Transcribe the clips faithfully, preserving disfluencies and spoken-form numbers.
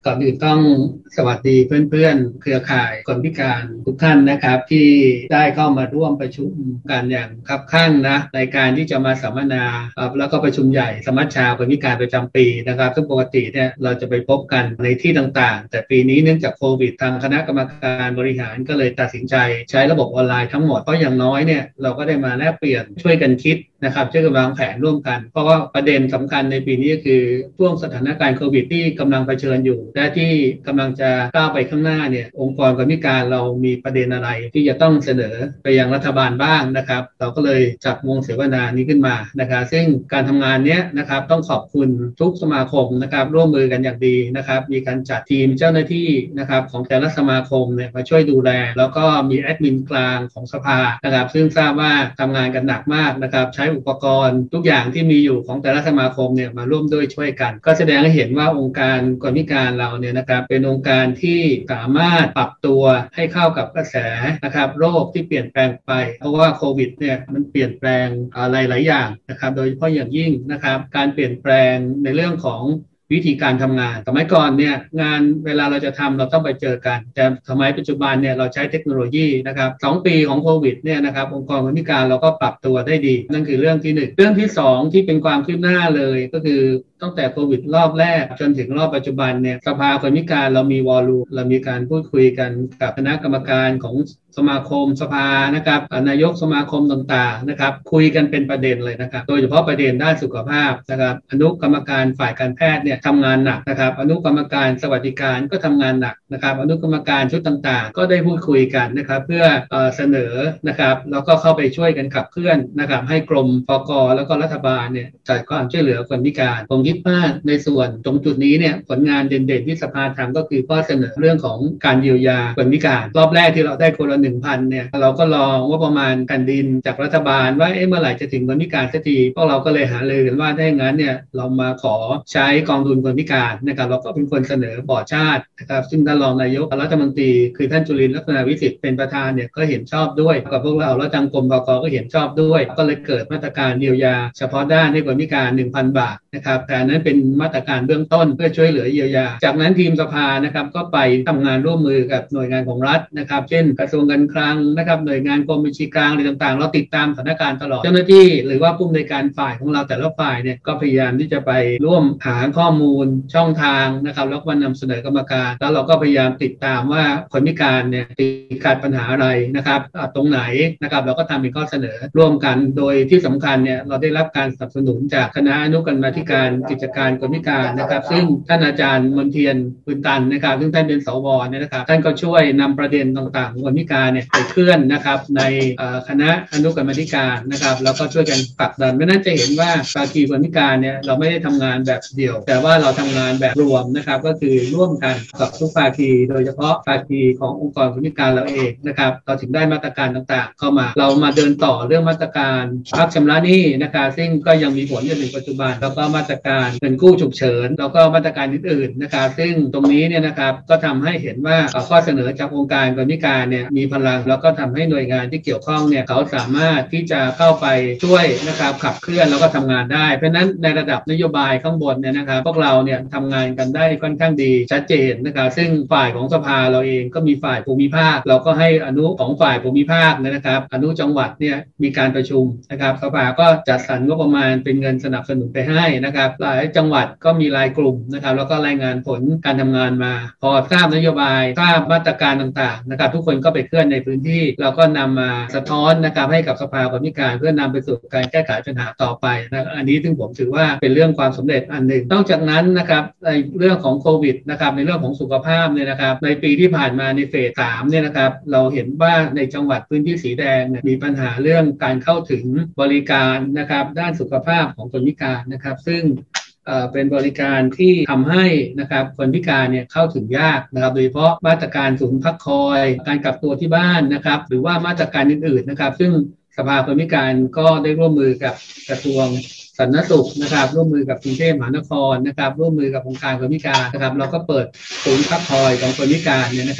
ก่อนอื่นต้องสวัสดีเพื่อนๆเครือข่ายคนพิการทุกท่านนะครับที่ได้เข้ามาร่วมประชุมกันอย่างคับคั่งนะในการที่จะมาสัมมนาแล้วก็ประชุมใหญ่สมัชชาคนพิการประจำปีนะครับซึ่งปกติเนี่ยเราจะไปพบกันในที่ต่างๆแต่ปีนี้เนื่องจากโควิดทางคณะกรรมการบริหารก็เลยตัดสินใจใช้ระบบออนไลน์ทั้งหมดเพราะอย่างน้อยเนี่ยเราก็ได้มาแลกเปลี่ยนช่วยกันคิดนะครับช่วยกันวางแผนร่วมกันเพราะว่าประเด็นสำคัญในปีนี้ก็คือช่วงสถานการณ์โควิดที่กำลังเผชิญอยู่และที่กำลังจะก้าวไปข้างหน้าเนี่ยองค์กรคนพิการเรามีประเด็นอะไรที่จะต้องเสนอไปยังรัฐบาลบ้างนะครับเราก็เลยจัดวงเสวนานี้ขึ้นมานะครับซึ่งการทำงานนี้นะครับต้องขอบคุณทุกสมาคมนะครับร่วมมือกันอย่างดีนะครับมีการจัดทีมเจ้าหน้าที่นะครับของแต่ละสมาคมเนี่ยมาช่วยดูแลแล้วก็มีแอดมินกลางของสภานะครับซึ่งทราบว่าทำงานกันหนักมากนะครับใช้อุปกรณ์ทุกอย่างที่มีอยู่ของแต่ละสมาคมเนี่ยมาร่วมด้วยช่วยกันก็แสดงให้เห็นว่าองค์การคนพิการเราเนี่ยนะครับเป็นองค์การที่สามารถปรับตัวให้เข้ากับกระแสนะครับโรคที่เปลี่ยนแปลงไปเพราะว่าโควิดเนี่ยมันเปลี่ยนแปลงอะไรหลายอย่างนะครับโดยเฉพาะอย่างยิ่งนะครับการเปลี่ยนแปลงในเรื่องของวิธีการทำงานสมัยก่อนเนี่ยงานเวลาเราจะทำเราต้องไปเจอกันแต่สมัยปัจจุบันเนี่ยเราใช้เทคโนโลยีนะครับสองปีของโควิดเนี่ยนะครับองค์กรคนพิการเราก็ปรับตัวได้ดีนั่นคือเรื่องที่หนึ่งเรื่องที่สองที่เป็นความคืบหน้าเลยก็คือตั้งแต่โควิดรอบแรกจนถึงรอบปัจจุบันเนี่ยสภาคนพิการเรามีวอลลุ่มเรามีการพูดคุยกันกับคณะกรรมการของสมาคมสภานะครับนายกสมาคมต่างๆนะครับคุยกันเป็นประเด็นเลยนะครับโดยเฉพาะประเด็นด้านสุขภาพนะครับอนุกรรมการฝ่ายการแพทย์เนี่ยทำงานหนักนะครับอนุกรรมการสวัสดิการก็ทำงานหนักนะครับอนุกรรมการชุดต่างๆก็ได้พูดคุยกันนะครับเพื่อเอ่อเสนอนะครับแล้วก็เข้าไปช่วยกันขับเคลื่อนนะครับให้กรมปก.แล้วก็รัฐบาลเนี่ยจัดความช่วยเหลือคนพิการผมคิดว่าในส่วนตรงจุดนี้เนี่ยผลงานเด่นๆที่สภาทำก็คือข้อเสนอเรื่องของการเยียวยาคนพิการรอบแรกที่เราได้คนละหนึ่งพันเนี่ยเราก็ลองว่าประมาณกันดินจากรัฐบาลว่าเอ๊ะเมื่อไหร่จะถึงคนพิการสักทีพวกเราก็เลยหารือกันว่าถ้าอย่างนั้นเนี่ยเรามาขอใช้กองทุนคนพิการนะครับเราก็เป็นคนเสนอบอร์ดชาตินะครับซึ่งท่านรองนายกรัฐมนตรีคือท่านจุลินทร์ลักษณะวิสิทธิ์เป็นประธานเนี่ยก็เห็นชอบด้วยกับพวกเราแล้วทางกรมปก.ก็เห็นชอบด้วยก็เลยเกิดมาตรการเยียวยาเฉพาะด้านให้คนพิการ หนึ่งพัน บาทนะครับแต่นั้นเป็นมาตรการเบื้องต้นเพื่อช่วยเหลือเยียวยาจากนั้นทีมสภานะครับก็ไปทำงานร่วมมือกับหน่วยงานของรัฐนะครับเช่นกระทรวงการคลังนะครับหน่วยงานกรมบัญชีกลางอะไรต่างๆเราติดตามสถานการณ์ตลอดเจ้าหน้าที่หรือว่าผู้อำนวยการฝ่ายของเราแต่ละฝ่ายเนี่ยก็พยายามที่จะไปร่วมหาข้อมูลช่องทางนะครับแล้วก็นำเสนอกรรมการแล้วเราก็พยายามติดตามว่าคนพิการเนี่ยติดขัดปัญหาอะไรนะครับตรงไหนนะครับเราก็ทำเป็นข้อเสนอร่วมกันโดยที่สำคัญเนี่ยเราได้รับการสนับสนุนจากคณะอนุกรรมาธิการกิจการคนพิการนะครับซึ่งท่านอาจารย์มนเทียนปืนตันนะครับซึ่งท่านเป็นสวเนี่ยนะครับท่านก็ช่วยนำประเด็นต่างๆของคนพิการเนี่ยไปเคลื่อนนะครับในคณะอนุกรรมาธิการนะครับแล้วก็ช่วยกันผลักดันไม่น่าจะเห็นว่าภาคีคนพิการเนี่ยเราไม่ได้ทำงานแบบเดี่ยวแต่ว่าเราทำงานแบบรวมนะครับก็คือร่วมกันกับทุกภาคีโดยเฉพาะภาคีขององค์กรคนพิการเราเองนะครับเราถึงได้มาตรการต่างๆเข้ามาเรามาเดินต่อเรื่องมาตรการพักชำระหนี้นะครับซึ่งก็ยังมีผลจนถึงปัจจุบันแล้วก็มาตรการเงินกู้ฉุกเฉินแล้วก็มาตรการอื่นๆนะครับซึ่งตรงนี้เนี่ยนะครับก็ทำให้เห็นว่าข้อเสนอจากองค์การคนพิการเนี่ยมีพลังแล้วก็ทำให้หน่วยงานที่เกี่ยวข้องเนี่ยเขาสามารถที่จะเข้าไปช่วยนะครับขับเคลื่อนแล้วก็ทำงานได้เพราะฉะนั้นในระดับนโยบายข้างบนเนี่ยนะครับพวกเราเนี่ยทำงานกันได้ค่อนข้างดีชัดเจนนะครับซึ่งฝ่ายของสภาเราเองก็มีฝ่ายภูมิภาคเราก็ให้อนุของฝ่ายภูมิภาคนะครับอนุจังหวัดเนี่ยมีการประชุมนะครับสภาก็จัดสรรงบประมาณเป็นเงินสนับสนุนไปให้นะครับหลายจังหวัดก็มีรายกลุ่มนะครับแล้วก็รายงานผลการทำงานมาพอทราบนโยบายทราบมาตรการต่างๆนะครับทุกคนก็ไปเคลื่อนในพื้นที่เราก็นำมาสะท้อนนะครับให้กับสภาคนพิการเพื่อนำไปสู่การแก้ไขปัญหาต่อไปนะอันนี้ซึ่งผมถือว่าเป็นเรื่องความสำเร็จอันหนึ่งนอกจากนั้นนะครับในเรื่องของโควิดนะครับในเรื่องของสุขภาพเนี่ยนะครับในปีที่ผ่านมาในเฟสสามเนี่ยนะครับเราเห็นว่าในจังหวัดพื้นที่สีแดงมีปัญหาเรื่องการเข้าถึงบริการนะครับด้านสุขภาพของคนพิการนะครับซึ่งเป็นบริการที่ทำให้นะครับคนพิการเนี่ยเข้าถึงยากนะครับโดยเฉพาะมาตรการศูนย์พักคอยการกักตัวที่บ้านนะครับหรือว่ามาตรการอื่นๆนะครับซึ่งสภาคนพิการก็ได้ร่วมมือกับกระทรวงสาธารณสุขนะครับร่วมมือกับกรุงเทพมหานครนะครับร่วมมือกับองค์การคนพิการนะครับเราก็เปิดศูนย์พักคอยของคนพิการเนี่ยนะครับ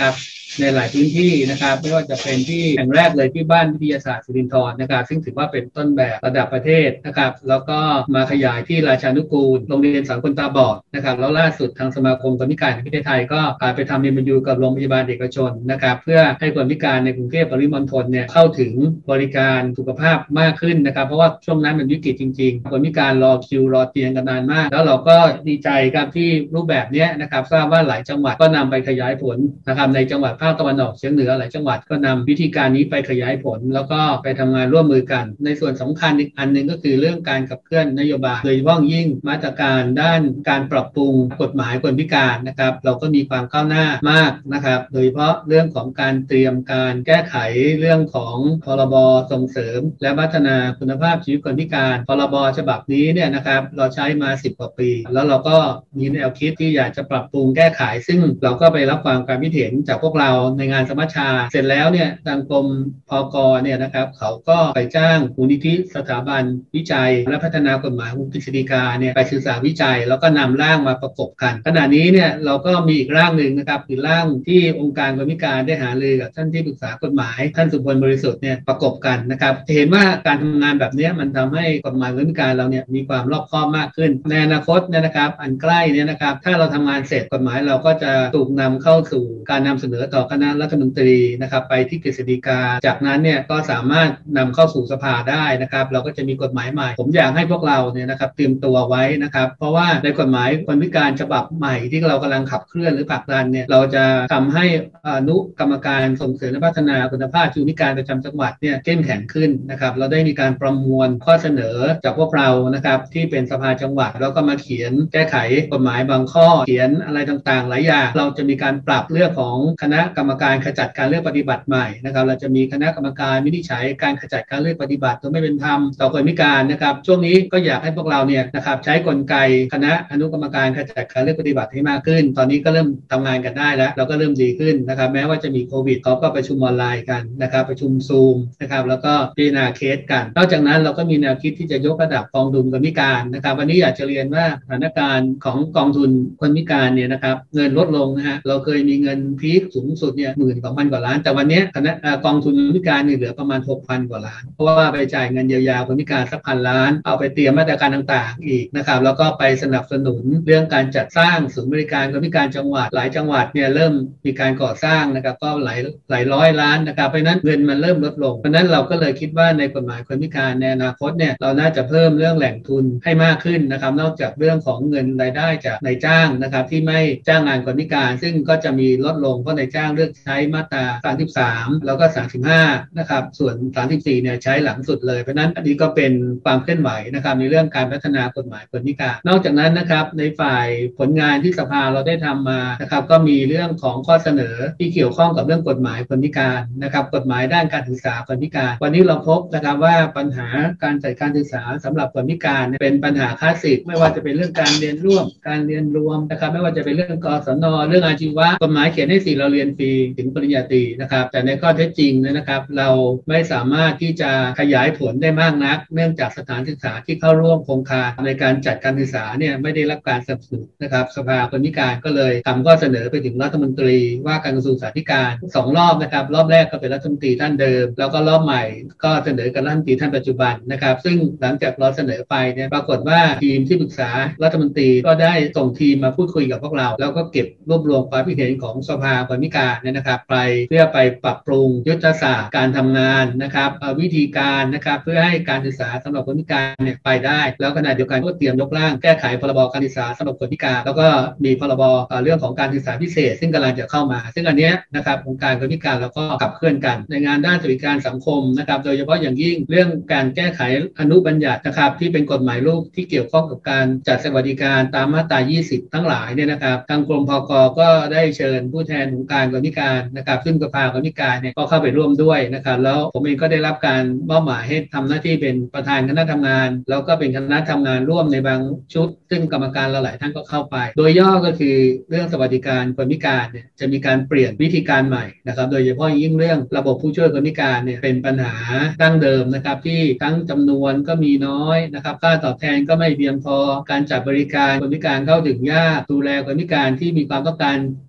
ในหลายพื้นที่นะครับไม่ว่าจะเป็นที่แห่งแรกเลยที่บ้านวิทยาศาสตร์สิรินธรนะครับซึ่งถือว่าเป็นต้นแบบระดับประเทศนะครับแล้วก็มาขยายที่ราชานุกูลโรงเรียนสอนคนตาบอดนะครับแล้วล่าสุดทางสมาคมคนพิการแห่งประเทศไทยก็ไปทำเอ็ม โอ ยู กับโรงพยาบาลเอกชนนะครับเพื่อให้คนพิการในกรุงเทพปริมณฑลเนี่ยเข้าถึงบริการสุขภาพมากขึ้นนะครับเพราะว่าช่วงนั้นมันวิกฤตจริงๆคนพิการรอคิวรอเตียงกันนานมากแล้วเราก็ดีใจครับที่รูปแบบนี้นะครับทราบว่าหลายจังหวัดก็นำไปขยายผลนะครับในจังหวัดภาคตะวันออกเฉียงเหนือหลายจังหวัดก็นำวิธีการนี้ไปขยายผลแล้วก็ไปทำงานร่วมมือกันในส่วนสำคัญอีกอันหนึ่งก็คือเรื่องการขับเคลื่อนนโยบายโดยเฉพาะยิ่งมาตรการด้านการปรับปรุงกฎหมายคนพิการนะครับเราก็มีความก้าวหน้ามากนะครับโดยเฉพาะเรื่องของการเตรียมการแก้ไขเรื่องของพรบส่งเสริมและพัฒนาคุณภาพชีวิตคนพิการพรบฉบับนี้เนี่ยนะครับเราใช้มาสิบกว่าปีแล้วเราก็มีแนวคิดที่อยากจะปรับปรุงแก้ไขซึ่งเราก็ไปรับฟังความคิดเห็นจากพวกเราในงานสมัชชาเสร็จแล้วเนี่ยทางกรมพกเนี่ยนะครับเขาก็ไปจ้างมูลนิธิสถาบันวิจัยและพัฒนากฎหมายของกฤษฎีกาเนี่ยไปศึกษาวิจัยแล้วก็นำร่างมาประกบกันขณะนี้เนี่ยเราก็มีอีกร่างหนึ่งนะครับคือร่างที่องค์การคนพิการได้หารือกับท่านที่ปรึกษากฎหมายท่านสุพลบริสุทธิ์เนี่ยประกบกันนะครับเห็นว่าการทำงานแบบนี้มันทำให้กฎหมายคนพิการเราเนี่ยมีความรอบคอบมากขึ้นในอนาคตเนี่ยนะครับอันใกล้เนี่ยนะครับถ้าเราทำงานเสร็จกฎหมายเราก็จะถูกนำเข้าสู่การนำเสนอต่อคณะรัฐมนตรีนะครับไปที่กฤษฎีกาจากนั้นเนี่ยก็สามารถนำเข้าสู่สภาได้นะครับเราก็จะมีกฎหมายใหม่ผมอยากให้พวกเราเนี่ยนะครับเตรียมตัวไว้นะครับเพราะว่าในกฎหมายคนพิการฉบับใหม่ที่เรากำลังขับเคลื่อนหรือผลักดันเนี่ยเราจะทำให้อนุกรรมการส่งเสริมและพัฒนาคุณภาพชีวิตพิการประจำจังหวัดเนี่ยเข้มแข็งขึ้นนะครับเราได้มีการประมวลข้อเสนอจากพวกเรานะครับที่เป็นสภาจังหวัดแล้วก็มาเขียนแก้ไขกฎหมายบางข้อเขียนอะไรต่างๆหลายอย่างเราจะมีการปรับเรื่องของคณะกรรมการขจัดการเลือกปฏิบัติใหม่นะครับเราจะมีคณะกรรมการวินิจฉัยการขจัดการเลือกปฏิบัติโดยไม่เป็นธรรมต่อคนพิการนะครับช่วงนี้ก็อยากให้พวกเราเนี่ยนะครับใช้กลไกคณะอนุกรรมการขจัดการเลือกปฏิบัติให้มากขึ้นตอนนี้ก็เริ่มทำงานกันได้แล้วเราก็เริ่มดีขึ้นนะครับแม้ว่าจะมีโควิดเขาก็ประชุมออนไลน์กันนะครับประชุมซูมนะครับแล้วก็พิจารณาเคสกันนอกจากนั้นเราก็มีแนวคิดที่จะยกระดับกองทุนคนพิการนะครับวันนี้อยากจะเรียนว่าสถานการณ์ของกองทุนคนพิการเนี่ยนะครับเงินลดลงนะฮะเราเคยมีเงินพีคสูงสุดเนี่ยหมื่นสองพันกว่าล้านแต่วันนี้คณะกองทุนคนพิการเนี่ยเหลือประมาณหกพันกว่าล้านเพราะว่าไปจ่ายเงินเยียวยาคนพิการสักพันล้านเอาไปเตรียมมาตรการต่างๆอีกนะครับแล้วก็ไปสนับสนุนเรื่องการจัดสร้างศูนย์บริการคนพิการจังหวัดหลายจังหวัดเนี่ยเริ่มมีการก่อสร้างนะครับก็หลายหลายร้อยล้านนะครับเพราะนั้นเงินมันเริ่มลดลงเพราะนั้นเราก็เลยคิดว่าในกฎหมายคนพิการในอนาคตเนี่ยเราน่าจะเพิ่มเรื่องแหล่งทุนให้มากขึ้นนะครับนอกจากเรื่องของเงินรายได้จากนายจ้างนะครับที่ไม่จ้างงานคนพิการซึ่งก็จะมีลดลงเพราะนายจ้างเลือกใช้มาตราสามสิบสามแล้วก็สามสิบห้านะครับส่วนสามสิบสี่เนี่ยใช้หลังสุดเลยเพราะนั้นอันนี้ก็เป็นความเคลื่อนไหวนะครับในเรื่องการพัฒนากฎหมายคนพิการนอกจากนั้นนะครับในฝ่ายผลงานที่สภาเราได้ทำมานะครับก็มีเรื่องของข้อเสนอที่เกี่ยวข้องกับเรื่องกฎหมายคนพิการนะครับกฎหมายด้านการศึกษาคนพิการวันนี้เราพบนะครับว่าปัญหาการจัดการศึกษาสำหรับคนพิการเป็นปัญหาคลาสสิกไม่ว่าจะเป็นเรื่องการเรียนร่วมการเรียนรวมนะครับไม่ว่าจะเป็นเรื่องกศนเรื่องอาชีวะกฎหมายเขียนให้สิเราเรียนฟรีถึงปริญญาตรีนะครับแต่ในข้อเท็จจริงนะครับเราไม่สามารถที่จะขยายผลได้มากนักเนื่องจากสถานศึกษาที่เข้าร่วมโครงการในการจัดการศึกษาเนี่ยไม่ได้รับการสนับสนุนนะครับสภาคนพิการก็เลยทำข้อเสนอไปถึงรัฐมนตรีว่าการกระทรวงศึกษาธิการสองรอบนะครับรอบแรกก็เป็นรัฐมนตรีท่านเดิมแล้วก็รอบใหม่ก็เสนอกับรัฐมนตรีท่านปัจจุบันนะครับซึ่งหลังจากเราเสนอไปเนี่ยปรากฏว่าทีมที่ปรึกษารัฐมนตรีก็ได้ส่งทีมมาพูดคุยกับพวกเราแล้วก็เก็บรวบรวมความคิดเห็นของสภาคนพิการเนี่ยนะครับไปเพื่อไปปรับปรุงยุทธศาสตร์การทำงานนะครับวิธีการนะครับเพื่อให้การศึกษาสำหรับคนพิการเนี่ยไปได้แล้วขณะเดียวกันก็เตรียมยกร่างแก้ไขพรบการศึกษาสำหรับคนพิการแล้วก็มีพรบเรื่องของการศึกษาพิเศษซึ่งกำลังจะเข้ามาซึ่งอันนี้นะครับองค์การคนพิการเราก็ขับเคลื่อนกันในงานด้านสวัสดิการสังคมนะครับโดยเฉพาะอย่างยิ่งเรื่องการแก้ไขอนุบัญญัตินะครับที่เป็นกฎหมายลูกที่เกี่ยวข้องกับการจัดสวัสดิการตามมาตรายี่สิบทั้งหลายเนี่ยนะครับทางกรมพก.ก็ได้เชิญผู้แทนองค์การคนพิการนะครับซึ่งสภาคนพิการเนี่ยก็เข้าไปร่วมด้วยนะครับแล้วผมเองก็ได้รับการมอบหมายให้ทำหน้าที่เป็นประธานคณะทำงานแล้วก็เป็นคณะทำงานร่วมในบางชุดซึ่งกรรมการหลายท่านก็เข้าไปโดยย่อก็คือเรื่องสวัสดิการคนพิการเนี่ยจะมีการเปลี่ยนวิธีการใหม่นะครับโดยเฉพาะยิ่งเรื่องระบบผู้ช่วยคนพิการเนี่ยเป็นปัญหาดั้งเดิมนะครับที่ทั้งจำนวนก็มีน้อยนะครับค่าตอบแทนก็ไม่เพียงพอการจัดบริการคนพิการเข้าถึงยากดูแลคนพิการที่มีความต้องการ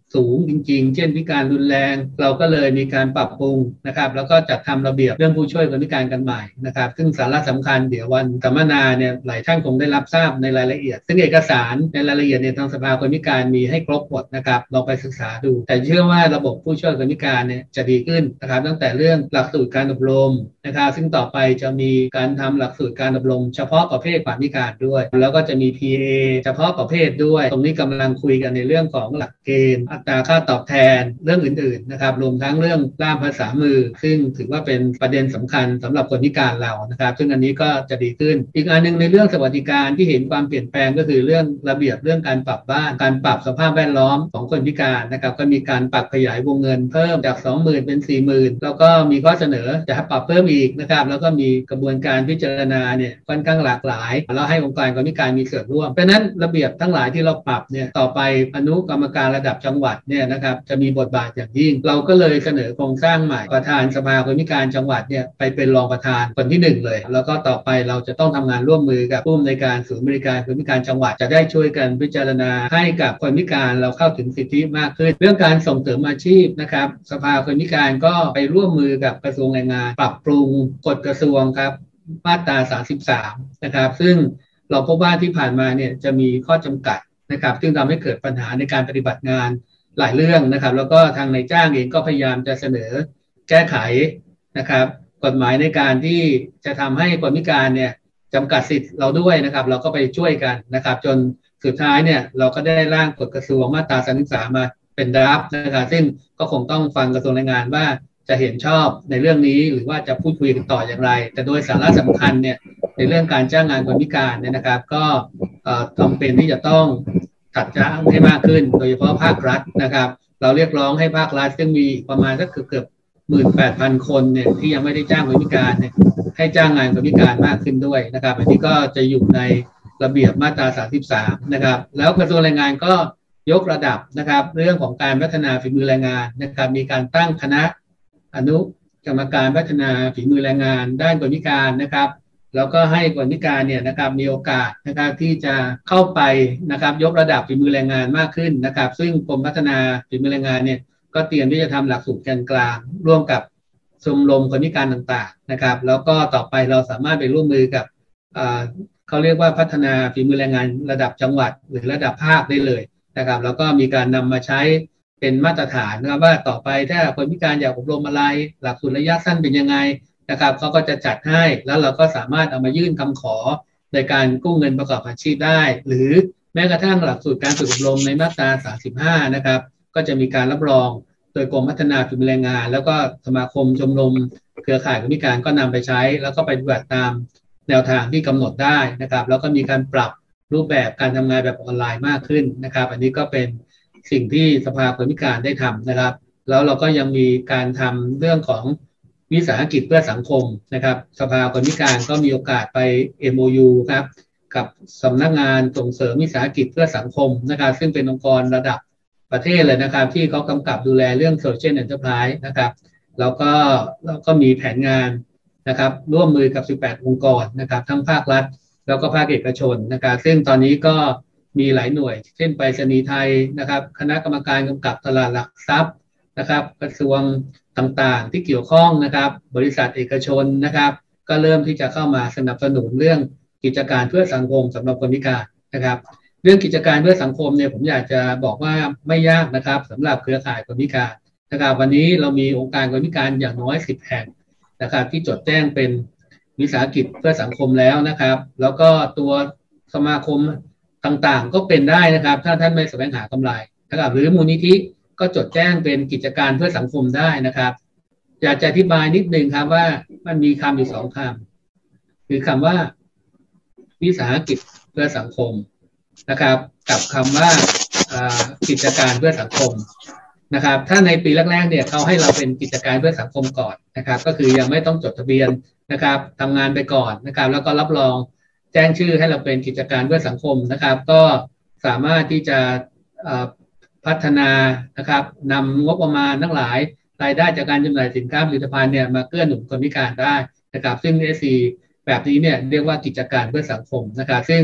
สูงจริงๆเช่นพิการรุนแรงเราก็เลยมีการปรับปรุงนะครับแล้วก็จัดทำระเบียบเรื่องผู้ช่วยคนพิการกันใหม่นะครับซึ่งสาระสำคัญเดี๋ยววันสัมมนาเนี่ยหลายท่านคงได้รับทราบในรายละเอียดซึ่งเอกสารในรายละเอียดในทางสภาคนพิการมีให้ครบหมดนะครับลองไปศึกษาดูแต่เชื่อว่าระบบผู้ช่วยคนพิการเนี่ยจะดีขึ้นนะครับตั้งแต่เรื่องหลักสูตรการอบรมนะครับซึ่งต่อไปจะมีการทำหลักสูตรการอบรมเฉพาะประเภทความพิการด้วยแล้วก็จะมี พี เอ เฉพาะประเภทด้วยตรงนี้กำลังคุยกันในเรื่องของหลักเกณฑ์อัตราค่าตอบแทนเรื่องอื่นๆนะครับรวมทั้งเรื่องล่ามภาษามือซึ่งถือว่าเป็นประเด็นสำคัญสำหรับคนพิการเรานะครับซึ่งอันนี้ก็จะดีขึ้นอีกอันนึงในเรื่องสวัสดิการที่เห็นความเปลี่ยนแปลงก็คือเรื่องระเบียบเรื่องการปรับบ้านการปรับสภาพแวดล้อมของคนพิการนะครับก็มีการปรับขยายวงเงินเพิ่มจาก สองหมื่น เป็น สี่หมื่น แล้วก็มีข้อเสนอจะปรับเพิ่มอีกนะครับแล้วก็มีกระบวนการพิจารณาเนี่ยค่อนข้างหลากหลายแล้วให้องค์การคนพิการมีส่วนร่วมเพราะนั้นระเบียบทั้งหลายที่เราปรับเนี่ยต่อไปอนุกรรมการระดับจังหวัดเนี่ยนะครับจะมีบทบาทอย่างยิ่งเราก็เลยเสนอโครงสร้างใหม่ประธานสภาคนพิการจังหวัดเนี่ยไปเป็นรองประธานคนที่หนึ่งเลยแล้วก็ต่อไปเราจะต้องทำงานร่วมมือกับผู้อำนวยการศูนย์บริการคนพิการจังหวัดจะได้ช่วยกันพิจารณาให้กับคนพิการเราเข้าถึงสิทธิมากขึ้นเรื่องการส่งเสริมอาชีพนะครับสภาคนพิการก็ไปร่วมมือกับกระทรวงแรงงานปรับปรุงกฎกระทรวงครับมาตราสามสิบสามนะครับซึ่งเราพบว่าที่ผ่านมาเนี่ยจะมีข้อจำกัดนะครับซึ่งทำให้เกิดปัญหาในการปฏิบัติงานหลายเรื่องนะครับแล้วก็ทางนายจ้างเองก็พยายามจะเสนอแก้ไขนะครับกฎหมายในการที่จะทำให้คนพิการเนี่ยจำกัดสิทธิ์เราด้วยนะครับเราก็ไปช่วยกันนะครับจนสุดท้ายเนี่ยเราก็ได้ร่างกฎกระทรวงมาตราสามสิบสามมาเป็นดราฟนะครับซึ่งก็คงต้องฟังกระทรวงแรงงานว่าจะเห็นชอบในเรื่องนี้หรือว่าจะพูดคุยกันต่ออย่างไรแต่โดยสาระสำคัญเนี่ยในเรื่องการจ้างงานคนพิการเนี่ยนะครับก็จำเป็นที่จะต้องจัดจ้างให้มากขึ้นโดยเฉพาะภาครัฐนะครับเราเรียกร้องให้ภาครัฐซึ่งมีประมาณสักเกือบเกือบหมื่นแปดพันคนเนี่ยที่ยังไม่ได้จ้างคนพิการเนี่ยให้จ้างงานคนพิการมากขึ้นด้วยนะครับอันนี้ก็จะอยู่ในระเบียบมาตราสามสิบสามนะครับแล้วกระทรวงแรงงานก็ยกระดับนะครับเรื่องของการพัฒนาฝีมือแรงงานนะครับมีการตั้งคณะอนุกรรมการพัฒนาฝีมือแรงงานด้านคนพิการนะครับแล้วก็ให้คนพิการเนี่ยนะครับมีโอกาสนะครับที่จะเข้าไปนะครับยกระดับฝีมือแรงงานมากขึ้นนะครับซึ่งกรมพัฒนาฝีมือแรงงานเนี่ยก็เตรียมที่จะทำหลักสูตรกลางๆร่วมกับชมรมคนพิการต่างๆนะครับแล้วก็ต่อไปเราสามารถไปร่วมมือกับเขาเรียกว่าพัฒนาฝีมือแรงงานระดับจังหวัดหรือระดับภาคได้เลยนะครับแล้วก็มีการนำมาใช้เป็นมาตรฐานนะครับว่าต่อไปถ้าคนพิการอยากอบรมอะไรหลักสูตรระยะสั้นเป็นยังไงนะครับเขาก็จะจัดให้แล้วเราก็สามารถเอามายื่นคำขอในการกู้เงินประกอบอาชีพได้หรือแม้กระทั่งหลักสูตรการฝึกอบรมในมาตราสามสิบห้านะครับก็จะมีการรับรองโดยกรมพัฒนาฝีมือแรงงานแล้วก็สมาคมชมรมเครือข่ายคนพิการก็นำไปใช้แล้วก็ไปปฏิบัติตามแนวทางที่กำหนดได้นะครับแล้วก็มีการปรับรูปแบบการทำงานแบบออนไลน์มากขึ้นนะครับอันนี้ก็เป็นสิ่งที่สภาคนพิการได้ทำนะครับแล้วเราก็ยังมีการทำเรื่องของวิสาหกิจเพื่อสังคมนะครับสภาคนพิการก็มีโอกาสไป เอ็ม โอ ยู ครับกับสำนักงานส่งเสริมวิสาหกิจเพื่อสังคมนะครับซึ่งเป็นองค์กรระดับประเทศเลยนะครับที่เขากำกับดูแลเรื่อง Social Enterprise นะครับแล้วก็แล้วก็มีแผนงานนะครับร่วมมือกับสิบแปดองค์กรนะครับทั้งภาครัฐแล้วก็ภาคเอกชนนะครับซึ่งตอนนี้ก็มีหลายหน่วยเช่นไปรษณีย์ไทยนะครับคณะกรรมการกำกับตลาดหลักทรัพย์นะครับกระทรวงต่างๆที่เกี่ยวข้องนะครับบริษัทเอกชนนะครับก็เริ่มที่จะเข้ามาสนับสนุนเรื่องกิจการเพื่อสังคมสำหรับคนพิการนะครับเรื่องกิจการเพื่อสังคมเนี่ยผมอยากจะบอกว่าไม่ยากนะครับสำหรับเครือข่ายคนพิการนะครับวันนี้เรามีองค์การคนพิการอย่างน้อยสิบแห่งนะครับที่จดแจ้งเป็นวิสาหกิจเพื่อสังคมแล้วนะครับแล้วก็ตัวสมาคมต่างๆก็เป็นได้นะครับถ้าท่านไม่แสวงหากำไรนะครับหรือมูลนิธิก็จดแจ้งเป็นกิจการเพื่อสังคมได้นะครับอยากจะอธิบายนิดนึงครับว่ามันมีคำอยู่สองคำคือคำว่าวิสาหกิจเพื่อสังคมนะครับกับคำว่ากิจการเพื่อสังคมนะครับถ้าในปีแรกๆเนี่ยเขาให้เราเป็นกิจการเพื่อสังคมก่อนนะครับก็คือยังไม่ต้องจดทะเบียนนะครับทำงานไปก่อนนะครับแล้วก็รับรองแจ้งชื่อให้เราเป็นกิจการเพื่อสังคมนะครับก็สามารถที่จะพัฒนานะครับนำงบประมาณทั้งหลายรายได้จากการจำหน่ายสินค้าผลิตภัณฑ์เนี่ยมาเกื้อหนุนคนพิการได้นะครับซึ่ง เอส ซี แบบนี้เนี่ยเรียกว่ากิจการเพื่อสังคมนะครับซึ่ง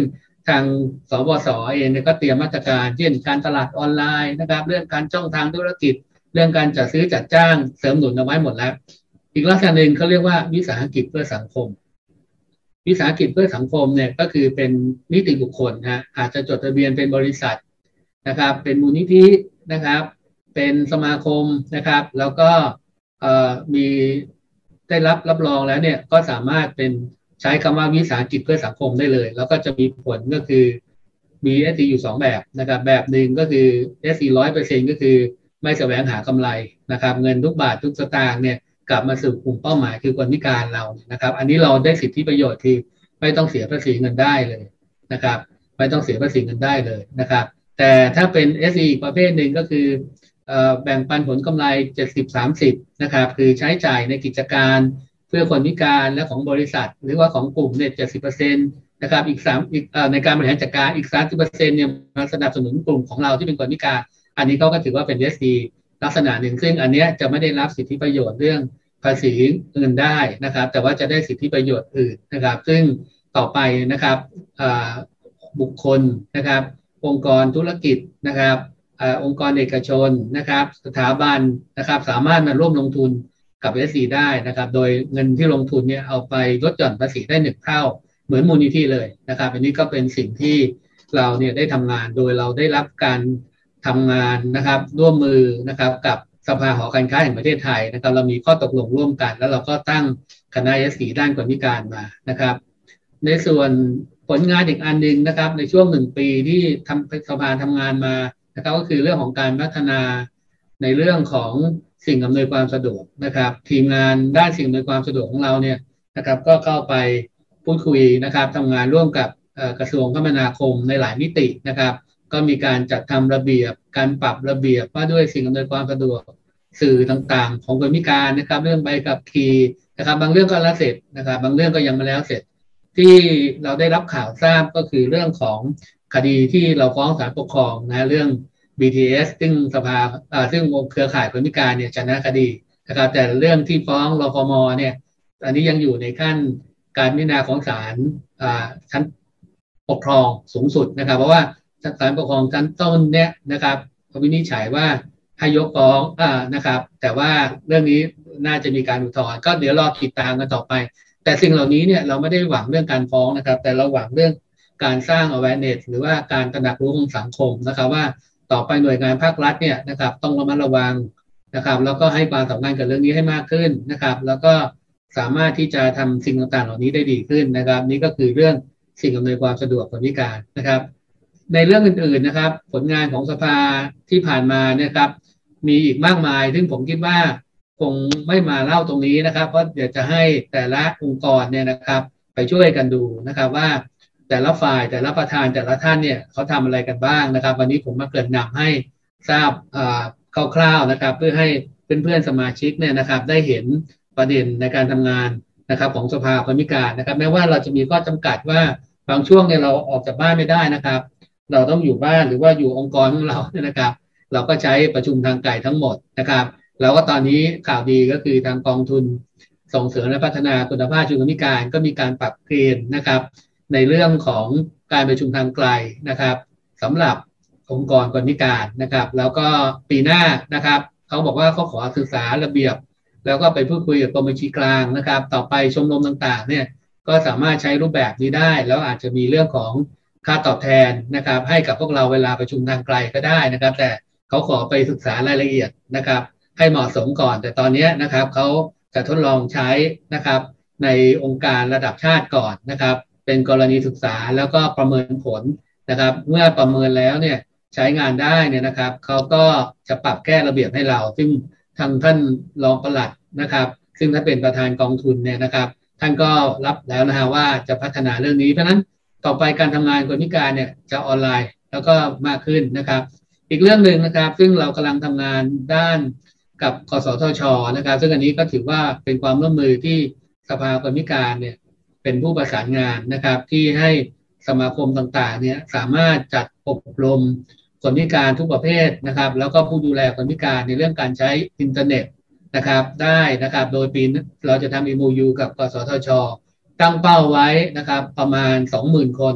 ทางสบสเองเนี่ยก็เตรียมมาตรการเช่นการตลาดออนไลน์นะครับเรื่องการช่องทางธุรกิจเรื่องการจัดซื้อจัดจ้างเสริมหนุนเอาไว้หมดแล้วอีกลักษณะหนึ่งเขาเรียกว่าวิสาหกิจเพื่อสังคมวิสาหกิจเพื่อสังคมเนี่ยก็คือเป็นนิติบุคคลนะอาจจะจดทะเบียนเป็นบริษัทนะครับเป็นมูลนิธินะครับเป็นสมาคมนะครับแล้วก็มีได้รับรับรองแล้วเนี่ยก็สามารถเป็นใช้คำว่าวิสาหกิจเพื่อสังคมได้เลยแล้วก็จะมีผลก็คือมี เอส ซี อยู่สองแบบนะครับแบบหนึ่งก็คือ เอส ซี ร้อยเปอร์เซ็นต์ ก็คือไม่แสวงหากำไรนะครับเงินทุกบาททุกสตางค์เนี่ยกลับมาสู่กลุ่มเป้าหมายคือคนพิการเรานะครับอันนี้เราได้สิทธิประโยชน์ที่ไม่ต้องเสียภาษีเงินได้เลยนะครับไม่ต้องเสียภาษีเงินได้เลยนะครับแต่ถ้าเป็น เอส ซี อีกประเภทหนึ่งก็คือแบ่งปันผลกำไร เจ็ดสิบ สามสิบ นะครับคือใช้จ่ายในกิจการเพื่อคนพิการและของบริษัทหรือว่าของกลุ่มเนี่ย เจ็ดสิบเปอร์เซ็นต์ นะครับอีกสามอีกในการบริหารจัดการอีก สามสิบเปอร์เซ็นต์ เนี่ยมาสนับสนุนกลุ่มของเราที่เป็นคนพิการอันนี้เขาก็ถือว่าเป็น เอส ซี ลักษณะหนึ่งซึ่งอันนี้จะไม่ได้รับสิทธิประโยชน์เรื่องภาษีเงินได้นะครับแต่ว่าจะได้สิทธิประโยชน์อื่นนะครับซึ่งต่อไปนะครับบุคคลนะครับองค์กรธุรกิจนะครับองค์กรเอกชนนะครับสถาบันนะครับสามารถมาร่วมลงทุนกับ เอส ซี ได้นะครับโดยเงินที่ลงทุนเนี่ยเอาไปลดหย่อนภาษีได้หนึ่งเท่าเหมือนมูลนิธิเลยนะครับอันนี้ก็เป็นสิ่งที่เราเนี่ยได้ทำงานโดยเราได้รับการทำงานนะครับร่วมมือนะครับกับสภาหอการค้าแห่งประเทศไทยนะครับเรามีข้อตกลงร่วมกันแล้วเราก็ตั้งคณะ เอส ซี ด้านคนพิการมานะครับในส่วนผลงานอีกอันหนึ่งนะครับในช่วงหนึ่งปีที่ทำสภาทำงานมานะครับก็คือเรื่องของการพัฒนาในเรื่องของสิ่งอำนวยความสะดวกนะครับทีมงานด้านสิ่งอำนวยความสะดวกของเราเนี่ยนะครับก็เข้าไปพูดคุยนะครับทำงานร่วมกับกระทรวงคมนาคมในหลายมิตินะครับก็มีการจัดทำระเบียบการปรับระเบียบว่าด้วยสิ่งอำนวยความสะดวกสื่อต่างๆของคนพิการนะครับเรื่องใบขับขี่นะครับบางเรื่องก็แล้วเสร็จนะครับบางเรื่องก็ยังไม่แล้วเสร็จที่เราได้รับข่าวทราบก็คือเรื่องของคดีที่เราฟ้องศาลปกครองนะเรื่อง บี ที เอส ซึ่งสภาซึ่งเครือข่ายคนพิการเนี่ยชนะคดีนะครับแต่เรื่องที่ฟ้องรฟมเนี่ยอันนี้ยังอยู่ในขั้นการพิจารณาของศาลชั้นปกครองสูงสุดนะครับเพราะว่าศาลปกครองชั้นต้นเนี่ยนะครับวินิจฉัยว่าให้ยกฟ้องอ่านะครับแต่ว่าเรื่องนี้น่าจะมีการอุทธรณ์ก็เดี๋ยวรอติดตามกันต่อไปแต่สิ่งเหล่านี้เนี่ยเราไม่ได้หวังเรื่องการฟ้องนะครับแต่เราหวังเรื่องการสร้าง awareness หรือว่าการตระหนักรู้ของสังคมนะครับว่าต่อไปหน่วยงานภาครัฐเนี่ยนะครับต้องระมัดระวังนะครับแล้วก็ให้ความสำคัญกับเรื่องนี้ให้มากขึ้นนะครับแล้วก็สามารถที่จะทำสิ่งต่างๆเหล่านี้ได้ดีขึ้นนะครับนี่ก็คือเรื่องสิ่งอำนวยความสะดวกคนพิการนะครับในเรื่องอื่นๆนะครับผลงานของสภาที่ผ่านมาเนี่ยครับมีอีกมากมายซึ่งผมคิดว่าคงไม่มาเล่าตรงนี้นะครับเพราะเดี๋ยวจะให้แต่ละองค์กรเนี่ยนะครับไปช่วยกันดูนะครับว่าแต่ละฝ่ายแต่ละประธานแต่ละท่านเนี่ยเขาทำอะไรกันบ้างนะครับวันนี้ผมมาเกริ่นนำให้ทราบคร่าวๆนะครับเพื่อให้เพื่อนๆสมาชิกเนี่ยนะครับได้เห็นประเด็นในการทำงานนะครับของสภาคนพิการนะครับแม้ว่าเราจะมีข้อจำกัดว่าบางช่วงเนี่ยเราออกจากบ้านไม่ได้นะครับเราต้องอยู่บ้านหรือว่าอยู่องค์กรของเราเนี่ยนะครับเราก็ใช้ประชุมทางไกลทั้งหมดนะครับแล้วก็ตอนนี้ข่าวดีก็คือทางกองทุนส่งเสริมและพัฒนาคุณภาพชีวิตคนพิการก็มีการปรับเกณฑ์นะครับในเรื่องของการประชุมทางไกลนะครับสำหรับองค์กรคนพิการนะครับแล้วก็ปีหน้านะครับเขาบอกว่าเขาขอศึกษาระเบียบแล้วก็ไปพูดคุยกับกรมบัญชีกลางนะครับต่อไปชมรมต่างๆเนี่ยก็สามารถใช้รูปแบบนี้ได้แล้วอาจจะมีเรื่องของค่าตอบแทนนะครับให้กับพวกเราเวลาประชุมทางไกลก็ได้นะครับแต่เขาขอไปศึกษารายละเอียดนะครับให้เหมาะสมก่อนแต่ตอนนี้นะครับเขาจะทดลองใช้นะครับในองค์การระดับชาติก่อนนะครับเป็นกรณีศึกษาแล้วก็ประเมินผลนะครับเมื่อประเมินแล้วเนี่ยใช้งานได้เนี่ยนะครับเขาก็จะปรับแก้ระเบียบให้เราซึ่งทางท่านรองปลัดนะครับซึ่งถ้าเป็นประธานกองทุนเนี่ยนะครับท่านก็รับแล้วนะฮะว่าจะพัฒนาเรื่องนี้เพราะฉะนั้นต่อไปการทำงานคนพิการเนี่ยจะออนไลน์แล้วก็มากขึ้นนะครับอีกเรื่องหนึ่งนะครับซึ่งเรากำลังทำงานด้านกับกสทช.นะครับซึ่งอันนี้ก็ถือว่าเป็นความร่วมมือที่สภาคนพิการเนี่ยเป็นผู้ประสานงานนะครับที่ให้สมาคมต่างๆเนี่ยสามารถจัดอบรมคนพิการทุกประเภทนะครับแล้วก็ผู้ดูแลคนพิการในเรื่องการใช้อินเทอร์เน็ตนะครับได้นะครับโดยปีเราจะทำ เอ็ม โอ ยู กับกสทช.ตั้งเป้าไว้นะครับประมาณ สองหมื่น คน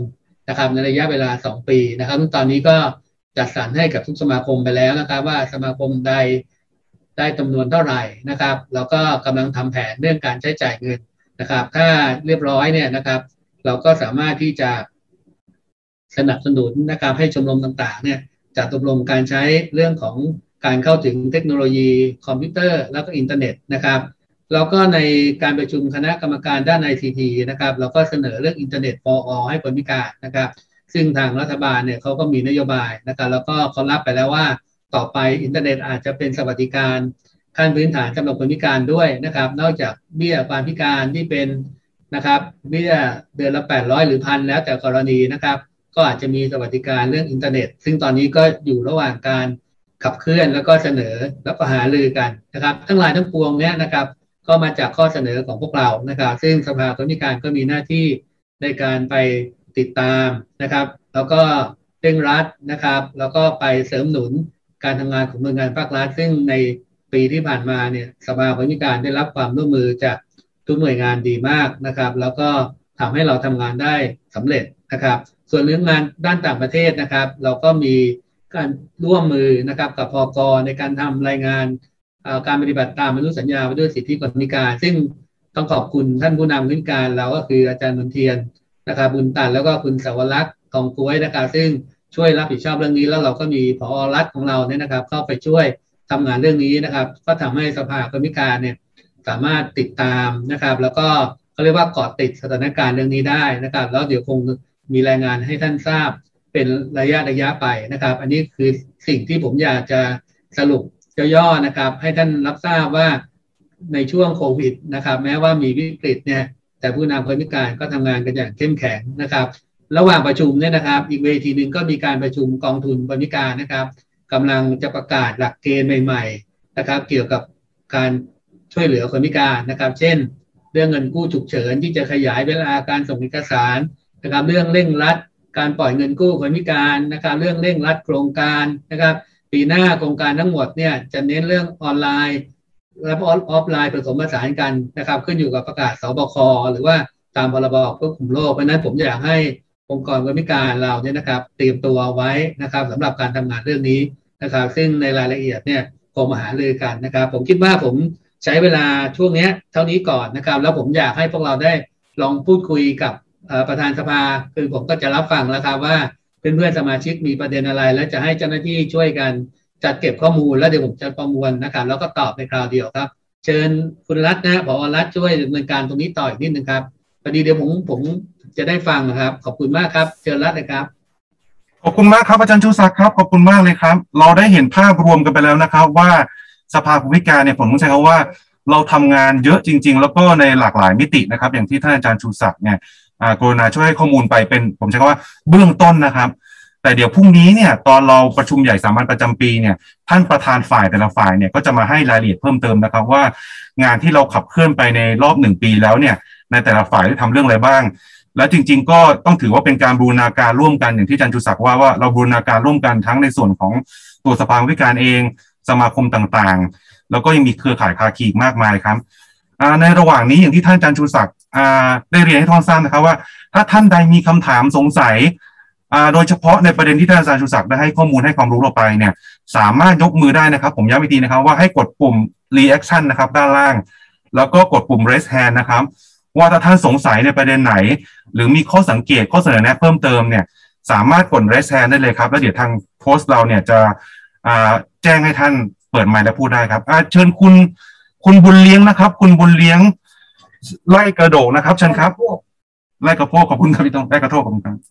นะครับในระยะเวลาสองปีนะครับตอนนี้ก็จัดสรรให้กับทุกสมาคมไปแล้วนะครับว่าสมาคมใดได้จำนวนเท่าไหร่นะครับแล้วก็กำลังทำแผนเรื่องการใช้จ่ายเงินนะครับถ้าเรียบร้อยเนี่ยนะครับเราก็สามารถที่จะสนับสนุนนะครับให้ชมรมต่างๆเนี่ยจัดอบรมการใช้เรื่องของการเข้าถึงเทคโนโลยีคอมพิวเตอร์แล้วก็อินเทอร์เน็ตนะครับแล้วก็ในการประชุมคณะกรรมการด้าน ไอ ซี ที นะครับเราก็เสนอเรื่องอินเทอร์เน็ต for all ให้คนพิการนะครับซึ่งทางรัฐบาลเนี่ยเขาก็มีนโยบายนะครับแล้วก็เขารับไปแล้วว่าต่อไปอินเทอร์เน็ตอาจจะเป็นสวัสดิการขั้นพื้นฐานสำหรับคนพิการด้วยนะครับนอกจากเบี้ยความพิการที่เป็นนะครับเบี้ยเดือนละแปดร้อยหรือพันแล้วแต่กรณีนะครับก็อาจจะมีสวัสดิการเรื่องอินเทอร์เน็ตซึ่งตอนนี้ก็อยู่ระหว่างการขับเคลื่อนแล้วก็เสนอแล้วก็หารือกันนะครับทั้งหลายทั้งปวงเนี้ยนะครับก็มาจากข้อเสนอของพวกเรานะครับซึ่งสภาคนพิการก็มีหน้าที่ในการไปติดตามนะครับแล้วก็เร่งรัดนะครับแล้วก็ไปเสริมหนุนการทำงานของหน่วยงานภาครัฐซึ่งในปีที่ผ่านมาเนี่ยสภาคนพิการได้รับความร่วมมือจากทุกหน่วยงานดีมากนะครับแล้วก็ทำให้เราทำงานได้สำเร็จนะครับส่วนเรื่องงานด้านต่างประเทศนะครับเราก็มีการร่วมมือนะครับกับพก.ในการทำรายงานการปฏิบัติตามอนุสัญญาว่าด้วยสิทธิคนพิการซึ่งต้องขอบคุณท่านผู้นำคนพิการเราก็คืออาจารย์มนเทียนนะครับบุญตันแล้วก็คุณสาวรักษ์ทองก้วยนะครับซึ่งช่วยรับผิดชอบเรื่องนี้แล้วเราก็มีผอ.รัฐของเราเนี่ยนะครับเข้าไปช่วยทำงานเรื่องนี้นะครับก็ทำให้สภาคนพิการเนี่ยสามารถติดตามนะครับแล้วก็เขาเรียกว่าเกาะติดสถานการณ์เรื่องนี้ได้นะครับแล้วเดี๋ยวคงมีรายงานให้ท่านทราบเป็นระยะระยะไปนะครับอันนี้คือสิ่งที่ผมอยากจะสรุปย่อๆนะครับให้ท่านรับทราบว่าในช่วงโควิดนะครับแม้ว่ามีวิกฤตเนี่ยแต่ผู้นำคนพิการก็ทำงานกันอย่างเข้มแข็งนะครับระหว่างประชุมเนี่ยนะครับอีกเวทีหนึ่งก็มีการประชุมกองทุนคนพิการนะครับกำลังจะประกาศหลักเกณฑ์ใหม่ๆนะครับเกี่ยวกับการช่วยเหลือคนพิการนะครับเช่นเรื่องเงินกู้ฉุกเฉินที่จะขยายเวลาการส่งเอกสารนะครับเรื่องเร่งรัดการปล่อยเงินกู้คนพิการนะครับเรื่องเร่งรัดโครงการนะครับปีหน้าโครงการทั้งหมดเนี่ยจะเน้นเรื่องออนไลน์และออฟไลน์ผสมผสานกันนะครับขึ้นอยู่กับประกาศสบคหรือว่าตามพรบควบคุมโรคเพราะนั้นผมอยากให้องค์กรคนพิการเราเนี่ยนะครับเตรียมตัวไว้นะครับสำหรับการทำงานเรื่องนี้นะครับซึ่งในรายละเอียดเนี่ยคงมาหารือกันนะครับผมคิดว่าผมใช้เวลาช่วงนี้เท่านี้ก่อนนะครับแล้วผมอยากให้พวกเราได้ลองพูดคุยกับประธานสภาคือผมก็จะรับฟังแล้วครับว่าเพื่อนๆสมาชิกมีประเด็นอะไรและจะให้เจ้าหน้าที่ช่วยกันจัดเก็บข้อมูลแล้วเดี๋ยวผมจะประมวลนะครับแล้วก็ตอบในคราวเดียวครับเชิญคุณรัตน์นะผอ.รัตน์ช่วยดำเนินการตรงนี้ต่ออีกนิดนึงครับพอดีเดี๋ยวผมผมจะได้ฟังนะครับขอบคุณมากครับเชิญรัตน์นะครับขอบคุณมากครับอาจารย์ชูศักดิ์ครับขอบคุณมากเลยครับเราได้เห็นภาพรวมกันไปแล้วนะครับว่าสภาผู้พิการเนี่ยผมต้องใช้คำว่าเราทำงานเยอะจริงๆแล้วก็ในหลากหลายมิตินะครับอย่างที่ท่านอาจารย์ชูศักดิ์เนี่ยกรุณาช่วยให้ข้อมูลไปเป็นผมใช้คำว่าเบื้องต้นนะครับแต่เดี๋ยวพรุ่งนี้เนี่ยตอนเราประชุมใหญ่สามัญประจำปีเนี่ยท่านประธานฝ่ายแต่ละฝ่ายเนี่ยก็จะมาให้รายละเอียดเพิ่มเติมนะครับว่างานที่เราขับเคลื่อนไปในรอบหนึ่งปีแล้วเนี่ยในแต่ละฝ่ายได้ทำเรื่องอะไรบ้างและจริงๆก็ต้องถือว่าเป็นการบูรณาการร่วมกันอย่างที่อาจารย์ชูศักดิ์ว่าว่าเราบูรณาการร่วมกันทั้งในส่วนของตัวสภาผู้พิการเองสมาคมต่างๆแล้วก็ยังมีเครือข่ายภาคีมากมายครับในระหว่างนี้อย่างที่ท่านอาจารย์ชูศักดิ์ได้เรียนให้ท่านทราบนะครับว่าถ้าท่านใดมีคำถามสงสัยโดยเฉพาะในประเด็นที่ท่านอาจารย์ชูศักดิ์ได้ให้ข้อมูลให้ความรู้เราไปเนี่ยสามารถยกมือได้นะครับผมย้ำอีกทีนะครับว่าให้กดปุ่ม reaction นะครับด้านล่างแล้วก็กดปุ่ม raise hand นะครับว่าถ้าท่านสงสัยในประเด็นไหนหรือมีข้อสังเกตข้อเสนอแนะเพิ่มเติมเนี่ยสามารถกด raise hand ได้เลยครับแล้วเดี๋ยวทางโพสต์เราเนี่ยจะแจ้งให้ท่านเปิดไมค์และพูดได้ครับเชิญคุณคุณบุญเลี้ยงนะครับคุณบุญเลี้ยงไล่กระโดดนะครับเชิญครับไล่กระโพกขอบคุณครับพี่ต้องไล่กระโทกขอบคุณครับ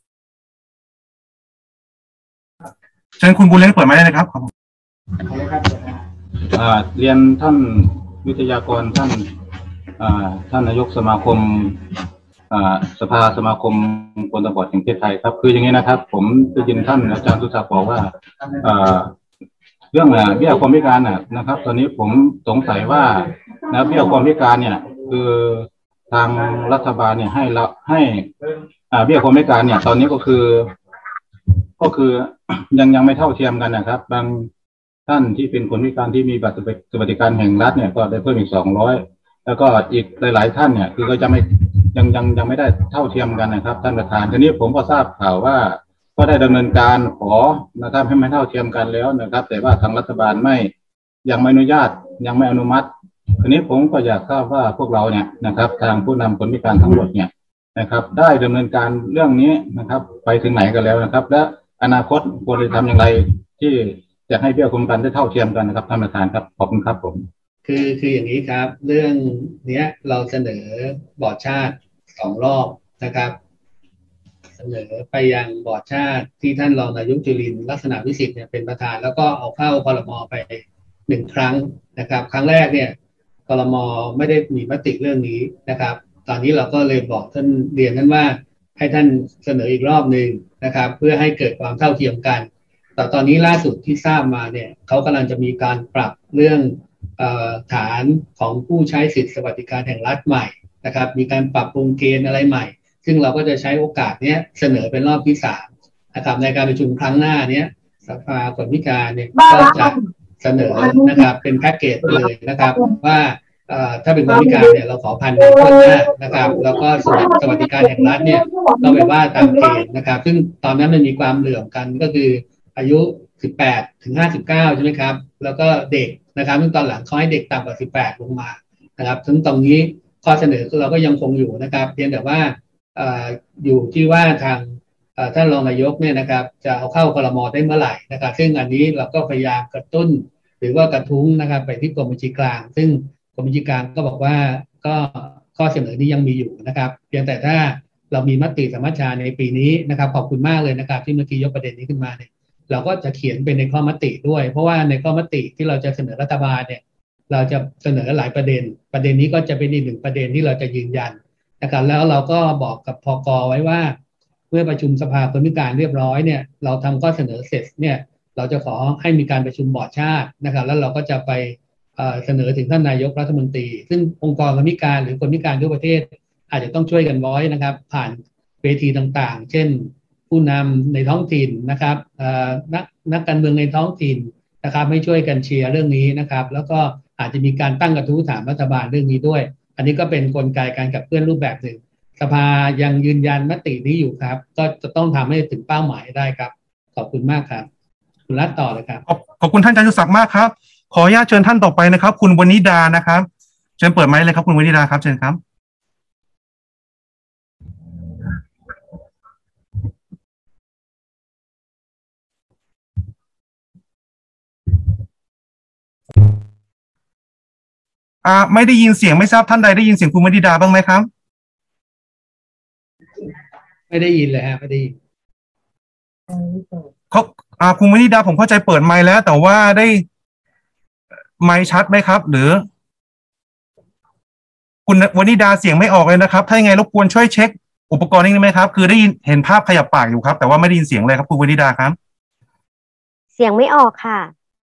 เชิญคุณบุญเลี้ยงเปิดไมค์ได้เลยครับขอบคุณเรียนท่านวิทยากรท่านท่านนายกสมาคมสภาสมาคมคนตาบอดแห่งประเทศไทยครับคืออย่างนี้นะครับผมได้ยินท่านอาจารย์สุศักดิ์บอกว่าเรื่องเบี้ยความพิการนะครับตอนนี้ผมสงสัยว่านะเบี้ยความพิการเนี่ยคือทางรัฐบาลเนี่ยให้เราให้เบี้ยความพิการเนี่ยตอนนี้ก็คือก็คือยังยังไม่เท่าเทียมกันนะครับบางท่านที่เป็นคนพิการที่มีบัตรสวัสดิการแห่งรัฐเนี่ยก็ได้เพิ่มอีกสองร้อยแล้วก็อีกหลายๆท่านเนี่ยคือก็จะไม่ยังยังยังไม่ได้เท่าเทียมกันนะครับท่านประธานทีนี้ผมก็ทราบข่าวว่าก็ได้ดำเนินการขอนะครับให้มันเท่าเทียมกันแล้วนะครับแต่ว่าทางรัฐบาลไม่ยังไม่อนุญาตยังไม่อนุมัติทีนี้ผมก็อยากทราบว่าพวกเราเนี่ยนะครับทางผู้นำคนพิการทั้งหมดเนี่ยนะครับได้ดำเนินการเรื่องนี้นะครับไปถึงไหนกันแล้วนะครับและอนาคตควรจะทำอย่างไรที่จะให้เบี้ยคุ้มกันได้เท่าเทียมกันนะครับท่านประธานครับขอบคุณครับผมคือคืออย่างนี้ครับเรื่องเนี้ยเราเสนอบอร์ดชาติสองรอบนะครับเสนอไปยังบอร์ดชาติที่ท่านรองนายกจุลินทร์ลักษณะวิสิทธิ์เนี่ยเป็นประธานแล้วก็เอาเข้าครม.ไปหนึ่งครั้งนะครับครั้งแรกเนี่ยครม.ไม่ได้มีมติเรื่องนี้นะครับตอนนี้เราก็เลยบอกท่านเรียนท่านว่าให้ท่านเสนออีกรอบหนึ่งนะครับเพื่อให้เกิดความเท่าเทียมกันแต่ตอนนี้ล่าสุดที่ทราบมาเนี่ยเขากำลังจะมีการปรับเรื่องฐานของผู้ใช้สิทธิสวัสดิการแห่งรัฐใหม่นะครับมีการปรับปรุงเกณฑ์อะไรใหม่ซึ่งเราก็จะใช้โอกาสนี้เสนอเป็นรอบที่สามนะครับในการประชุมครั้งหน้านี้สภาคนพิการเนี่ยก็จะเสนอนะครับเป็นแพ็กเกจเลยนะครับว่าถ้าเป็นคนพิการเนี่ยเราขอพันหนึ่งคนหน้านะครับแล้วก็ส่วนสวัสดิการแห่งรัฐเนี่ยก็ไปว่าตามเกณฑ์นะครับซึ่งตอนนั้นมันมีความเหลื่อมกันก็คืออายุสิบแปดถึงห้าสิบเก้าใช่ไหมครับแล้วก็เด็กนะครับซึ่งตอนหลังเขาให้เด็กต่ำกว่าสิบแปดลงมานะครับซึ่งตรงนี้ข้อเสนอเราก็ยังคงอยู่นะครับเพียงแต่ว่าอยู่ที่ว่าทางท่านรองนายกเนี่ยนะครับจะเอาเข้าครม.ได้เมื่อไหร่นะครับซึ่งอันนี้เราก็พยายามกระตุ้นหรือว่ากระทุ้งนะครับไปที่กรมบัญชีกลางซึ่งกรมบัญชีกลางก็บอกว่าก็ข้อเสนอนี้ยังมีอยู่นะครับเพียงแต่ถ้าเรามีมติสมัชชาในปีนี้นะครับขอบคุณมากเลยนะครับที่เมื่อกี้ยกประเด็นนี้ขึ้นมาเนี่ยเราก็จะเขียนเป็นในข้อมติด้วยเพราะว่าในข้อมติที่เราจะเสนอรัฐบาลเนี่ยเราจะเสนอหลายประเด็นประเด็นนี้ก็จะเป็นอีกหนึ่งประเด็นที่เราจะยืนยันนะครับแล้วเราก็บอกกับพก.ไว้ว่าเมื่อประชุมสภาคนพิการเรียบร้อยเนี่ยเราทำข้อเสนอเสร็จเนี่ยเราจะขอให้มีการประชุมบอร์ดชาตินะครับแล้วเราก็จะไปเสนอถึงท่านนายกรัฐมนตรีซึ่งองค์กรคนพิการหรือคนพิการทั่วประเทศอาจจะต้องช่วยกันไว้นะครับผ่านเวทีต่างๆเช่นผู้นำในท้องถิ่นนะครับนักนักการเมืองในท้องถิ่นนะครับให้ช่วยกันเชียร์เรื่องนี้นะครับแล้วก็อาจจะมีการตั้งกระทู้ถามรัฐบาลเรื่องนี้ด้วยอันนี้ก็เป็นกลไกการขับเคลื่อนรูปแบบหนึ่งสภายังยืนยันมตินี้อยู่ครับก็จะต้องทำให้ถึงเป้าหมายได้ครับขอบคุณมากครับคุณรัฐต่อเลยครับขอบคุณท่านอาจารย์ชูศักดิ์มากครับขออนุญาตเชิญท่านต่อไปนะครับคุณวนิดานะครับเชิญเปิดไมค์เลยครับคุณวนิดาครับเชิญครับอ่าไม่ได้ยินเสียงไม่ทราบท่านใดได้ยินเสียงคุณวนิดาบ้างไหมครับไม่ได้ยินเลยฮะไม่ได้ยินเขาอ่าคุณวนิดาผมเข้าใจเปิดไมค์แล้วแต่ว่าได้ไมค์ชัดไหมครับหรือคุณวนิดาเสียงไม่ออกเลยนะครับถ้ายังไงรบกวนช่วยเช็คอุปกรณ์นี้ไหมครับคือได้ยินเห็นภาพขยับปากอยู่ครับแต่ว่าไม่ได้ยินเสียงเลยครับคุณวนิดาครับเสียงไม่ออกค่ะ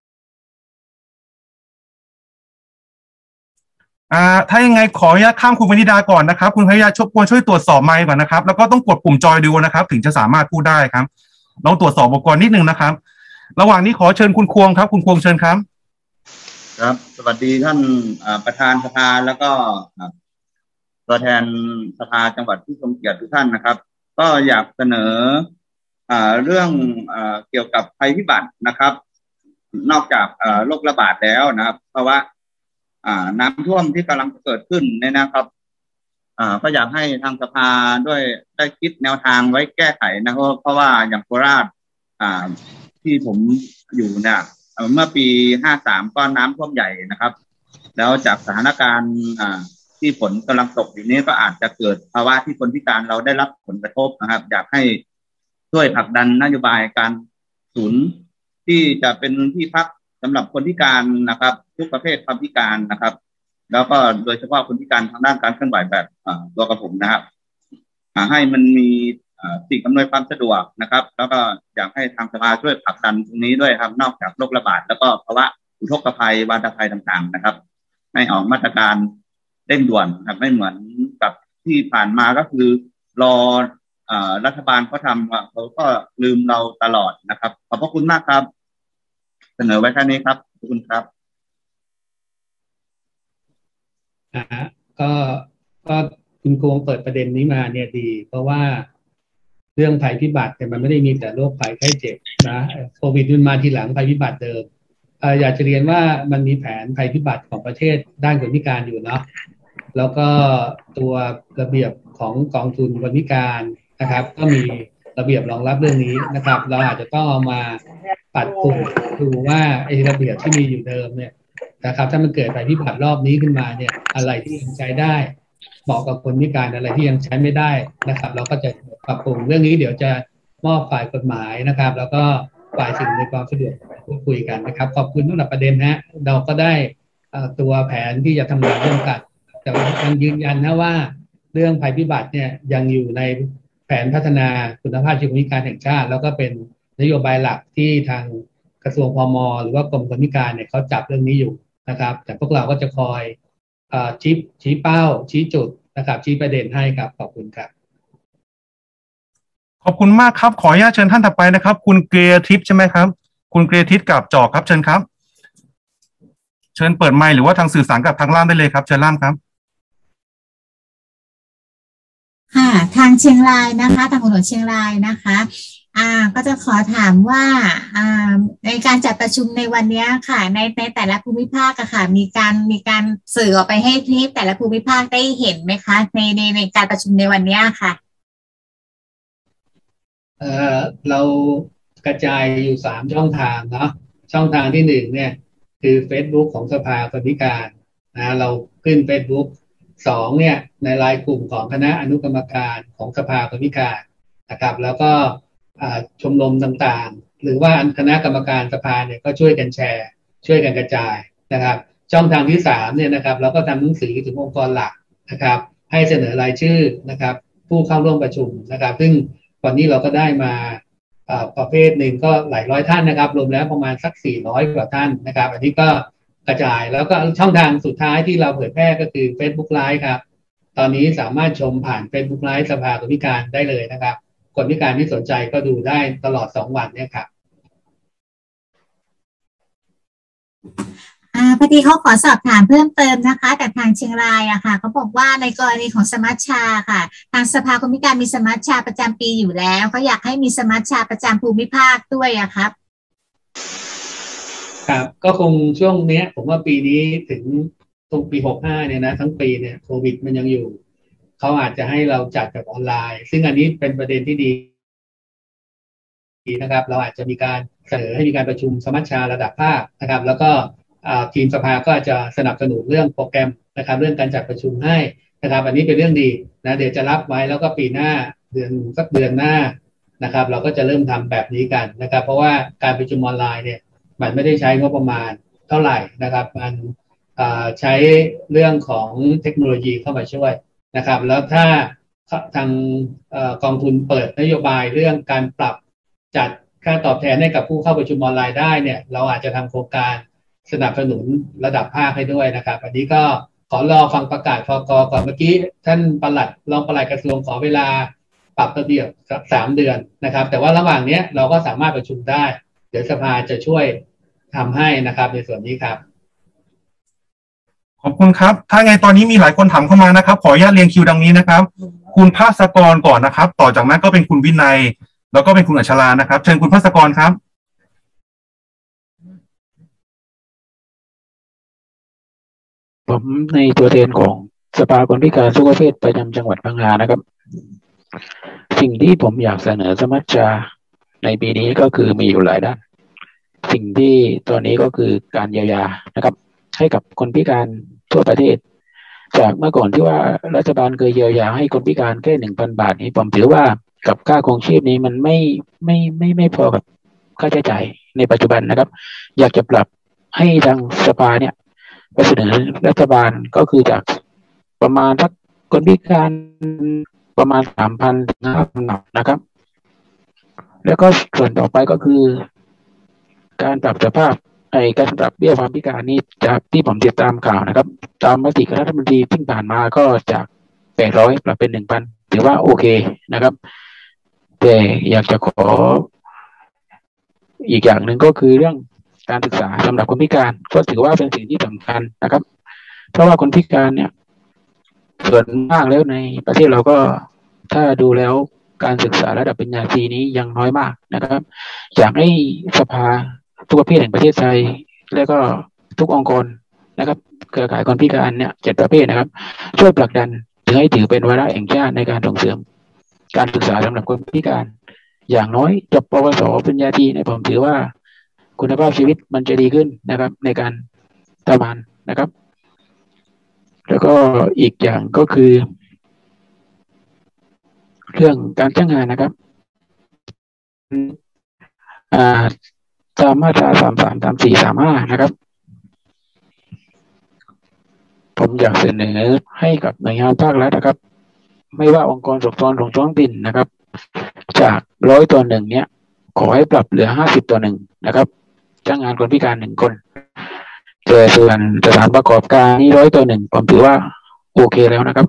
อ่าถ้ายังไงขออนุญาตข้ามคุณวนิดาก่อนนะครับคุณพยาช่วยควรช่วยตรวจสอบไมค์ก่อนนะครับแล้วก็ต้องกดปุ่มจอยดูนะครับถึงจะสามารถพูดได้ครับลองตรวจสอบอุปกรณ์นิดนึงนะครับระหว่างนี้ขอเชิญคุณควงครับคุณควงเชิญครับครับสวัสดีท่านประธานสภาแล้วก็ตัวแทนสภาจังหวัดผู้ทรงเกียรติทุกท่านนะครับก็อยากเสนอเรื่องเกี่ยวกับภัยพิบัตินะครับนอกจากโรคระบาดแล้วนะครับเพราะว่าน้ำท่วมที่กำลังเกิดขึ้นเนี่ยนะครับก็อยากให้ทางสภาด้วยได้คิดแนวทางไว้แก้ไขนะครับเพราะว่าอย่างโคราชที่ผมอยู่เนี่ยเมื่อปีห้าสามก็น้ำท่วมใหญ่นะครับแล้วจากสถานการณ์ที่ฝนกำลังตกอยู่นี้ก็อาจจะเกิดภาวะที่คนพิการเราได้รับผลกระทบนะครับอยากให้ช่วยผลักดันนโยบายการศูนย์ที่จะเป็นที่พักสำหรับคนพิการนะครับทุกประเภทความพิการนะครับแล้วก็โดยเฉพาะคนพิการทางด้านการเคลื่อนไหวแบบตัวกระผมนะครับให้มันมีสิ่งอำนวยความสะดวกนะครับแล้วก็อยากให้ทางสภาช่วยผลักดันตรงนี้ด้วยครับนอกจากโรคระบาดแล้วก็ภาวะอุทกภัยวาตภัยต่างๆนะครับให้ออกมาตรการเร่งด่วนครับไม่เหมือนกับที่ผ่านมาก็คือรอรัฐบาลเขาทำเขาก็ลืมเราตลอดนะครับขอบพระคุณมากครับเสนอไว้แค่นี้ครับขอบคุณครับอ่าก็ก็คุณควงเปิดประเด็นนี้มาเนี่ยดีเพราะว่าเรื่องภัยพิบัติเนี่ยมันไม่ได้มีแต่โรคภัยไข้เจ็บนะโควิดมันมาทีหลังภัยพิบัติเดิมอยากจะเรียนว่ามันมีแผนภัยพิบัติของประเทศด้านคนพิการอยู่เนาะแล้วก็ตัวระเบียบของกองทุนคนพิการนะครับก็มีระเบียบรองรับเรื่องนี้นะครับเราอาจจะต้องเอามาปัดฝุ่นดูว่าไอ้ระเบียบที่มีอยู่เดิมเนี่ยนะครับถ้ามันเกิดภัยพิบัติรอบนี้ขึ้นมาเนี่ยอะไรที่ยังใช้ได้เหมาะกับคนพิการอะไรที่ยังใช้ไม่ได้นะครับเราก็จะปรับปรุงเรื่องนี้เดี๋ยวจะมอบฝ่ายกฎหมายนะครับแล้วก็ฝ่ายสิ่งในความสะดวกพูดคุยกันนะครับขอบคุณสำหรับประเด็นนะเราก็ได้ตัวแผนที่จะทำงานร่วมกันแต่ยังยืนยันนะว่าเรื่องภัยพิบัติเนี่ยยังอยู่ในแผนพัฒนาคุณภาพชีวิตคนพิการแห่งชาติแล้วก็เป็นนโยบายหลักที่ทางกระทรวงพม.หรือว่ากรมคนพิการเนี่ยเขาจับเรื่องนี้อยู่นะครับแต่พวกเราก็จะคอยชี้ชี้เป้าชี้จุดนะครับชี้ประเด็นให้ครับขอบคุณครับขอบคุณมากครับขออนุญาตเชิญท่านถัดไปนะครับคุณเกรียทิพย์ใช่ไหมครับคุณเกรียทิพย์กับจอกครับเชิญครับเชิญเปิดไมค์หรือว่าทางสื่อสารกับทางล่ามได้เลยครับเชิญล่ามครับค่ะทางเชียงรายนะคะทางถนนเชียงรายนะคะอ่าก็จะขอถามว่าอ่าในการจัดประชุมในวันนี้ค่ะในในแต่ละภูมิภาคอะค่ะมีการมีการสื่อออกไปให้ที่แต่ละภูมิภาคได้เห็นไหมคะในในในการประชุมในวันนี้ค่ะเอ่อเรากระจายอยู่สามช่องทางเนาะช่องทางที่หนึ่งเนี่ยคือ Facebook ของสภาคนพิการนะเราขึ้น Facebook สองเนี่ยในไลน์กลุ่มของคณะอนุกรรมการของสภาคนพิการนะครับแล้วก็ชมรมต่างๆหรือว่าคณะกรรมการสภาเนี่ยก็ช่วยกันแชร์ช่วยกันกระจายนะครับช่องทางที่สามเนี่ยนะครับเราก็ทำหนังสือถึงองค์กรหลักนะครับให้เสนอรายชื่อนะครับผู้เข้าร่วมประชุมนะครับซึ่งวันนี้เราก็ได้มาประเภทหนึ่งก็หลายร้อยท่านนะครับรวมแล้วประมาณสักสี่ร้อยกว่าท่านนะครับอันนี้ก็กระจายแล้วก็ช่องทางสุดท้ายที่เราเผยแพร่ก็คือ Facebook Live ครับตอนนี้สามารถชมผ่าน Facebook Live สภาคนพิการได้เลยนะครับคนพิการที่สนใจก็ดูได้ตลอดสองวันเนี่ยครับอ่าพอดีเขาขอสอบถามเพิ่มเติมนะคะแต่ทางเชียงรายอะค่ะเขาบอกว่าในกรณีของสมัชชาค่ะทางสภาคนพิการมีสมัชชาประจำปีอยู่แล้วเขาอยากให้มีสมัชชาประจำภูมิภาคด้วยอะครับครับก็คงช่วงนี้ผมว่าปีนี้ถึงตรงปีหกสิบห้าเนี่ยนะทั้งปีเนี่ยโควิดมันยังอยู่เขาอาจจะให้เราจัดแบบออนไลน์ซึ่งอันนี้เป็นประเด็นที่ดีนะครับเราอาจจะมีการเสนอให้มีการประชุมสมัชชาระดับภาคนะครับแล้วก็ทีมสภาก็จะสนับสนุนเรื่องโปรแกรมนะครับเรื่องการจัดประชุมให้นะครับอันนี้เป็นเรื่องดีนะเดี๋ยวจะรับไว้แล้วก็ปีหน้าเดือนสักเดือนหน้านะครับเราก็จะเริ่มทำแบบนี้กันนะครับเพราะว่าการประชุมออนไลน์เนี่ยมันไม่ได้ใช้งบประมาณเท่าไหร่นะครับมันใช้เรื่องของเทคโนโลยีเข้ามาช่วยนะครับแล้วถ้าทางกองทุนเปิดนโยบายเรื่องการปรับจัดค่าตอบแทนให้กับผู้เข้าประชุมออนไลน์ได้เนี่ยเราอาจจะทำโครงการสนับสนุนระดับภาคให้ด้วยนะครับอันนี้ก็ขอรอฟังประกาศพก.ก่อนเมื่อกี้ท่านปลัดรองปลัดกระทรวงขอเวลาปรับระเบียบสักสามเดือนนะครับแต่ว่าระหว่างนี้เราก็สามารถประชุมได้เดี๋ยวสภาจะช่วยทำให้นะครับในส่วนนี้ครับขอบคุณครับถ้าไงตอนนี้มีหลายคนถามเข้ามานะครับขออนุญาตเรียงคิวดังนี้นะครับคุณภาสกรก่อนนะครับต่อจากนั้นก็เป็นคุณวินัยแล้วก็เป็นคุณอัชรานะครับเชิญคุณภาสกรครับผมในตัวแทนของสภาคนพิการทุกประเภทประจำจังหวัดพังงานะครับสิ่งที่ผมอยากเสนอสมัชชาในปีนี้ก็คือมีอยู่หลายด้านสิ่งที่ตอนนี้ก็คือการเยียวยานะครับให้กับคนพิการทั่วประเทศจากเมื่อก่อนที่ว่ารัฐบาลเคยเยียวยาให้คนพิการแค่หนึ่งพันบาทนี้ผมถือว่ากับค่าครองชีพนี้มันไม่ไม่ไม่ไม่พอกับค่าใช้จ่ายในปัจจุบันนะครับอยากจะปรับให้ทางสภาเนี่ยไปเสนอรัฐบาลก็คือจากประมาณทักคนพิการประมาณสามพันถึงห้าพันนะครับแล้วก็ส่วนต่อไปก็คือการปรับสภาพไอ้การปรับเบี้ยความพิการนี้จากที่ผมติดตามข่าวนะครับตามมติคณะรัฐมนตรีที่ผ่านมาก็จากแปดร้อยปรับเป็นหนึ่งพันถือว่าโอเคนะครับแต่อยากจะขออีกอย่างหนึ่งก็คือเรื่องการศึกษาสำหรับคนพิการก็ถือว่าเป็นสิ่งที่สำคัญนะครับเพราะว่าคนพิการเนี่ยส่วนมากแล้วในประเทศเราก็ถ้าดูแล้วการศึกษาระดับปริญญาตรีนี้ยังน้อยมากนะครับอยากให้สภาทุกประเภทแห่งประเทศไทยและก็ทุกองค์กรนะครับเครือข่ายคนพิการเนี่ยเจ็ดประเภทนะครับช่วยผลักดันถึงให้ถือเป็นวาระแห่งชาติในการส่งเสริมการศึกษาสำหรับคนพิการอย่างน้อยจบปวสปริญญาตรีเนี่ยผมถือว่าคุณภาพชีวิตมันจะดีขึ้นนะครับในการทำงานนะครับแล้วก็อีกอย่างก็คือเรื่องการจ้างงานนะครับอ่าตามมาตราสามสามสามสี่สามห้านะครับผมอยากเสนอให้กับหน่วยงานภาครัฐนะครับไม่ว่าองค์กรปกครองส่วนท้องถิ่นนะครับจากร้อยต่อหนึ่งเนี้ยขอให้ปรับเหลือห้าสิบต่อหนึ่งนะครับจ้างงานคนพิการหนึ่งคนแต่ส่วนสถานประกอบการนี้ร้อยต่อหนึ่งผมถือว่าโอเคแล้วนะครับ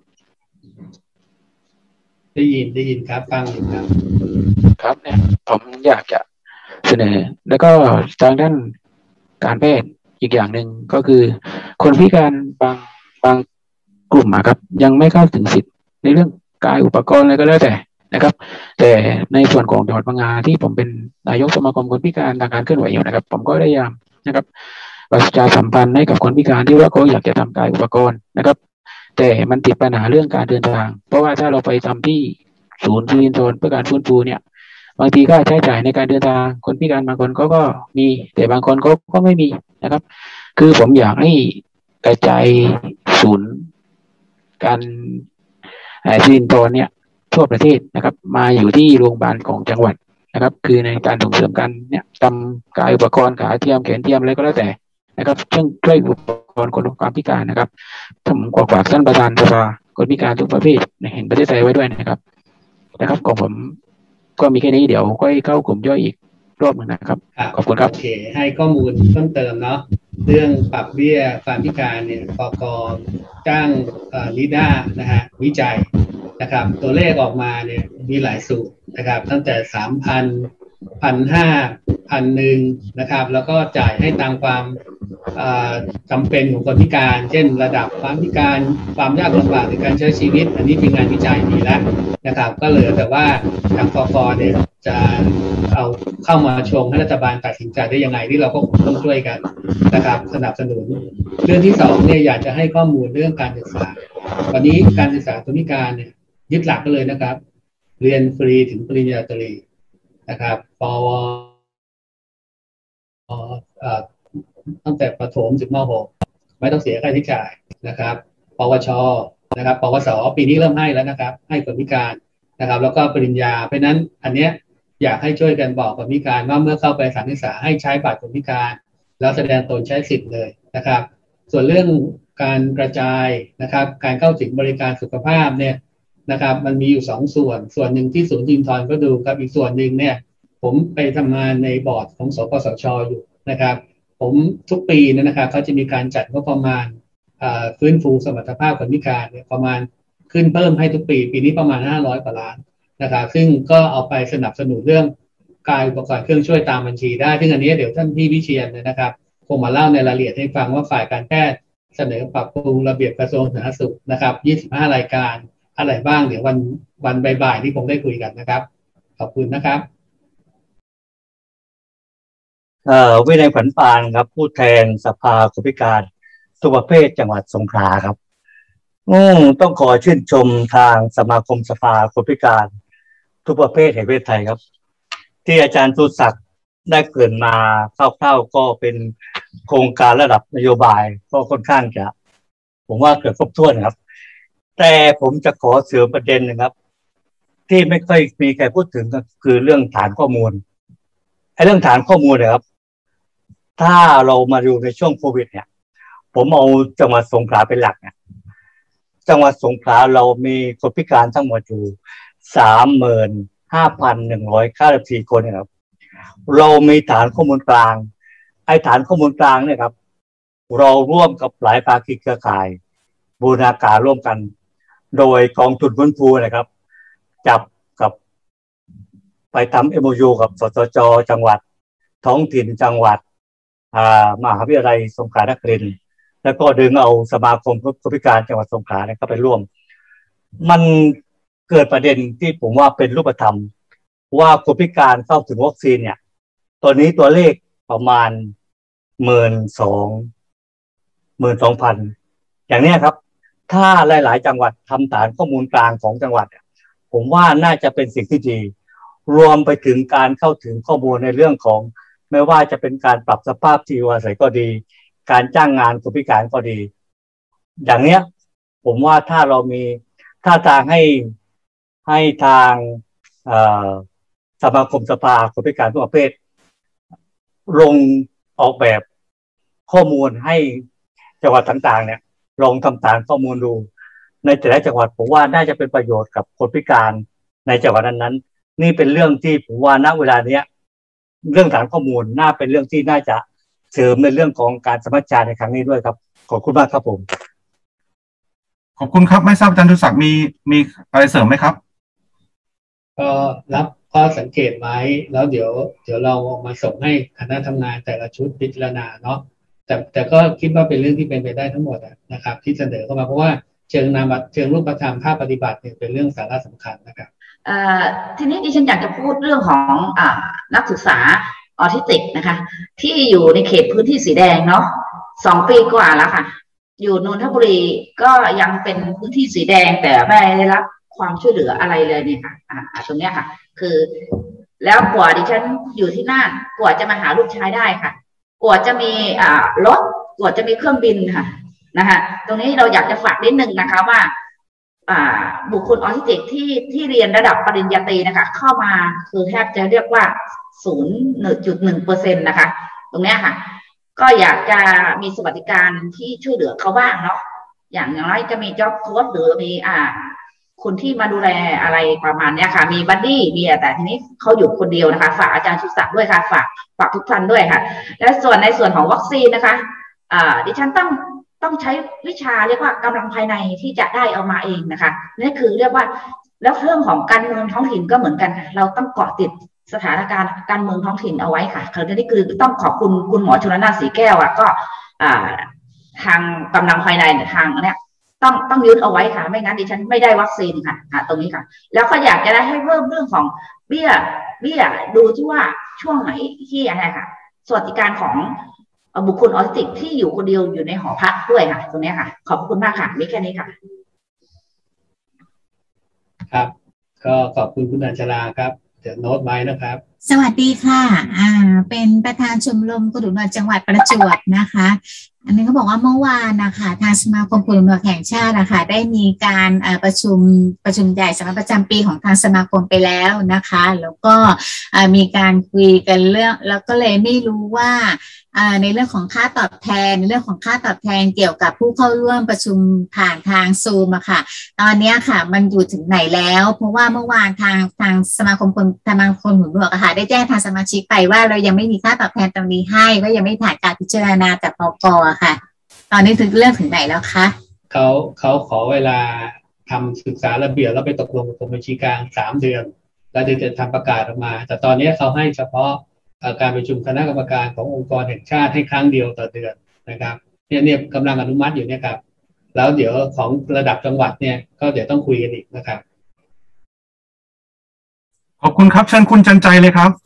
ได้ยินได้ยินครับฟังอยู่ครับครับเนี่ยผมอยากจะเสนอแล้วก็ทางด้านการแพทย์อีกอย่างหนึ่งก็คือคนพิการบางบางกลุ่มครับยังไม่เข้าถึงสิทธิ์ในเรื่องกายอุปกรณ์อะไรก็แล้วแต่นะครับแต่ในส่วนของจังหวัดพังงาที่ผมเป็นนายกสมาคมคนพิการทางการเคลื่อนไหวอยู่นะครับผมก็ได้พยายามนะครับประชาสัมพันธ์ให้กับคนพิการที่ว่าเขาอยากจะทำกายอุปกรณ์นะครับแต่มันติดปัญหาเรื่องการเดินทางเพราะว่าถ้าเราไปทำที่ศูนย์ซีนโซนเพื่อการฟื้นฟูเนี่ยบางทีก็ใช้จ่ายในการเดินทางคนพิการบางคนเขาก็มีแต่บางคนเขาก็ไม่มีนะครับคือผมอยากให้กระจายศูนย์การซีนโซนเนี่ยทั่วประเทศนะครับมาอยู่ที่โรงพยาบาลของจังหวัดนะครับคือในการส่งเสริมกันเนี่ยทำกายอุปกรณ์ขาเทียมแขนเทียมอะไรก็แล้วแต่นะครับช่วยช่วยอุปกรณ์คนความพิการนะครับผมขอฝากท่านประธานสภาคนพิการทุกประเภทในแห่งประเทศไทยไว้ด้วยนะครับนะครับของผมก็มีแค่นี้เดี๋ยวก็เข้ากลุ่มย่อยอีกรอบนึงนะครับขอบคุณครับโอเคให้ข้อมูลเพิ่มเติมเนาะเรื่องปรับเบี้ยความพิการเนี่ยปกจ้างลิด้านะฮะวิจัยนะครับตัวเลขออกมาเนี่ยมีหลายสูตรนะครับตั้งแต่สามพันพันห้าพันหนึ่งนะครับแล้วก็จ่ายให้ตามความจำเป็นของคนพิการเช่นระดับความพิการความยากลำบากในการใช้ชีวิตอันนี้เป็นงานวิจัยดีแล้วนะครับก็เหลือแต่ว่าทางกก.เนี่ยจะเอาเข้ามาชงให้รัฐบาลตัดสินใจได้ยังไงที่เราก็ต้องช่วยกันนะครับสนับสนุนเรื่องที่สองเนี่ยอยากจะให้ข้อมูลเรื่องการศึกษาวันนี้การศึกษาคนพิการเนี่ยยึดหลักก็เลยนะครับเรียนฟรีถึงปริญญาตรีนะครับปวตั้งแต่ประถมถึงม หกไม่ต้องเสียค่าใช้จ่ายนะครับปวชนะครับปวสปีนี้เริ่มให้แล้วนะครับให้คนพิการนะครับแล้วก็ปริญญาเพราะนั้นอันเนี้ยอยากให้ช่วยกันบอกคนพิการว่าเมื่อเข้าไปสถานศึกษาให้ใช้บัตรคนพิการแล้วแสดงตนใช้สิทธิ์เลยนะครับส่วนเรื่องการกระจายนะครับการเข้าถึงบริการสุขภาพเนี่ยนะครับมันมีอยู่สองส่วนส่วนหนึ่งที่ศูนย์จินทรก็ดูครับอีกส่วนหนึ่งเนี่ยผมไปทำงานในบอร์ดของสปสช.อยู่นะครับผมทุกปีนะครับเขาจะมีการจัดงบประมาณฟื้นฟูสมรรถภาพคนพิการเนี่ยประมาณขึ้นเพิ่มให้ทุกปีปีนี้ประมาณห้าร้อยกว่าล้านนะครับซึ่งก็เอาไปสนับสนุนเรื่องการอุปกรณ์เครื่องช่วยตามบัญชีได้ซึ่งอันนี้เดี๋ยวท่านพี่วิเชียรนะครับคงมาเล่าในรายละเอียดให้ฟังว่าฝ่ายการแพทย์เสนอปรับปรุงระเบียบกระทรวงสาธารณสุขนะครับยี่สิบห้ารายการอะไรบ้างเดี๋ยววันวันบ่ายๆที่ผมได้คุยกันนะครับขอบคุณนะครับเอ่อวินัยผันปานครับผู้แทนสภาคนพิการทุกประเภทจังหวัดสงขลาครับอืมต้องขอชื่นชมทางสมาคมสภาคนพิการทุกประเภทแห่งประเทศไทยครับที่อาจารย์สุศักดิ์ได้เกริ่นมาคร่าวๆก็เป็นโครงการระดับนโยบายก็ค่อนข้างจะผมว่าเกือบครบถ้วนครับแต่ผมจะขอเสริมประเด็นนะครับที่ไม่ค่อยมีใครพูดถึงก็คือเรื่องฐานข้อมูลไอ้เรื่องฐานข้อมูลนะครับถ้าเรามาดูในช่วงโควิดเนี่ยผมเอาจังหวัดสงขลาเป็นหลักเนี่ยจังหวัดสงขลาเรามีคนพิการทั้งหมดอยู่สามหมื่นห้าพันหนึ่งร้อยเก้าสิบสี่คนนะครับเรามีฐานข้อมูลกลางไอ้ฐานข้อมูลกลางเนี่ยครับเราร่วมกับหลายภาคีเครือข่ายบูรณาการร่วมกันโดยกองทุนฟื้นฟูนะครับจับกับไปทำ เอ็ม โอ ยู กับสสจ.จังหวัดท้องถิ่นจังหวัดมหาวิทยาลัยสงขลานครินทร์แล้วก็ดึงเอาสมาคมคนพิการจังหวัดสงขลาเนี่ยเข้าไปร่วมมันเกิดประเด็นที่ผมว่าเป็นรูปธรรมว่าคนพิการเข้าถึงวัคซีนเนี่ยตอนนี้ตัวเลขประมาณหมื่นสองหมื่นสองพันอย่างนี้ครับถ้าหลายๆจังหวัดทำฐานข้อมูลกลางของจังหวัดผมว่าน่าจะเป็นสิ่งที่ดีรวมไปถึงการเข้าถึงข้อมูลในเรื่องของไม่ว่าจะเป็นการปรับสภาพที่อยู่อาศัยก็ดีการจ้างงานคนพิการก็ดีอย่างเนี้ยผมว่าถ้าเรามีท่าทางให้ให้ทางสมาคมสภาคนพิการทุกประเภทลงออกแบบข้อมูลให้จังหวัดต่างๆเนี่ยลองทำฐานข้อมูลดูในแต่ละจังหวัดผมว่าน่าจะเป็นประโยชน์กับคนพิการในจังหวัดนั้นๆนี่เป็นเรื่องที่ผมว่าณเวลาเนี้ยเรื่องฐานข้อมูลน่าเป็นเรื่องที่น่าจะเสริมในเรื่องของการสมัชชาในครั้งนี้ด้วยครับขอบคุณมากครับผมขอบคุณครับไม่ทราบอาจารย์ชูศักดิ์มีมีอะไรเสริมไหมครับก็รับข้อสังเกตไว้แล้วเดี๋ยวเดี๋ยวเราออกมาส่งให้คณะทำงานแต่ละชุดพิจารณาเนาะแต่แต่ก็คิดว่าเป็นเรื่องที่เป็นไปได้ทั้งหมดนะครับที่เสนอเข้ามาเพราะว่าเชิงนามเชิงรูปธรรมภาคปฏิบัติเนี่ยเป็นเรื่องสาระสำคัญนะครับทีนี้ดิฉันอยากจะพูดเรื่องของอ่านักศึกษาออทิสติกนะคะที่อยู่ในเขตพื้นที่สีแดงเนาะสองปีกว่าแล้วค่ะอยู่นนทบุรีก็ยังเป็นพื้นที่สีแดงแต่ไม่ได้รับความช่วยเหลืออะไรเลยเนี่ยค่ะอ่าตรงเนี้ยค่ะคือแล้วกว่าดิฉันอยู่ที่น่านกว่าจะมาหาลูกชายได้ค่ะกว่าจะมีอ่ารถกว่าจะมีเครื่องบินค่ะนะคะตรงนี้เราอยากจะฝากนิดนึงนะคะว่าอ่าบุคคลออทิสติกที่ที่เรียนระดับปริญญาตรีนะคะเข้ามาคือแทบจะเรียกว่าศูนย์จุดหนึ่งเปอร์เซ็นต์นะคะตรงเนี้ยค่ะก็อยากจะมีสวัสดิการที่ช่วยเหลือเขาบ้างเนาะอย่างน้อยจะมีจ็อบโค้ชหรือมีอ่าคนที่มาดูแลอะไรประมาณเนี้ยค่ะมีบัดดี้มีแต่ทีนี้เขาอยู่คนเดียวนะคะฝากอาจารย์ชูศักดิ์ด้วยค่ะฝากฝากทุกท่านด้วยค่ะและส่วนในส่วนของวัคซีนนะคะอ่าดิฉันต้องต้องใช้วิชาเรียกว่ากำลังภายในที่จะได้เอามาเองนะคะนี่คือเรียกว่าแล้วเรื่องของการเมืองท้องถิ่นก็เหมือนกันค่ะเราต้องเกาะติดสถานการณ์การเมืองท้องถิ่นเอาไว้ค่ะคือนี่คือต้องขอบคุณคุณหมอชลนาถสีแก้วอ่ะก็อ่าทางกำลังภายในเนี่ยทางเนี้ยต้องต้องยึดเอาไว้ค่ะไม่งั้นดิฉันไม่ได้วัคซีนค่ะอ่าตรงนี้ค่ะแล้วก็อยากจะได้ให้เพิ่มเรื่องของเบี้ยเบี้ยดูที่ว่าช่วงไหนที่อะไรค่ะสวัสดิการของบุคคลออทิสติกที่อยู่คนเดียวอยู่ในหอพักด้วยค่ะตรงนี้ค่ะขอบคุณมากค่ะมีแค่นี้ค่ะครับก็ขอบคุณคุณอัญชลาครับเดี๋ยวโน้ตไว้นะครับสวัสดีค่ะอ่าเป็นประธานชมรมคนหูหนวกจังหวัดประจวบนะคะอันนี้เขาบอกว่าเมื่อวานนะคะทางสมาคมคนหูหนวกแห่งชาตินะคะได้มีการประชุมประชุมใหญ่สามัญประจำปีของทางสมาคมไปแล้วนะคะแล้วก็มีการคุยกันเรื่องแล้วก็เลยไม่รู้ว่าในเรื่องของค่าตอบแทนในเรื่องของค่าตอบแทนเกี่ยวกับผู้เข้าร่วมประชุมผ่านทางซูมอะค่ะตอนนี้ค่ะมันอยู่ถึงไหนแล้วเพราะว่าเมื่อวานทางทางสมาคมคนสมาคมหูหนวกอะค่ะได้แจ้งทางสมาชิกไปว่าเรายังไม่มีค่าตอบแทนตรงนี้ให้ก็ยังไม่ผ่านการพิจารณาจากปก.ค่ะตอนนี้ถึงเรื่องถึงไหนแล้วคะเขาเขาขอเวลาทำศึกษาระเบียบแล้วไปตกลงกับกรมบัญชีกลางสามเดือนแล้วเดี๋ยวจะทำประกาศออกมาแต่ตอนนี้เขาให้เฉพาะการประชุมคณะกรรมการขององค์กรแห่งชาติให้ครั้งเดียวต่อเดือนนะครับเนี่ยเนี่ยกำลังอนุมัติอยู่เนี่ยครับแล้วเดี๋ยวของระดับจังหวัดเนี่ยก็เดี๋ยวต้องคุยกันอีกนะครับขอบคุณครับเชิญคุณจันใจเลยครับ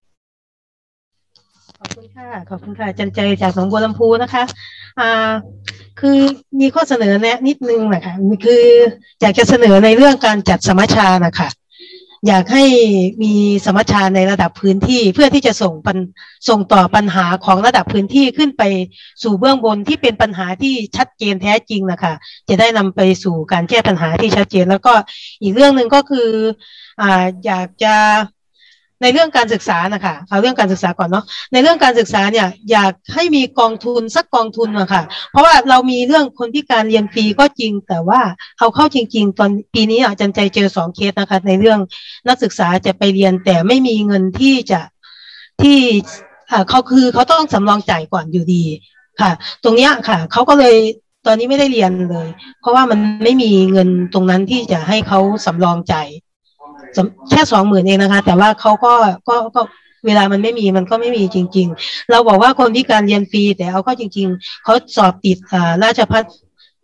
ขอบคุณค่ะขอบคุณค่ะจันใจจากหนองบัวลำพูนะคะอ่าคือมีข้อเสนอแนะนิดนึงนะคะคืออยากจะเสนอในเรื่องการจัดสัมมนานะคะอยากให้มีสมัชชาในระดับพื้นที่เพื่อที่จะส่งปัญส่งต่อปัญหาของระดับพื้นที่ขึ้นไปสู่เบื้องบนที่เป็นปัญหาที่ชัดเจนแท้จริงนะคะจะได้นำไปสู่การแก้ปัญหาที่ชัดเจนแล้วก็อีกเรื่องหนึ่งก็คืออ่าอยากจะในเรื่องการศึกษานะคะเอาเรื่องการศึกษาก่อนเนาะในเรื่องการศึกษาเนี่ยอยากให้มีกองทุนสักกองทุนนะคะเพราะว่าเรามีเรื่องคนพิการเรียนฟรีก็จริงแต่ว่าเอาเข้าจริงๆตอนปีนี้อาจารย์ใจเจอสองเคสนะคะในเรื่องนักศึกษาจะไปเรียนแต่ไม่มีเงินที่จะที่เขาคือเขาต้องสำรองจ่ายก่อนอยู่ดีค่ะตรงเนี้ยค่ะเขาก็เลยตอนนี้ไม่ได้เรียนเลยเพราะว่ามันไม่มีเงินตรงนั้นที่จะให้เขาสำรองจ่ายแค่สองหมื่นเองนะคะแต่ว่าเขาก็ก็ก็เวลามันไม่มีมันก็ไม่มีจริงๆเราบอกว่าคนที่การเรียนฟรีแต่เอาเข้าจริงๆเขาสอบติดอ่าราชภัฏ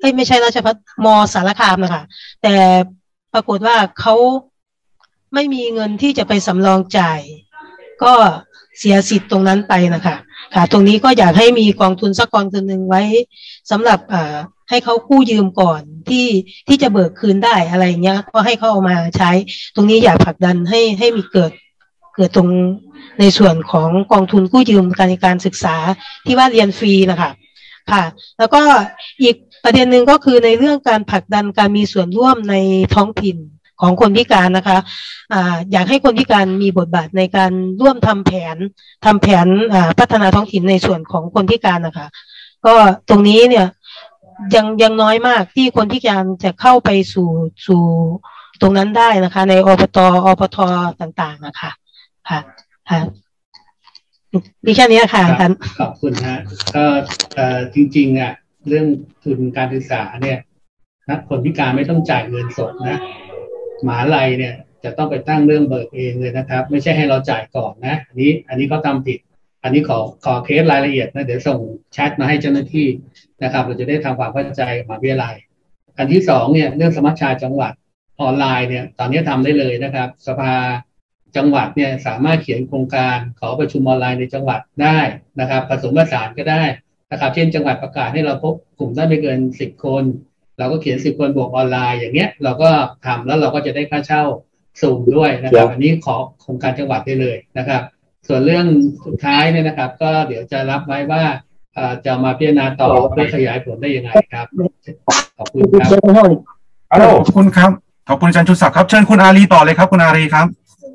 เอ้ยไม่ใช่ราชภัฏมอสารคามนะคะแต่ปรากฏว่าเขาไม่มีเงินที่จะไปสำรองจ่ายก็เสียสิทธิ์ตรงนั้นไปนะคะค่ะตรงนี้ก็อยากให้มีกองทุนสักกองทุนหนึ่งไว้สำหรับอ่าให้เขากู้ยืมก่อนที่ที่จะเบิกคืนได้อะไรเงี้ยก็ให้เขาเอามาใช้ตรงนี้อยากผลักดันให้ให้มีเกิดเกิดตรงในส่วนของกองทุนกู้ยืมการในการศึกษาที่ว่าเรียนฟรีนะคะค่ะแล้วก็อีกประเด็นหนึ่งก็คือในเรื่องการผลักดันการมีส่วนร่วมในท้องถิ่นของคนพิการนะคะอ่าอยากให้คนพิการมีบทบาทในการร่วมทำแผนทำแผนอ่าพัฒนาท้องถิ่นในส่วนของคนพิการนะคะก็ตรงนี้เนี่ยยังยังน้อยมากที่คนพิการจะเข้าไปสู่สู่ตรงนั้นได้นะคะในอปตอปทต่างๆนะคะค่ะค่ะมีแค่นี้ค่ะท่านขอบคุณฮะก็จริงๆอ่ะเรื่องทุนการศึกษาเนี่ยนะคนพิการไม่ต้องจ่ายเงินสดนะมหาลัยเนี่ยจะต้องไปตั้งเรื่องเบิกเองเลยนะครับไม่ใช่ให้เราจ่ายก่อนนะอันนี้อันนี้เขาทำผิดอันนี้ขอขอเคสรายละเอียดนะเดี๋ยวส่งแชทมาให้เจ้าหน้าที่นะครับเราจะได้ทำความเข้าใจมหาวิทยาลัยอันที่สองเนี่ยเรื่องสมัชชาจังหวัดออนไลน์เนี่ยตอนนี้ทำได้เลยนะครับสภาจังหวัดเนี่ยสามารถเขียนโครงการขอประชุมออนไลน์ในจังหวัดได้นะครับผสมผสานก็ได้นะครับเช่นจังหวัดประกาศให้เราพบกลุ่มได้ไม่เกินสิบคนเราก็เขียนสิบคนบวกออนไลน์อย่างเงี้ยเราก็ทำแล้วเราก็จะได้ค่าเช่าสูงด้วยนะครับอันนี้ขอโครงการจังหวัดได้เลยนะครับส่วนเรื่องสุดท้ายเนี่ยนะครับก็เดี๋ยวจะรับไว้ว่าจะมาพิจารณาต่อเพื่อขยายผลได้ยังไงครับขอบคุณครับฮัลโหลขอบคุณครับขอบคุณอาจารย์ชูศักดิ์ครับเชิญคุณอารีต่อเลยครับคุณอารีครับ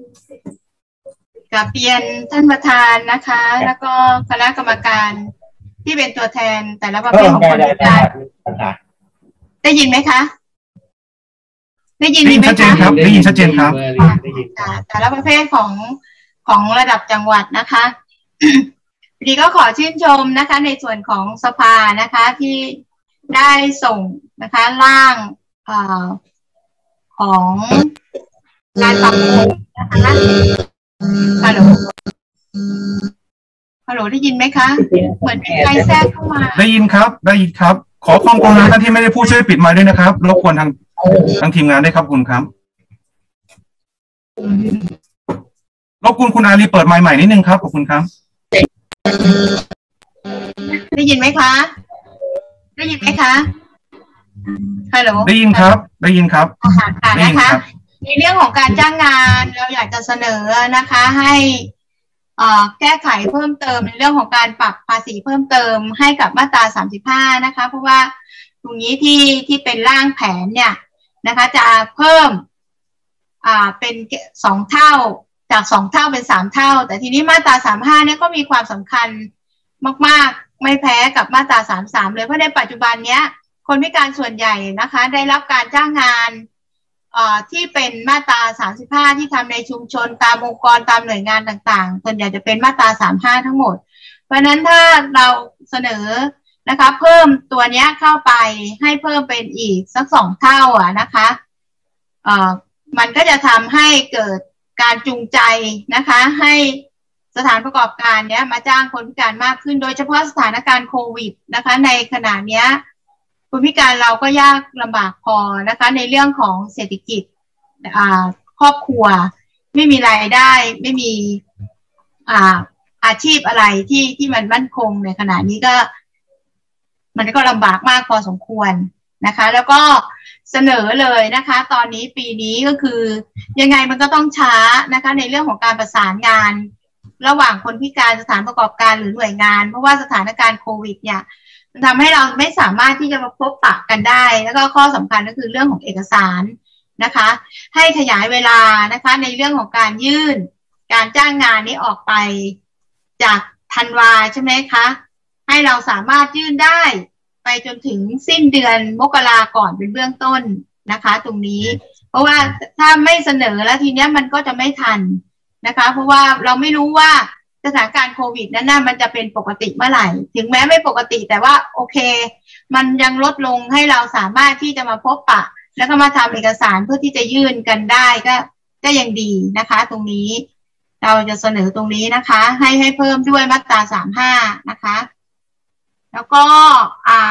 กับเรียนท่านประธานนะคะแล้วก็คณะกรรมการที่เป็นตัวแทนแต่ละประเภทของคนพิการได้ยินไหมคะได้ยินไหมคะได้ยินชัดเจนครับแต่ละประเภทของของระดับจังหวัดนะคะดีก็ขอชื่นชมนะคะในส่วนของสภานะคะที่ได้ส่งนะคะร่างอของการปรับปรุงนะคะฮัลโหลฮัลโหลได้ยินไหมคะเหมือนมีใครแทรกเข้ามาได้ยินครับได้ยินครับขอความกรุณาท่านที่ไม่ได้พูดช่วยปิดไมค์ด้วยนะครับรบกวนทางทางทีมงานได้ครับคุณครับรบกวนคุณอารีเปิดไมค์ใหม่นิดนึงครับขอบคุณครับได้ยินไหมคะได้ยินไหมคะฮัลโหลได้ยินครับได้ยินครับค่ะนะคะในเรื่องของการจ้างงานเราอยากจะเสนอนะคะให้แก้ไขเพิ่มเติมในเรื่องของการปรับภาษีเพิ่มเติมให้กับมาตราสามสิบห้านะคะเพราะว่าตรงนี้ที่ที่เป็นร่างแผนเนี่ยนะคะจะเพิ่มอ่าเป็นสองเท่าจากสองเท่าเป็นสามเท่าแต่ทีนี้มาตราสามห้าเนี่ยก็มีความสำคัญมากๆไม่แพ้กับมาตราสามสามเลยเพราะในปัจจุบันเนี้ยคนพิการส่วนใหญ่นะคะได้รับการจ้างงานที่เป็นมาตราสามสิบห้าที่ทำในชุมชนตามองค์กรตามหน่วยงานต่างๆส่วนใหญ่จะเป็นมาตราสามห้าทั้งหมดเพราะนั้นถ้าเราเสนอนะคะเพิ่มตัวเนี้ยเข้าไปให้เพิ่มเป็นอีกสักสองเท่าอ่ะนะคะเอ่อมันก็จะทำให้เกิดการจูงใจนะคะให้สถานประกอบการเนี้ยมาจ้างคนพิการมากขึ้นโดยเฉพาะสถานการณ์โควิดนะคะในขณะเนี้ยคนพิการเราก็ยากลำบากพอนะคะในเรื่องของเศรษฐกิจอ่าครอบครัวไม่มีรายได้ไม่มีอ่าอาชีพอะไรที่ที่มันมั่นคงในขณะนี้ก็มันก็ลำบากมากพอสมควรนะคะแล้วก็เสนอเลยนะคะตอนนี้ปีนี้ก็คือยังไงมันก็ต้องช้านะคะในเรื่องของการประสานงานระหว่างคนพิการสถานประกอบการหรือหน่วยงานเพราะว่าสถานการณ์โควิดเนี่ยทำให้เราไม่สามารถที่จะมาพบปะกันได้แล้วก็ข้อสำคัญก็คือเรื่องของเอกสารนะคะให้ขยายเวลานะคะในเรื่องของการยื่นการจ้างงานนี้ออกไปจากธันวาใช่ไหมคะให้เราสามารถยื่นได้ไปจนถึงสิ้นเดือนมกราก่อนเป็นเบื้องต้นนะคะตรงนี้เพราะว่าถ้าไม่เสนอแล้วทีเนี้ยมันก็จะไม่ทันนะคะเพราะว่าเราไม่รู้ว่าสถานการณ์โควิดนั้นน่ะมันจะเป็นปกติเมื่อไหร่ถึงแม้ไม่ปกติแต่ว่าโอเคมันยังลดลงให้เราสามารถที่จะมาพบปะแล้วก็มาทำเอกสารเพื่อที่จะยื่นกันได้ก็ก็ยังดีนะคะตรงนี้เราจะเสนอตรงนี้นะคะให้ให้เพิ่มด้วยมาตราสามห้านะคะแล้วก็อ่า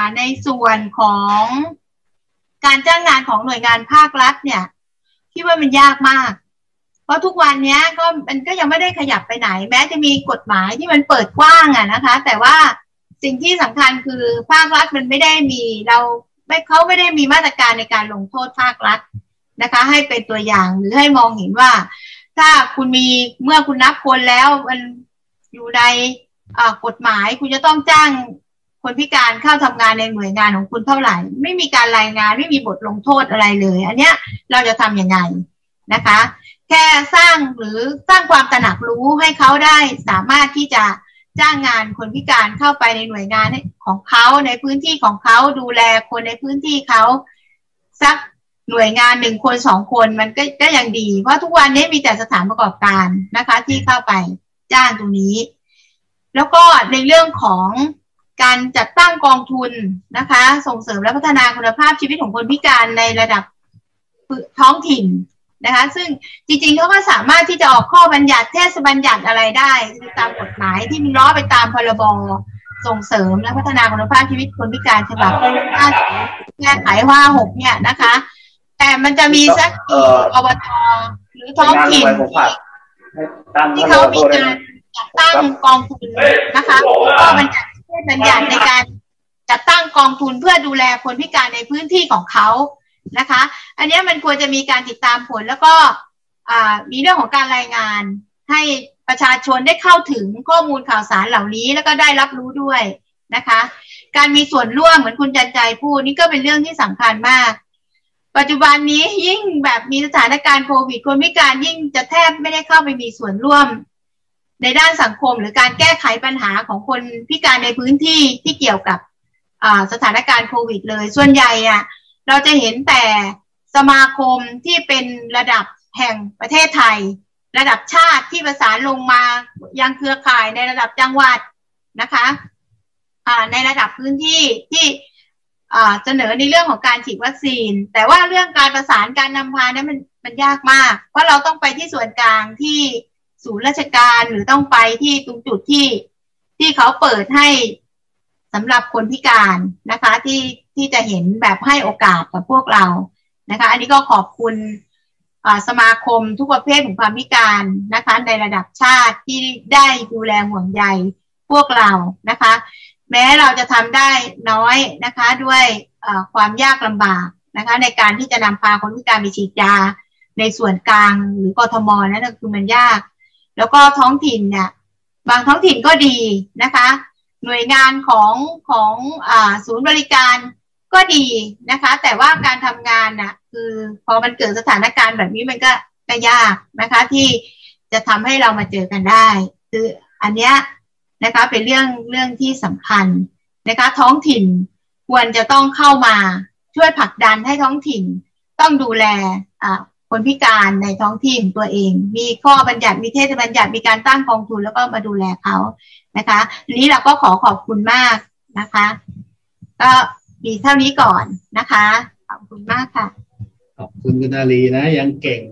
ในส่วนของการจ้างงานของหน่วยงานภาครัฐเนี่ยคิดว่ามันยากมากเพราะทุกวันนี้ก็มันก็ยังไม่ได้ขยับไปไหนแม้จะมีกฎหมายที่มันเปิดกว้างอะนะคะแต่ว่าสิ่งที่สำคัญคือภาครัฐมันไม่ได้มีเราไม่เขาไม่ได้มีมาตรการในการลงโทษภาครัฐนะคะให้เป็นตัวอย่างหรือให้มองเห็นว่าถ้าคุณมีเมื่อคุณนับคนแล้วมันอยู่ในกฎหมายคุณจะต้องจ้างคนพิการเข้าทำงานในหน่วยงานของคุณเท่าไหร่ไม่มีการรายงานไม่มีบทลงโทษอะไรเลยอันเนี้ยเราจะทำยังไงนะคะแค่สร้างหรือสร้างความตระหนักรู้ให้เขาได้สามารถที่จะจ้างงานคนพิการเข้าไปในหน่วยงานของเขาในพื้นที่ของเขาดูแลคนในพื้นที่เขาสักหน่วยงานหนึ่งคนสองคนมันก็ก็ยังดีเพราะทุกวันนี้มีแต่สถานประกอบการนะคะที่เข้าไปจ้างตรงนี้แล้วก็ในเรื่องของการจัดตั้งกองทุนนะคะส่งเสริมและพัฒนาคุณภาพชีวิตของคนพิการในระดับท้องถิ่นนะคะซึ่งจริงๆเขาก็สามารถที่จะออกข้อบัญญัติเทศบัญญัติอะไรได้ตามกฎหมายที่มันล้อไปตามพรบส่งเสริมและพัฒนาคุณภาพชีวิตคนพิการฉบับแก้ไขว่าหกเนี่ยนะคะแต่มันจะมีสักกี่อบตหรือท้องถิ่นที่เขามีการจัดตั้งกองทุนนะคะก็บัญญัติเทศบัญญัติในการจัดตั้งกองทุนเพื่อดูแลคนพิการในพื้นที่ของเขานะคะอันนี้มันควรจะมีการติดตามผลแล้วก็มีเรื่องของการรายงานให้ประชาชนได้เข้าถึงข้อมูลข่าวสารเหล่านี้แล้วก็ได้รับรู้ด้วยนะคะการมีส่วนร่วมเหมือนคุณจันใจพูดนี่ก็เป็นเรื่องที่สำคัญมากปัจจุบันนี้ยิ่งแบบมีสถานการณ์โควิดคนพิการยิ่งจะแทบไม่ได้เข้าไปมีส่วนร่วมในด้านสังคมหรือการแก้ไขปัญหาของคนพิการในพื้นที่ที่เกี่ยวกับสถานการณ์โควิดเลยส่วนใหญ่อะเราจะเห็นแต่สมาคมที่เป็นระดับแห่งประเทศไทยระดับชาติที่ประสานลงมายังเครือข่ายในระดับจังหวัดนะคะในระดับพื้นที่ที่เสนอในเรื่องของการฉีดวัคซีนแต่ว่าเรื่องการประสานการนำพาเนี่ยมันมันยากมากเพราะเราต้องไปที่ส่วนกลางที่ศูนย์ราชการหรือต้องไปที่ตรงจุดที่ที่เขาเปิดให้สำหรับคนพิการนะคะที่ที่จะเห็นแบบให้โอกาสกับพวกเรานะคะอันนี้ก็ขอบคุณสมาคมทุกประเภทของความพิการนะคะในระดับชาติที่ได้ดูแลห่วงใยพวกเรานะคะแม้เราจะทำได้น้อยนะคะด้วยความยากลำบากนะคะในการที่จะนำพาคนพิการไปฉีดยาในส่วนกลางหรือกทมนั่นคือมันยากแล้วก็ท้องถิ่นเนี่ยบางท้องถิ่นก็ดีนะคะหน่วยงานของของอ่าศูนย์บริการก็ดีนะคะแต่ว่าการทำงานน่ะคือพอมันเกิดสถานการณ์แบบนี้มันก็ก็ยากนะคะที่จะทำให้เรามาเจอกันได้คืออันเนี้ยนะคะเป็นเรื่องเรื่องที่สำคัญนะคะท้องถิ่นควรจะต้องเข้ามาช่วยผลักดันให้ท้องถิ่นต้องดูแลอ่าคนพิการในท้องที่ของตัวเองมีข้อบัญญัติมีเทศบัญญัติมีการตั้งกองทุนแล้วก็มาดูแลเขานะคะทีนี้เราก็ขอขอบคุณมากนะคะก็มีเท่านี้ก่อนนะคะขอบคุณมากค่ะขอบคุณคุณอาลีนะยังเก่ง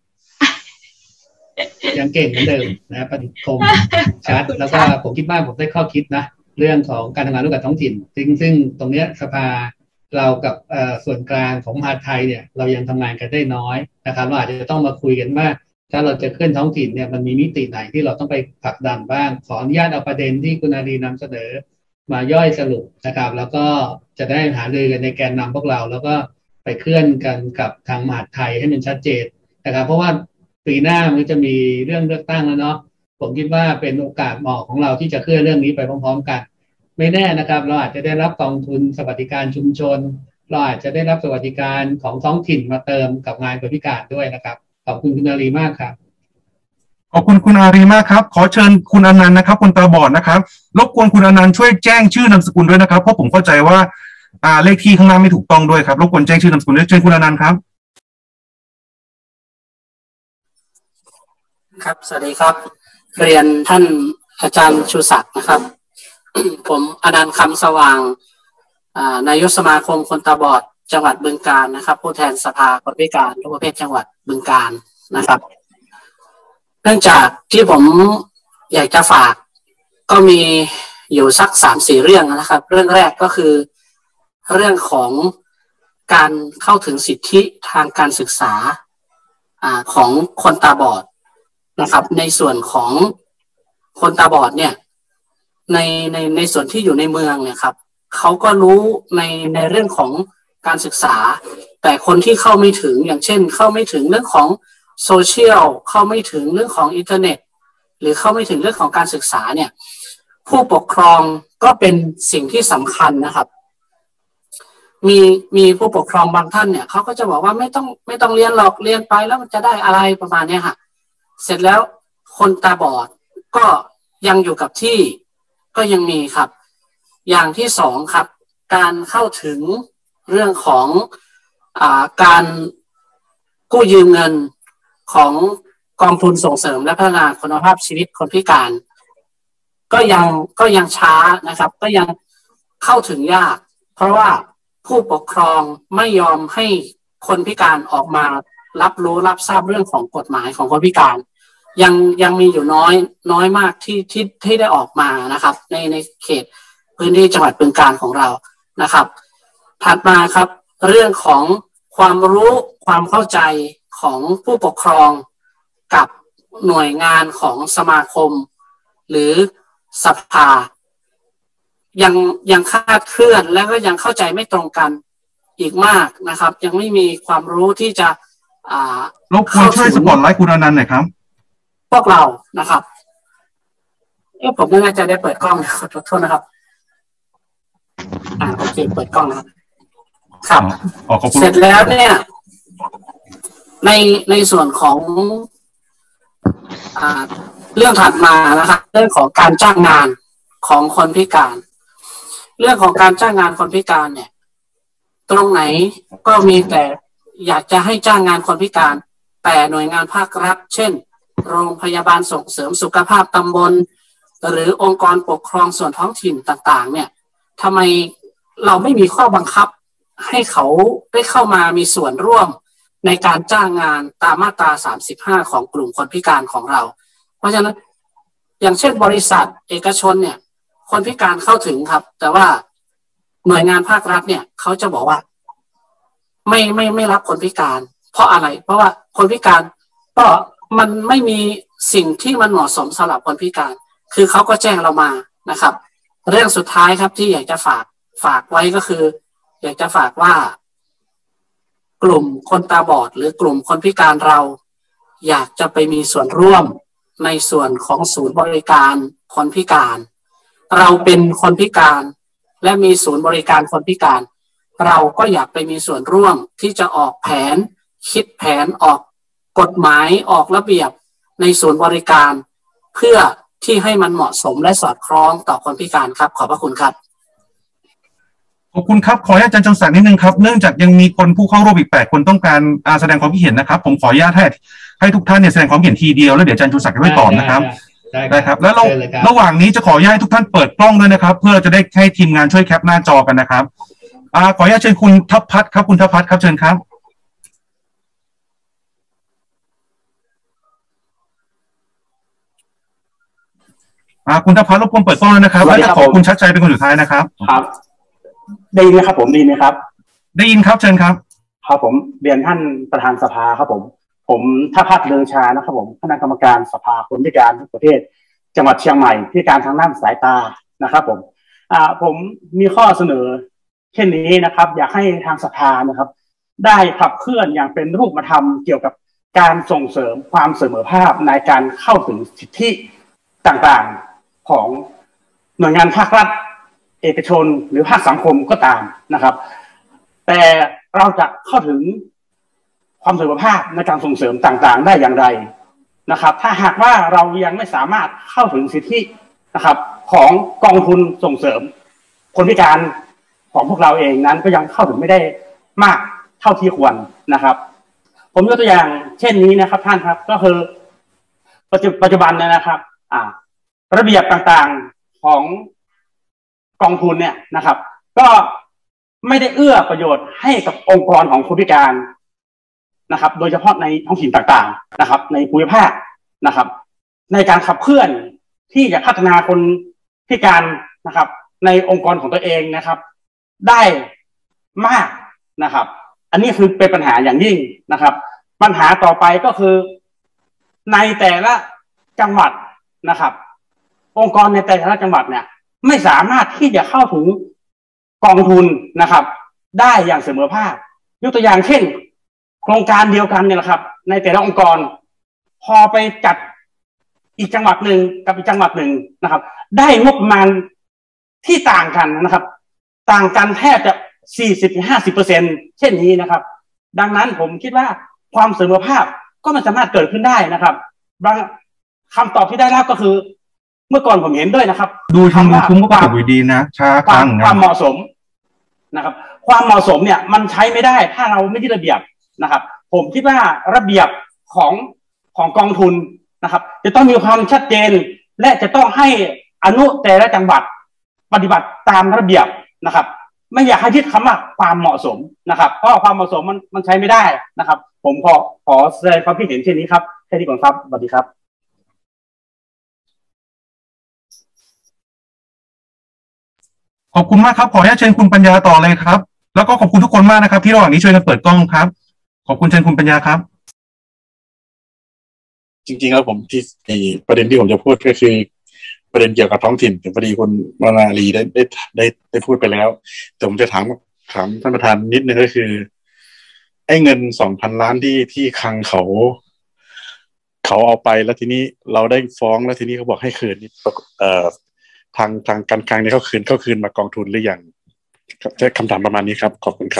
ยังเก่งเหมือนเดิมนะปฏิคมชัดแล้วก็ผมคิดว่าผมได้ข้อคิดนะเรื่องของการทำงานร่วมกับท้องถิ่นซึ่งซึ่งตรงเนี้ยสภาเรากับส่วนกลางของมหาดไทยเนี่ยเรายังทำงานกันได้น้อยนะครับเราอาจจะต้องมาคุยกันว่าถ้าเราจะเคลื่อนท้องถิ่นเนี่ยมันมีมิติไหนที่เราต้องไปผลักดันบ้างขออนุญาตเอาประเด็นที่คุณอารีนำเสนอมาย่อยสรุปนะครับแล้วก็จะได้หารือกันในแกนนำพวกเราแล้วก็ไปเคลื่อนกันกับทางมหาดไทยให้มันชัดเจนนะครับเพราะว่าปีหน้ามันจะมีเรื่องเลือกตั้งแล้วเนาะผมคิดว่าเป็นโอกาสเหมาะของเราที่จะเคลื่อนเรื่องนี้ไปพร้อมๆกันไม่แน่นะครับเราอาจจะได้รับกองทุนสวัสดิการชุมชนเราอาจจะได้รับสวัสดิการของท้องถิ่นมาเติมกับงานคนพิการด้วยนะครับขอบคุณคุณอารีมากครับขอบคุณคุณอารีมากครับขอเชิญคุณอนันต์นะครับคนตาบอดนะครับรบกวนคุณอนันต์ช่วยแจ้งชื่อนามสกุลด้วยนะครับเพราะผมเข้าใจว่าอ่าเลขที่ข้างหน้าไม่ถูกต้องด้วยครับรบกวนแจ้งชื่อนามสกุลด้วยเชิญคุณอนันต์ครับครับสวัสดีครับเรียนท่านอาจารย์ชูศักดิ์นะครับ ผมอนันต์คำสว่างนายกสมาคมคนตาบอดจังหวัดบึงกาฬนะครับผู้แทนสภาคนพิการทุกประเภทจังหวัดบึงกาฬนะครับเนื่องจากที่ผมอยากจะฝากก็มีอยู่สักสามสี่เรื่องนะครับเรื่องแรกก็คือเรื่องของการเข้าถึงสิทธิทางการศึกษาอ่าของคนตาบอดนะครับในส่วนของคนตาบอดเนี่ยในในในส่วนที่อยู่ในเมืองเนี่ยครับเขาก็รู้ในในเรื่องของการศึกษาแต่คนที่เข้าไม่ถึงอย่างเช่นเข้าไม่ถึงเรื่องของโซเชียลเข้าไม่ถึงเรื่องของอินเทอร์เน็ตหรือเข้าไม่ถึงเรื่องของการศึกษาเนี่ยผู้ปกครองก็เป็นสิ่งที่สำคัญนะครับมีมีผู้ปกครองบางท่านเนี่ยเขาก็จะบอกว่าไม่ต้องไม่ต้องเรียนหรอกเรียนไปแล้วมันจะได้อะไรประมาณนี้ค่ะเสร็จแล้วคนตาบอดก็ยังอยู่กับที่ก็ยังมีครับอย่างที่สองครับการเข้าถึงเรื่องของอ่าการกู้ยืมเงินของกองทุนส่งเสริมและพัฒนาคุณภาพชีวิตคนพิการก็ยังก็ยังช้านะครับก็ยังเข้าถึงยากเพราะว่าผู้ปกครองไม่ยอมให้คนพิการออกมารับรู้รับทราบเรื่องของกฎหมายของคนพิการยังยังมีอยู่น้อยน้อยมากที่ที่ที่ได้ออกมานะครับในในเขตพื้นที่จังหวัดบึงกาฬของเรานะครับถัดมาครับเรื่องของความรู้ความเข้าใจของผู้ปกครองกับหน่วยงานของสมาคมหรือสภายังยังคลาดเคลื่อนและก็ยังเข้าใจไม่ตรงกันอีกมากนะครับยังไม่มีความรู้ที่จะอ่ารบกวนช่วยสปอตไลท์คุณอนันต์หน่อยครับพวกเรานะครับเอ๊ะผมไม่แน่ใจได้เปิดกล้องขอโทษนะครับอ่าโอเคเปิดกล้องนะครับครับเสร็จแล้วเนี่ยในในส่วนของอ่าเรื่องถัดมานะครับเรื่องของการจ้างงานของคนพิการเรื่องของการจ้างงานคนพิการเนี่ยตรงไหนก็มีแต่อยากจะให้จ้างงานคนพิการแต่หน่วยงานภาครัฐเช่นโรงพยาบาลส่งเสริมสุขภาพตำบลหรือองค์กรปกครองส่วนท้องถิ่นต่างๆเนี่ยทำไมเราไม่มีข้อบังคับให้เขาได้เข้ามามีส่วนร่วมในการจ้างงานตามมาตราสามสิบห้าของกลุ่มคนพิการของเราเพราะฉะนั้นอย่างเช่นบริษัทเอกชนเนี่ยคนพิการเข้าถึงครับแต่ว่าหน่วยงานภาครัฐเนี่ยเขาจะบอกว่าไม่ไม่ไม่รับคนพิการเพราะอะไรเพราะว่าคนพิการก็มันไม่มีสิ่งที่มันเหมาะสมสำหรับคนพิการคือเขาก็แจ้งเรามานะครับเรื่องสุดท้ายครับที่อยากจะฝากฝากไว้ก็คืออยากจะฝากว่ากลุ่มคนตาบอดหรือกลุ่มคนพิการเราอยากจะไปมีส่วนร่วมในส่วนของศูนย์บริการคนพิการเราเป็นคนพิการและมีศูนย์บริการคนพิการเราก็อยากไปมีส่วนร่วมที่จะออกแผนคิดแผนออกกฎหมายออกระเบียบในศูนย์บริการเพื่อที่ให้มันเหมาะสมและสอดคล้องต่อคนพิการครับขอบพระคุณครับขอบคุณครับขออนุญาตอาจารย์จงศักดิ์นิดนึงครับเนื่องจากยังมีคนผู้เข้าร่วมอีกแปดคนต้องการแสดงความคิดเห็นนะครับผมขออนุญาตให้ให้ทุกท่านเนี่ยแสดงความเห็นทีเดียวแล้วเดี๋ยวอาจารย์จงศักดิ์จะไม่ตอบนะครับได้ครับแล้วเราระหว่างนี้จะขออนุญาตให้ทุกท่านเปิดกล้องด้วยนะครับเพื่อจะได้ให้ทีมงานช่วยแคปหน้าจอกันนะครับอ่าขออนุญาตเชิญคุณทัพพัฒน์ครับคุณทัพพัฒน์ครับเชิญครับอ่าคุณทัพพัฒน์รบกวนเปิดกล้องเลยนะครับแล้วจะขอคุณชัดชัยเป็นคนสุดท้ายนะครับครับได้ยินไหมครับผมได้ยินไหมครับได้ยินครับเชิญครับครับผมเรียนท่านประธานสภาครับผมผมทัพพัฒน์เลืองชานะครับผมคณะกรรมการสภาคนพิการทุกประเภทจังหวัดเชียงใหม่พิการทางด้านสายตานะครับผมอ่าผมมีข้อเสนอเช่นนี้นะครับอยากให้ทางสภานะครับได้ขับเคลื่อนอย่างเป็นรูปธรรมเกี่ยวกับการส่งเสริมความเสมอภาคในการเข้าถึงสิทธิต่างๆของหน่วยงานภาครัฐเอกชนหรือภาคสังคมก็ตามนะครับแต่เราจะเข้าถึงความเสมอภาคในการส่งเสริมต่างๆได้อย่างไรนะครับถ้าหากว่าเรายังไม่สามารถเข้าถึงสิทธินะครับของกองทุนส่งเสริมคนพิการของพวกเราเองนั้นก็ยังเข้าถึงไม่ได้มากเท่าที่ควรนะครับผมยกตัวอย่างเช่นนี้นะครับท่านครับก็คือปัจจุบันเนี่ยนะครับอ่าระเบียบต่างๆของกองทุนเนี่ยนะครับก็ไม่ได้เอื้อประโยชน์ให้กับองค์กรของคนพิการนะครับโดยเฉพาะในท้องถิ่นต่างๆนะครับในภูมิภาคนะครับในการขับเคลื่อนที่จะพัฒนาคนพิการนะครับในองค์กรของตัวเองนะครับได้มากนะครับอันนี้คือเป็นปัญหาอย่างยิ่งนะครับปัญหาต่อไปก็คือในแต่ละจังหวัดนะครับองค์กรในแต่ละจังหวัดเนี่ยไม่สามารถที่จะเข้าถึงกองทุนนะครับได้อย่างเสมอภาคยกตัวอย่างเช่นโครงการเดียวกันเนี่ยนะครับในแต่ละองค์กรพอไปจัดอีกจังหวัดหนึ่งกับอีกจังหวัดหนึ่งนะครับได้งบประมาณที่ต่างกันนะครับต่างกันแทบจะ สี่สิบถึงห้าสิบเปอร์เซ็นต์ เช่นนี้นะครับดังนั้นผมคิดว่าความเสมอภาคก็มันสามารถเกิดขึ้นได้นะครับบางคำตอบที่ได้รับก็คือเมื่อก่อนผมเห็นด้วยนะครับดูทำดูคุ้มก็ถูกดีนะช้าครั้งความเหมาะสมนะครับความเหมาะสมเนี่ยมันใช้ไม่ได้ถ้าเราไม่ยึดระเบียบนะครับผมคิดว่าระเบียบของของกองทุนนะครับจะต้องมีความชัดเจนและจะต้องให้อนุแต่ละจังหวัดปฏิบัติตามระเบียบนะครับไม่อยากให้ยึดคำว่าความเหมาะสมนะครับเพราะความเหมาะสมมันมันใช้ไม่ได้นะครับผมขอขอแสดงความคิดเห็นเช่นนี้ครับแค่นี้ก่อนครับสวัสดีครับขอบคุณมากครับขอให้เชิญคุณปัญญาต่อเลยครับแล้วก็ขอบคุณทุกคนมากนะครับที่ระหว่างนี้ช่วยกันเปิดกล้องครับขอบคุณเชิญคุณปัญญาครับจริงๆแล้วผมที่ประเด็นที่ผมจะพูดก็คือประเด็นเกี่ยวกับท้องถิ่นพอดีคุณมานาลีได้ได้ได้ได้พูดไปแล้วแต่ผมจะถามถามท่านประธานนิดนึงก็คือไอ้เงินสองพันล้านที่ที่คลังเขาเขาเอาไปแล้วทีนี้เราได้ฟ้องแล้วทีนี้เขาบอกให้คืนนี่เอ่อทางทางการคลังเนี่ยเขาคืนเขาคืนมากองทุนหรือยังใช้คำถามประมาณนี้ครับขอบคุณครับ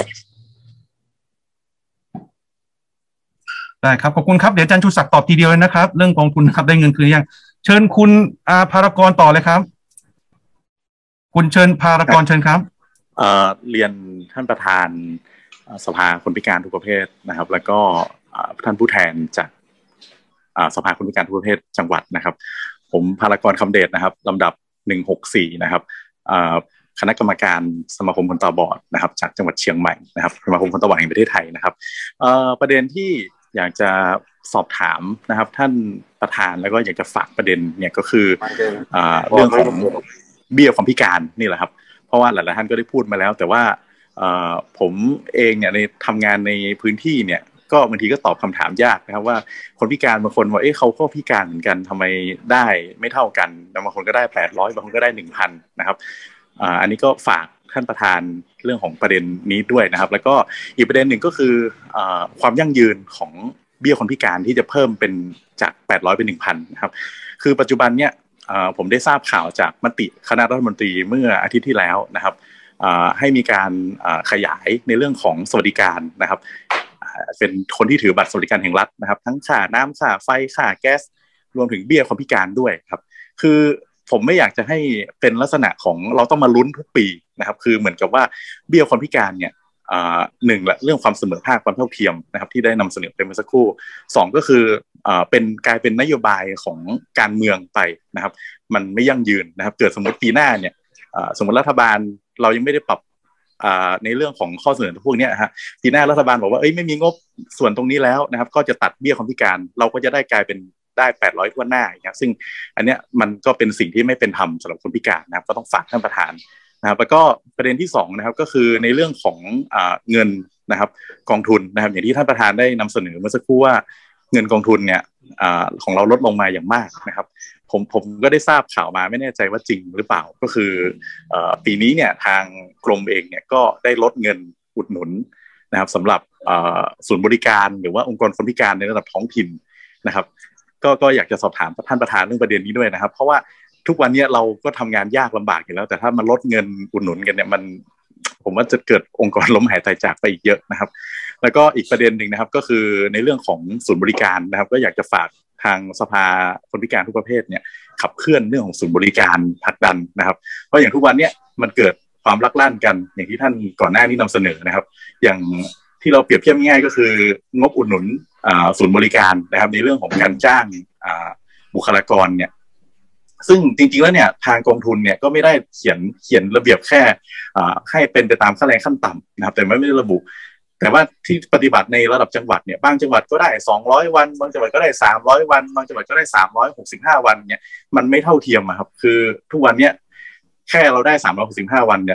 ได้ครับขอบคุณครับเดี๋ยวอาจารย์ชูศักดิ์ตอบทีเดียวเลยนะครับเรื่องกองทุนนะครับได้เงินคืนยังเชิญคุณอาภารกรต่อเลยครับคุณเชิญภารกรเชิญครับเอ่อเรียนท่านประธานสภาคนพิการทุกประเภทนะครับแล้วก็ท่านผู้แทนจากสภาคนพิการทุกประเภทจังหวัดนะครับผมภารกรคำเดชนะครับลำดับหนึ่งหกสี่นะครับคณะกรรมการสมาคมคนตาบอดนะครับจากจังหวัดเชียงใหม่นะครับสมาคมคนตาบอดแห่งประเทศไทยนะครับประเด็นที่อยากจะสอบถามนะครับท่านประธานแล้วก็อยากจะฝากประเด็นเนี่ยก็คือเรื่องของเบี้ยความพิการนี่แหละครับเพราะว่าหลายๆท่านก็ได้พูดมาแล้วแต่ว่าผมเองเนี่ยในทำงานในพื้นที่เนี่ยก็บางทีก็ตอบคำถามยากนะครับว่าคนพิการบางคนว่าเอ๊ะเขาก็พิการเหมือนกันทำไมได้ไม่เท่ากันบางคนก็ได้แปดร้อยบางคนก็ได้หนึ่งพันนะครับอันนี้ก็ฝากท่านประธานเรื่องของประเด็นนี้ด้วยนะครับแล้วก็อีกประเด็นหนึ่งก็คือความยั่งยืนของเบี้ยคนพิการที่จะเพิ่มเป็นจากแปดร้อยเป็น หนึ่งพัน นะครับคือปัจจุบันเนี่ยผมได้ทราบข่าวจากมติคณะรัฐมนตรีเมื่ออาทิตย์ที่แล้วนะครับให้มีการขยายในเรื่องของสวัสดิการนะครับเป็นคนที่ถือบัตรสวัสดิการแห่งรัฐนะครับทั้งค่าน้ำค่าไฟค่าแก๊สรวมถึงเบี้ยคนพิการด้วยครับคือผมไม่อยากจะให้เป็นลักษณะของเราต้องมาลุ้นทุกปีนะครับคือเหมือนกับว่าเบี้ยคนพิการเนี่ยหนึ่งละเรื่องความเสมอภาคความเท่าเทียมนะครับที่ได้นำเสนอไปเมื่อสักครู่สองก็คือเป็นกลายเป็นนโยบายของการเมืองไปนะครับมันไม่ยั่งยืนนะครับเกิดสมมติปีหน้าเนี่ยสมมติรัฐบาลเรายังไม่ได้ปรับในเรื่องของข้อเสนอพวกนี้ฮะปีหน้ารัฐบาลบอกว่าเอ้ยไม่มีงบส่วนตรงนี้แล้วนะครับก็จะตัดเบี้ยคนพิการเราก็จะได้กลายเป็นได้แปดร้อยทั่วหน้าอย่างเงี้ยซึ่งอันเนี้ยมันก็เป็นสิ่งที่ไม่เป็นธรรมสำหรับคนพิการนะครับก็ต้องฝากท่านประธานนะครับแล้วก็ประเด็นที่สองนะครับก็คือในเรื่องของอ่าเงินนะครับกองทุนนะครับอย่างที่ท่านประธานได้นำเสนอเมื่อสักครู่ว่าเงินกองทุนเนี่ยอ่าของเราลดลงมาอย่างมากนะครับผมผมก็ได้ทราบข่าวมาไม่แน่ใจว่าจริงหรือเปล่าก็คือเอ่อปีนี้เนี่ยทางกรมเองเนี่ยก็ได้ลดเงินอุดหนุนนะครับสำหรับเอ่อศูนย์บริการหรือว่าองค์กรคนพิการในระดับท้องถิ่นนะครับก็ก็อยากจะสอบถามท่านประธานเรื่องประเด็นนี้ด้วยนะครับเพราะว่าทุกวันนี้เราก็ทำงานยากลำบากอยู่แล้วแต่ถ้ามันลดเงินอุดหนุนกันเนี่ยมันผมว่าจะเกิดองค์กรล้มหายตายจากไปอีกเยอะนะครับแล้วก็อีกประเด็นหนึ่งนะครับก็คือในเรื่องของศูนย์บริการนะครับก็อยากจะฝากทางสภาคนพิการทุกประเภทเนี่ยขับเคลื่อนเรื่องของศูนย์บริการผลักดันนะครับเพราะอย่างทุกวันนี้มันเกิดความลักลั่นกันอย่างที่ท่านก่อนหน้านี้นำเสนอนะครับอย่างที่เราเปรียบเทียบง่ายๆก็คืองบอุดหนุนศูนย์บริการนะครับในเรื่องของการจ้างบุคลากรเนี่ยซึ่งจริงๆแล้วเนี่ยทางกองทุนเนี่ยก็ไม่ได้เขียนเขียนระเบียบแค่ให้เป็นไปตามค่าแรงขั้นต่ำนะครับแต่ไม่ได้ระบุแต่ว่าที่ปฏิบัติในระดับจังหวัดเนี่ยบางจังหวัดก็ได้สองร้อยวันบางจังหวัดก็ได้สามร้อยวันบางจังหวัดก็ได้สามร้อยหกสิบห้าวันเนี่ยมันไม่เท่าเทียมครับคือทุกวันเนี้ยแค่เราได้สามร้อยหกสิบห้าวันเนี่ย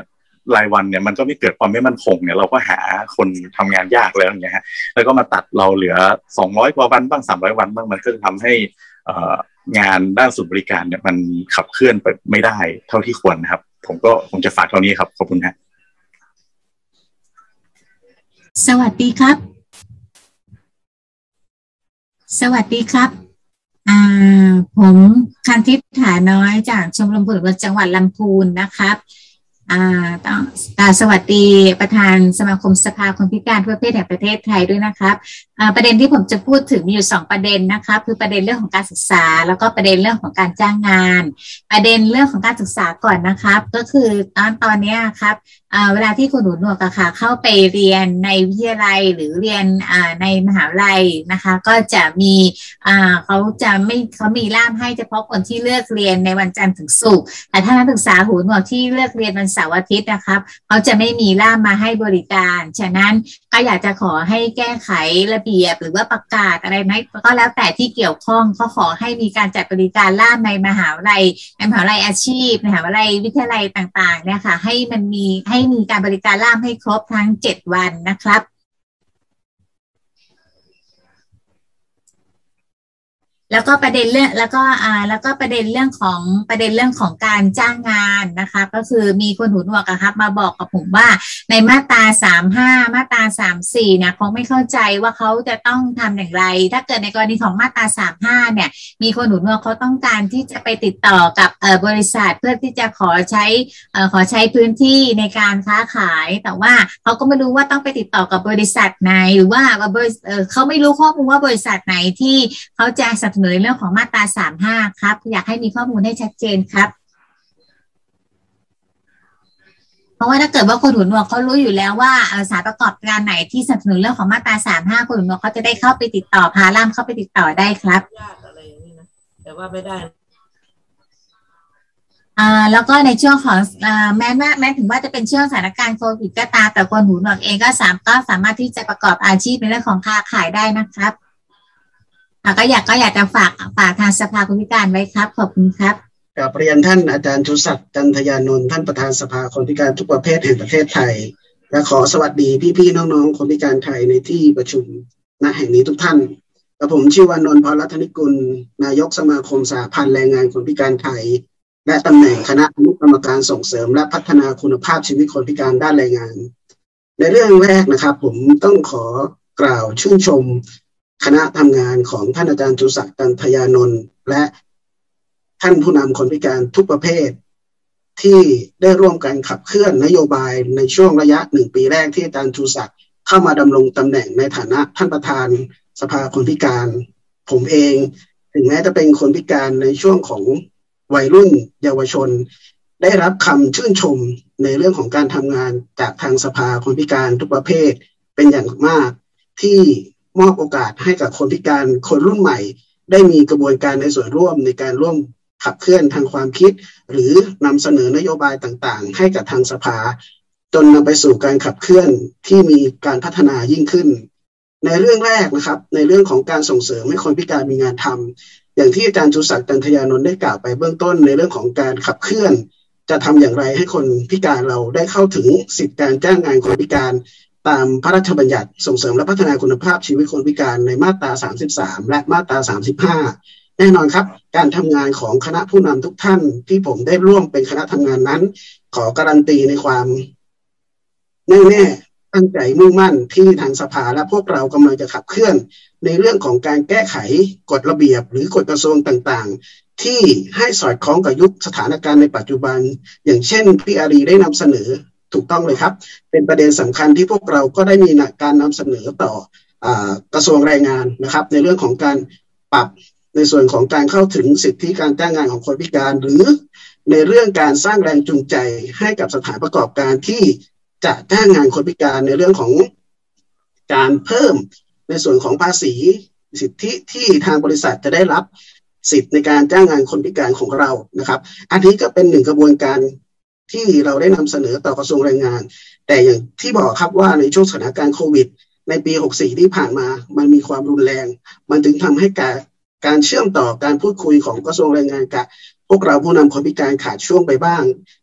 รายวันเนี่ยมันก็ไม่เกิดความไม่มั่นคงเนี่ยเราก็หาคนทำงานยากแล้วอย่างเงี้ยฮะแล้วก็มาตัดเราเหลือสองร้อยกว่าวันบ้างสามร้อยวันบ้างมันก็จะทำให้งานด้านศูนย์บริการเนี่ยมันขับเคลื่อนไปไม่ได้เท่าที่ควรนะครับผมก็ผมจะฝากเท่านี้ครับขอบคุณครับสวัสดีครับสวัสดีครับอ่าผมคันธิษฐาน้อยจากชมรมผู้ประกอบการจังหวัดลำพูนนะครับอ่าต้องสวัสดีประธานสมาคมสภาคนพิการทั่วประเทศแห่งประเทศไทยด้วยนะครับอ่าประเด็นที่ผมจะพูดถึงมีอยู่สองประเด็นนะครับคือประเด็นเรื่องของการศึกษาแล้วก็ประเด็นเรื่องของการจ้างงานประเด็นเรื่องของการศึกษาก่อนนะครับก็คือตอนตอนนี้ครับอ่าเวลาที่คนหูหนวกอะค่ะเข้าไปเรียนในวิทยาลัยหรือเรียนอ่าในมหาวิทยาลัยนะคะก็จะมีอ่าเขาจะไม่เขามีล่ามให้เฉพาะคนที่เลือกเรียนในวันจันทร์ถึงศุกร์แต่ถ้านักศึกษาหูหนวกที่เลือกเรียนวันเสาร์อาทิตย์นะครับเขาจะไม่มีล่ามมาให้บริการฉะนั้นก็อยากจะขอให้แก้ไขระเบียบหรือว่าประกาศอะไรไหมก็แล้วแต่ที่เกี่ยวข้องเขาขอให้มีการจัดบริการล่ามในมหาวิทยาลัยในมหาวิทยาลัยอาชีพมหาวิทยาลัยวิทยาลัยต่างๆเนี่ยค่ะให้มันมีให้มีการบริการล่ามให้ครบทั้งเจ็ดวันนะครับแล้วก็ประเด็นเรื่องแล้วก็อ่าแล้วก็ประเด็นเรื่องของประเด็นเรื่องของการจ้างงานนะคะก็คือมีคนหูหนวกอะครับมาบอกกับผมว่าในมาตราสามห้ามาตราสามสี่เนี่ยเขาไม่เข้าใจว่าเขาจะต้องทำอย่างไรถ้าเกิดในกรณีของมาตราสามห้าเนี่ยมีคนหูหนวกเขาต้องการที่จะไปติดต่อกับเอ่อบริษัทเพื่อที่จะขอใช้เอ่อขอใช้พื้นที่ในการค้าขายแต่ว่าเขาก็ไม่รู้ว่าต้องไปติดต่อกับบริษัทไหนหรือว่าบริษัทเอ่อเขาไม่รู้ข้อมูลว่าบริษัทไหนที่เขาจะสนับสนุนในเรื่องของมาตราสามห้าครับอยากให้มีข้อมูลให้ชัดเจนครับเพราะว่าถ้าเกิดว่าคนหูหนวกเขารู้อยู่แล้วว่าสถานประกอบการไหนที่สนับสนุนเรื่องของมาตราสามห้าคนหูหนวกเขาจะได้เข้าไปติดต่อพาล่ามเข้าไปติดต่อได้ครับอะไรอย่างนี้นะแต่ว่าไม่ได้อ่าแล้วก็ในช่วงของอ่าแม้ว่าแม้ถึงว่าจะเป็นช่วงสถานการณ์โควิดก็ตามแต่คนหูหนวกเองก็สามก็สามารถที่จะประกอบอาชีพในเรื่องของค้าขายได้นะครับก็อยากก็อยากจะฝากฝากทางสภาคนพิการไว้ครับขอบคุณครับกราบเรียนท่านอาจารย์ชูศักดิ์จันทยานนท์ท่านประธานสภาคนพิการทุกประเภทแห่งประเทศไทยและขอสวัสดีพี่ๆน้องๆคนพิการไทยในที่ประชุมณแห่งนี้ทุกท่านและผมชื่อวานนท์พรรัตนิกุลนายกสมาคมสหพันธ์แรงงานคนพิการไทยและตำแหน่งคณะอนุกรรมการส่งเสริมและพัฒนาคุณภาพชีวิตคนพิการด้านแรงงานในเรื่องแรกนะครับผมต้องขอกล่าวชื่นชมคณะทำงานของท่านอาจารย์ชูศักดิ์จันทยานนท์และท่านผู้นำคนพิการทุกประเภทที่ได้ร่วมกันขับเคลื่อนนโยบายในช่วงระยะหนึ่งปีแรกที่อาจารย์ชูศักดิ์เข้ามาดำรงตำแหน่งในฐานะท่านประธานสภาคนพิการผมเองถึงแม้จะเป็นคนพิการในช่วงของวัยรุ่นเยาวชนได้รับคำชื่นชมในเรื่องของการทำงานจากทางสภาคนพิการทุกประเภทเป็นอย่างมากที่มอบโอกาสให้กับคนพิการคนรุ่นใหม่ได้มีกระบวนการในส่วนร่วมในการร่วมขับเคลื่อนทางความคิดหรือนำเสนอนโยบายต่างๆให้กับทางสภาจนนำไปสู่การขับเคลื่อนที่มีการพัฒนายิ่งขึ้นในเรื่องแรกนะครับในเรื่องของการส่งเสริมให้คนพิการมีงานทำอย่างที่อาจารย์ชูศักดิ์จันทยานนท์ได้กล่าวไปเบื้องต้นในเรื่องของการขับเคลื่อนจะทำอย่างไรให้คนพิการเราได้เข้าถึงสิทธิการจ้างงานคนพิการตามพระราชบัญญัติส่งเสริมและพัฒนาคุณภาพชีวิตคนพิการในมาตราสามสิบสามและมาตราสามสิบห้าแน่นอนครับการทำงานของคณะผู้นำทุกท่านที่ผมได้ร่วมเป็นคณะทำงานนั้นขอการันตีในความแน่แน่ตั้งใจมุ่งมั่นที่ทางสภาและพวกเรากำลังจะขับเคลื่อนในเรื่องของการแก้ไขกฎระเบียบหรือกฎกระทรวงต่างๆที่ให้สอดคล้องกับยุคสถานการณ์ในปัจจุบันอย่างเช่นพี่อารีได้นำเสนอถูกต้องเลยครับเป็นประเด็นสำคัญที่พวกเราก็ได้มีการนำเสนอต่อกระทรวงแรงงานนะครับในเรื่องของการปรับในส่วนของการเข้าถึงสิทธิการจ้างงานของคนพิการหรือในเรื่องการสร้างแรงจูงใจให้กับสถานประกอบการที่จะจ้างงานคนพิการในเรื่องของการเพิ่มในส่วนของภาษีสิทธิที่ทางบริษัทจะได้รับสิทธิในการจ้างงานคนพิการของเรานะครับอันนี้ก็เป็นหนึ่งกระบวนการที่เราได้นำเสนอต่อกระทรวงแรงงานแต่อย่างที่บอกครับว่าในช่วงสถานการณ์โควิดในปีหกสี่ที่ผ่านมามันมีความรุนแรงมันถึงทำให้การการเชื่อมต่อการพูดคุยของกระทรวงแรงงานกับพวกเราผู้นำคนพิการขาดช่วงไปบ้าง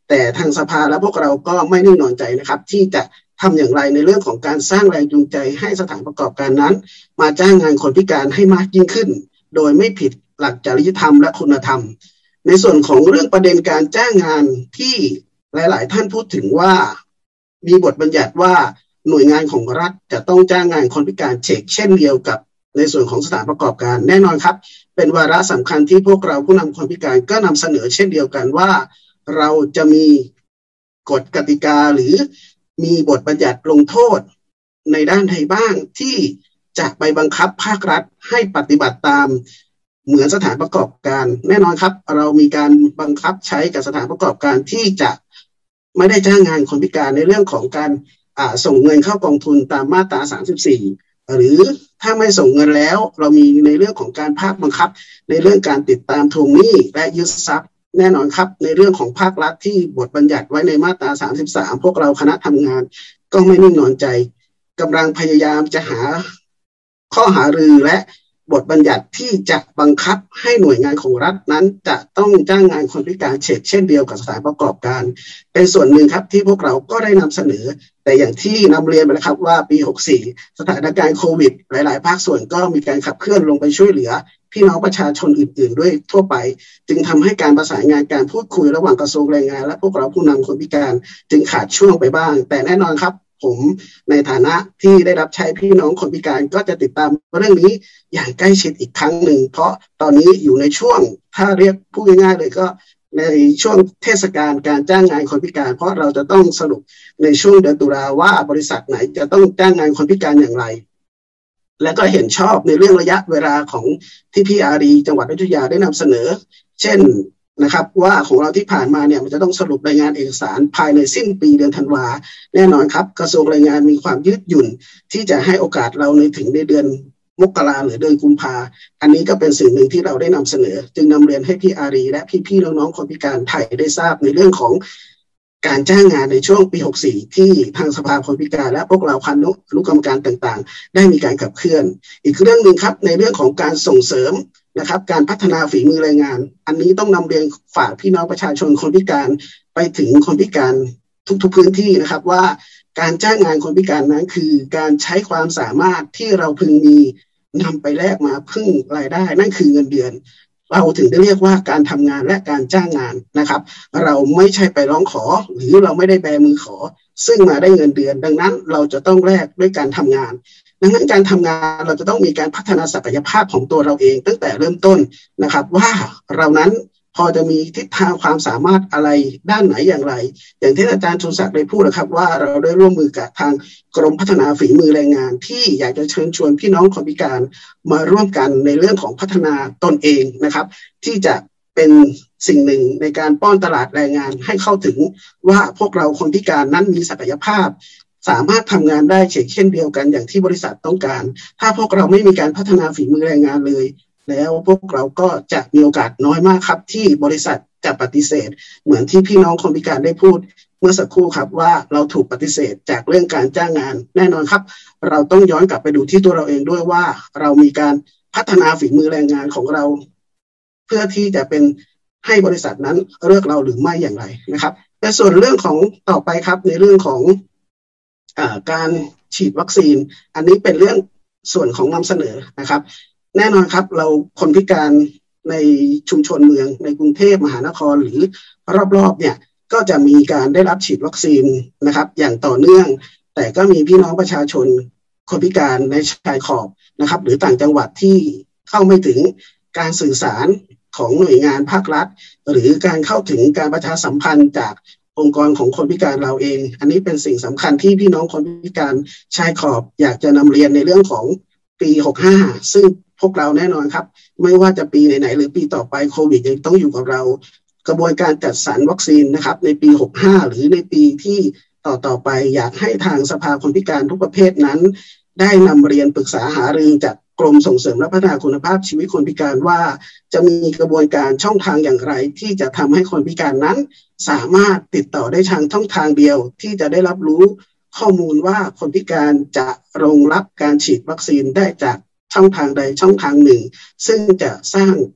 แต่ทางสภาและพวกเราก็ไม่นิ่งนอนใจนะครับที่จะทำอย่างไรในเรื่องของการสร้างแรงจูงใจให้สถานประกอบการนั้นมาจ้างงานคนพิการให้มากยิ่งขึ้นโดยไม่ผิดหลักจริยธรรมและคุณธรรมในส่วนของเรื่องประเด็นการจ้างงานที่หลายๆท่านพูดถึงว่ามีบทบัญญัติว่าหน่วยงานของรัฐจะต้องจ้างงานคนพิการเช็คเช่นเดียวกับในส่วนของสถานประกอบการแน่นอนครับเป็นวาระสำคัญที่พวกเราผู้นำคนพิการก็นำเสนอเช่นเดียวกันว่าเราจะมีกฎกติกาหรือมีบทบัญญัติลงโทษในด้านใดบ้างที่จะไปบังคับภาครัฐให้ปฏิบัติตามเหมือนสถานประกอบการแน่นอนครับเรามีการบังคับใช้กับสถานประกอบการที่จะไม่ได้จ้างงานคนพิการในเรื่องของการส่งเงินเข้ากองทุนตามมาตราสามสิบสี่หรือถ้าไม่ส่งเงินแล้วเรามีในเรื่องของการภาคบังคับในเรื่องการติดตามทวงหนี้และยึดทรัพย์แน่นอนครับในเรื่องของภาครัฐที่บทบัญญัติไว้ในมาตราสามสิบสามพวกเราคณะทำงานก็ไม่นิ่งนอนใจกำลังพยายามจะหาข้อหารือและบทบัญญัติที่จะบังคับให้หน่วยงานของรัฐนั้นจะต้องจ้างงานคนพิการเช็คเช่นเดียวกับสถานประกอบการเป็นส่วนหนึ่งครับที่พวกเราก็ได้นำเสนอแต่อย่างที่นำเรียนไปแล้วครับว่าปีหกสี่สถานการณ์โควิดหลายๆภาคส่วนก็มีการขับเคลื่อนลงไปช่วยเหลือพี่น้องประชาชนอื่นๆด้วยทั่วไปจึงทำให้การประสานงานการพูดคุยระหว่างกระทรวงแรงงานและพวกเราผู้นำคนพิการจึงขาดช่วงไปบ้างแต่แน่นอนครับผมในฐานะที่ได้รับใช้พี่น้องคนพิการก็จะติดตามเรื่องนี้อย่างใกล้ชิดอีกครั้งหนึ่งเพราะตอนนี้อยู่ในช่วงถ้าเรียกพูดง่ายๆเลยก็ในช่วงเทศกาลการจ้างงานคนพิการเพราะเราจะต้องสรุปในช่วงเดือนตุลาว่าบริษัทไหนจะต้องจ้างงานคนพิการอย่างไรและก็เห็นชอบในเรื่องระยะเวลาของที่พี่อารีจังหวัดอยุธยาได้นำเสนอเช่นนะครับว่าของเราที่ผ่านมาเนี่ยมันจะต้องสรุปรายงานเอกสารภายในสิ้นปีเดือนธันวาแน่นอนครับกระทรวงแรงงานมีความยืดหยุ่นที่จะให้โอกาสเราในถึงในเดือนมกราหรือเดือนกุมภาอันนี้ก็เป็นสิ่งหนึ่งที่เราได้นำเสนอจึงนำเรียนให้พี่อารีและพี่ๆน้องๆคนพิการไทยได้ทราบในเรื่องของการจ้างงานในช่วงปีหกสี่ที่ทางสภาคนพิการและพวกเราคณะอนุกรรมการต่างๆได้มีการขับเคลื่อนอีกเรื่องหนึ่งครับในเรื่องของการส่งเสริมนะครับการพัฒนาฝีมือแรงงานอันนี้ต้องนำเรียนฝากพี่น้องประชาชนคนพิการไปถึงคนพิการทุกๆพื้นที่นะครับว่าการจ้างงานคนพิการนั้นคือการใช้ความสามารถที่เราพึงมีนำไปแลกมาพึ่งรายได้นั่นคือเงินเดือนเราถึงได้เรียกว่าการทำงานและการจ้างงานนะครับเราไม่ใช่ไปร้องขอหรือเราไม่ได้แบมือขอซึ่งมาได้เงินเดือนดังนั้นเราจะต้องแลกด้วยการทำงานดังนั้นการทำงานเราจะต้องมีการพัฒนาศักยภาพของตัวเราเองตั้งแต่เริ่มต้นนะครับว่าเรานั้นพอจะมีทิศทางความสามารถอะไรด้านไหนอย่างไรอย่างที่อาจารย์ชูศักดิ์ได้พูดนะครับว่าเราได้ร่วมมือกับทางกรมพัฒนาฝีมือแรงงานที่อยากจะเชิญชวนพี่น้องคนพิการมาร่วมกันในเรื่องของพัฒนาตนเองนะครับที่จะเป็นสิ่งหนึ่งในการป้อนตลาดแรงงานให้เข้าถึงว่าพวกเราคนพิการนั้นมีศักยภาพสามารถทำงานได้เช่นเดียวกันอย่างที่บริษัทต้องการถ้าพวกเราไม่มีการพัฒนาฝีมือแรงงานเลยแล้วพวกเราก็จะมีโอกาสน้อยมากครับที่บริษัทจะปฏิเสธเหมือนที่พี่น้องคนพิการได้พูดเมื่อสักครู่ครับว่าเราถูกปฏิเสธจากเรื่องการจ้างงานแน่นอนครับเราต้องย้อนกลับไปดูที่ตัวเราเองด้วยว่าเรามีการพัฒนาฝีมือแรงงานของเราเพื่อที่จะเป็นให้บริษัทนั้นเลือกเราหรือไม่อย่างไรนะครับแต่ส่วนเรื่องของต่อไปครับในเรื่องของอ่าการฉีดวัคซีนอันนี้เป็นเรื่องส่วนของนำเสนอนะครับแน่นอนครับเราคนพิการในชุมชนเมืองในกรุงเทพมหานครหรือรอบๆเนี่ยก็จะมีการได้รับฉีดวัคซีนนะครับอย่างต่อเนื่องแต่ก็มีพี่น้องประชาชนคนพิการในชายขอบนะครับหรือต่างจังหวัดที่เข้าไม่ถึงการสื่อสารของหน่วยงานภาครัฐหรือการเข้าถึงการประชาสัมพันธ์จากองค์กรของคนพิการเราเองอันนี้เป็นสิ่งสำคัญที่พี่น้องคนพิการชายขอบอยากจะนำเรียนในเรื่องของปีหกห้าซึ่งพวกเราแน่นอนครับไม่ว่าจะปีไหนๆหรือปีต่อไปโควิดยังต้องอยู่กับเรากระบวนการจัดสรรวัคซีนนะครับในปีหกห้าหรือในปีที่ต่อต่อไปอยากให้ทางสภาคนพิการทุกประเภทนั้นได้นำเรียนปรึกษาหารือจากกรมส่งเสริมและพัฒนาคุณภาพชีวิตคนพิการว่าจะมีกระบวนการช่องทางอย่างไรที่จะทำให้คนพิการนั้นสามารถติดต่อได้ทางช่องทางเดียวที่จะได้รับรู้ข้อมูลว่าคนพิการจะรองรับการฉีดวัคซีนได้จากช่องทางใดช่องทางหนึ่งซึ่งจะสร้าง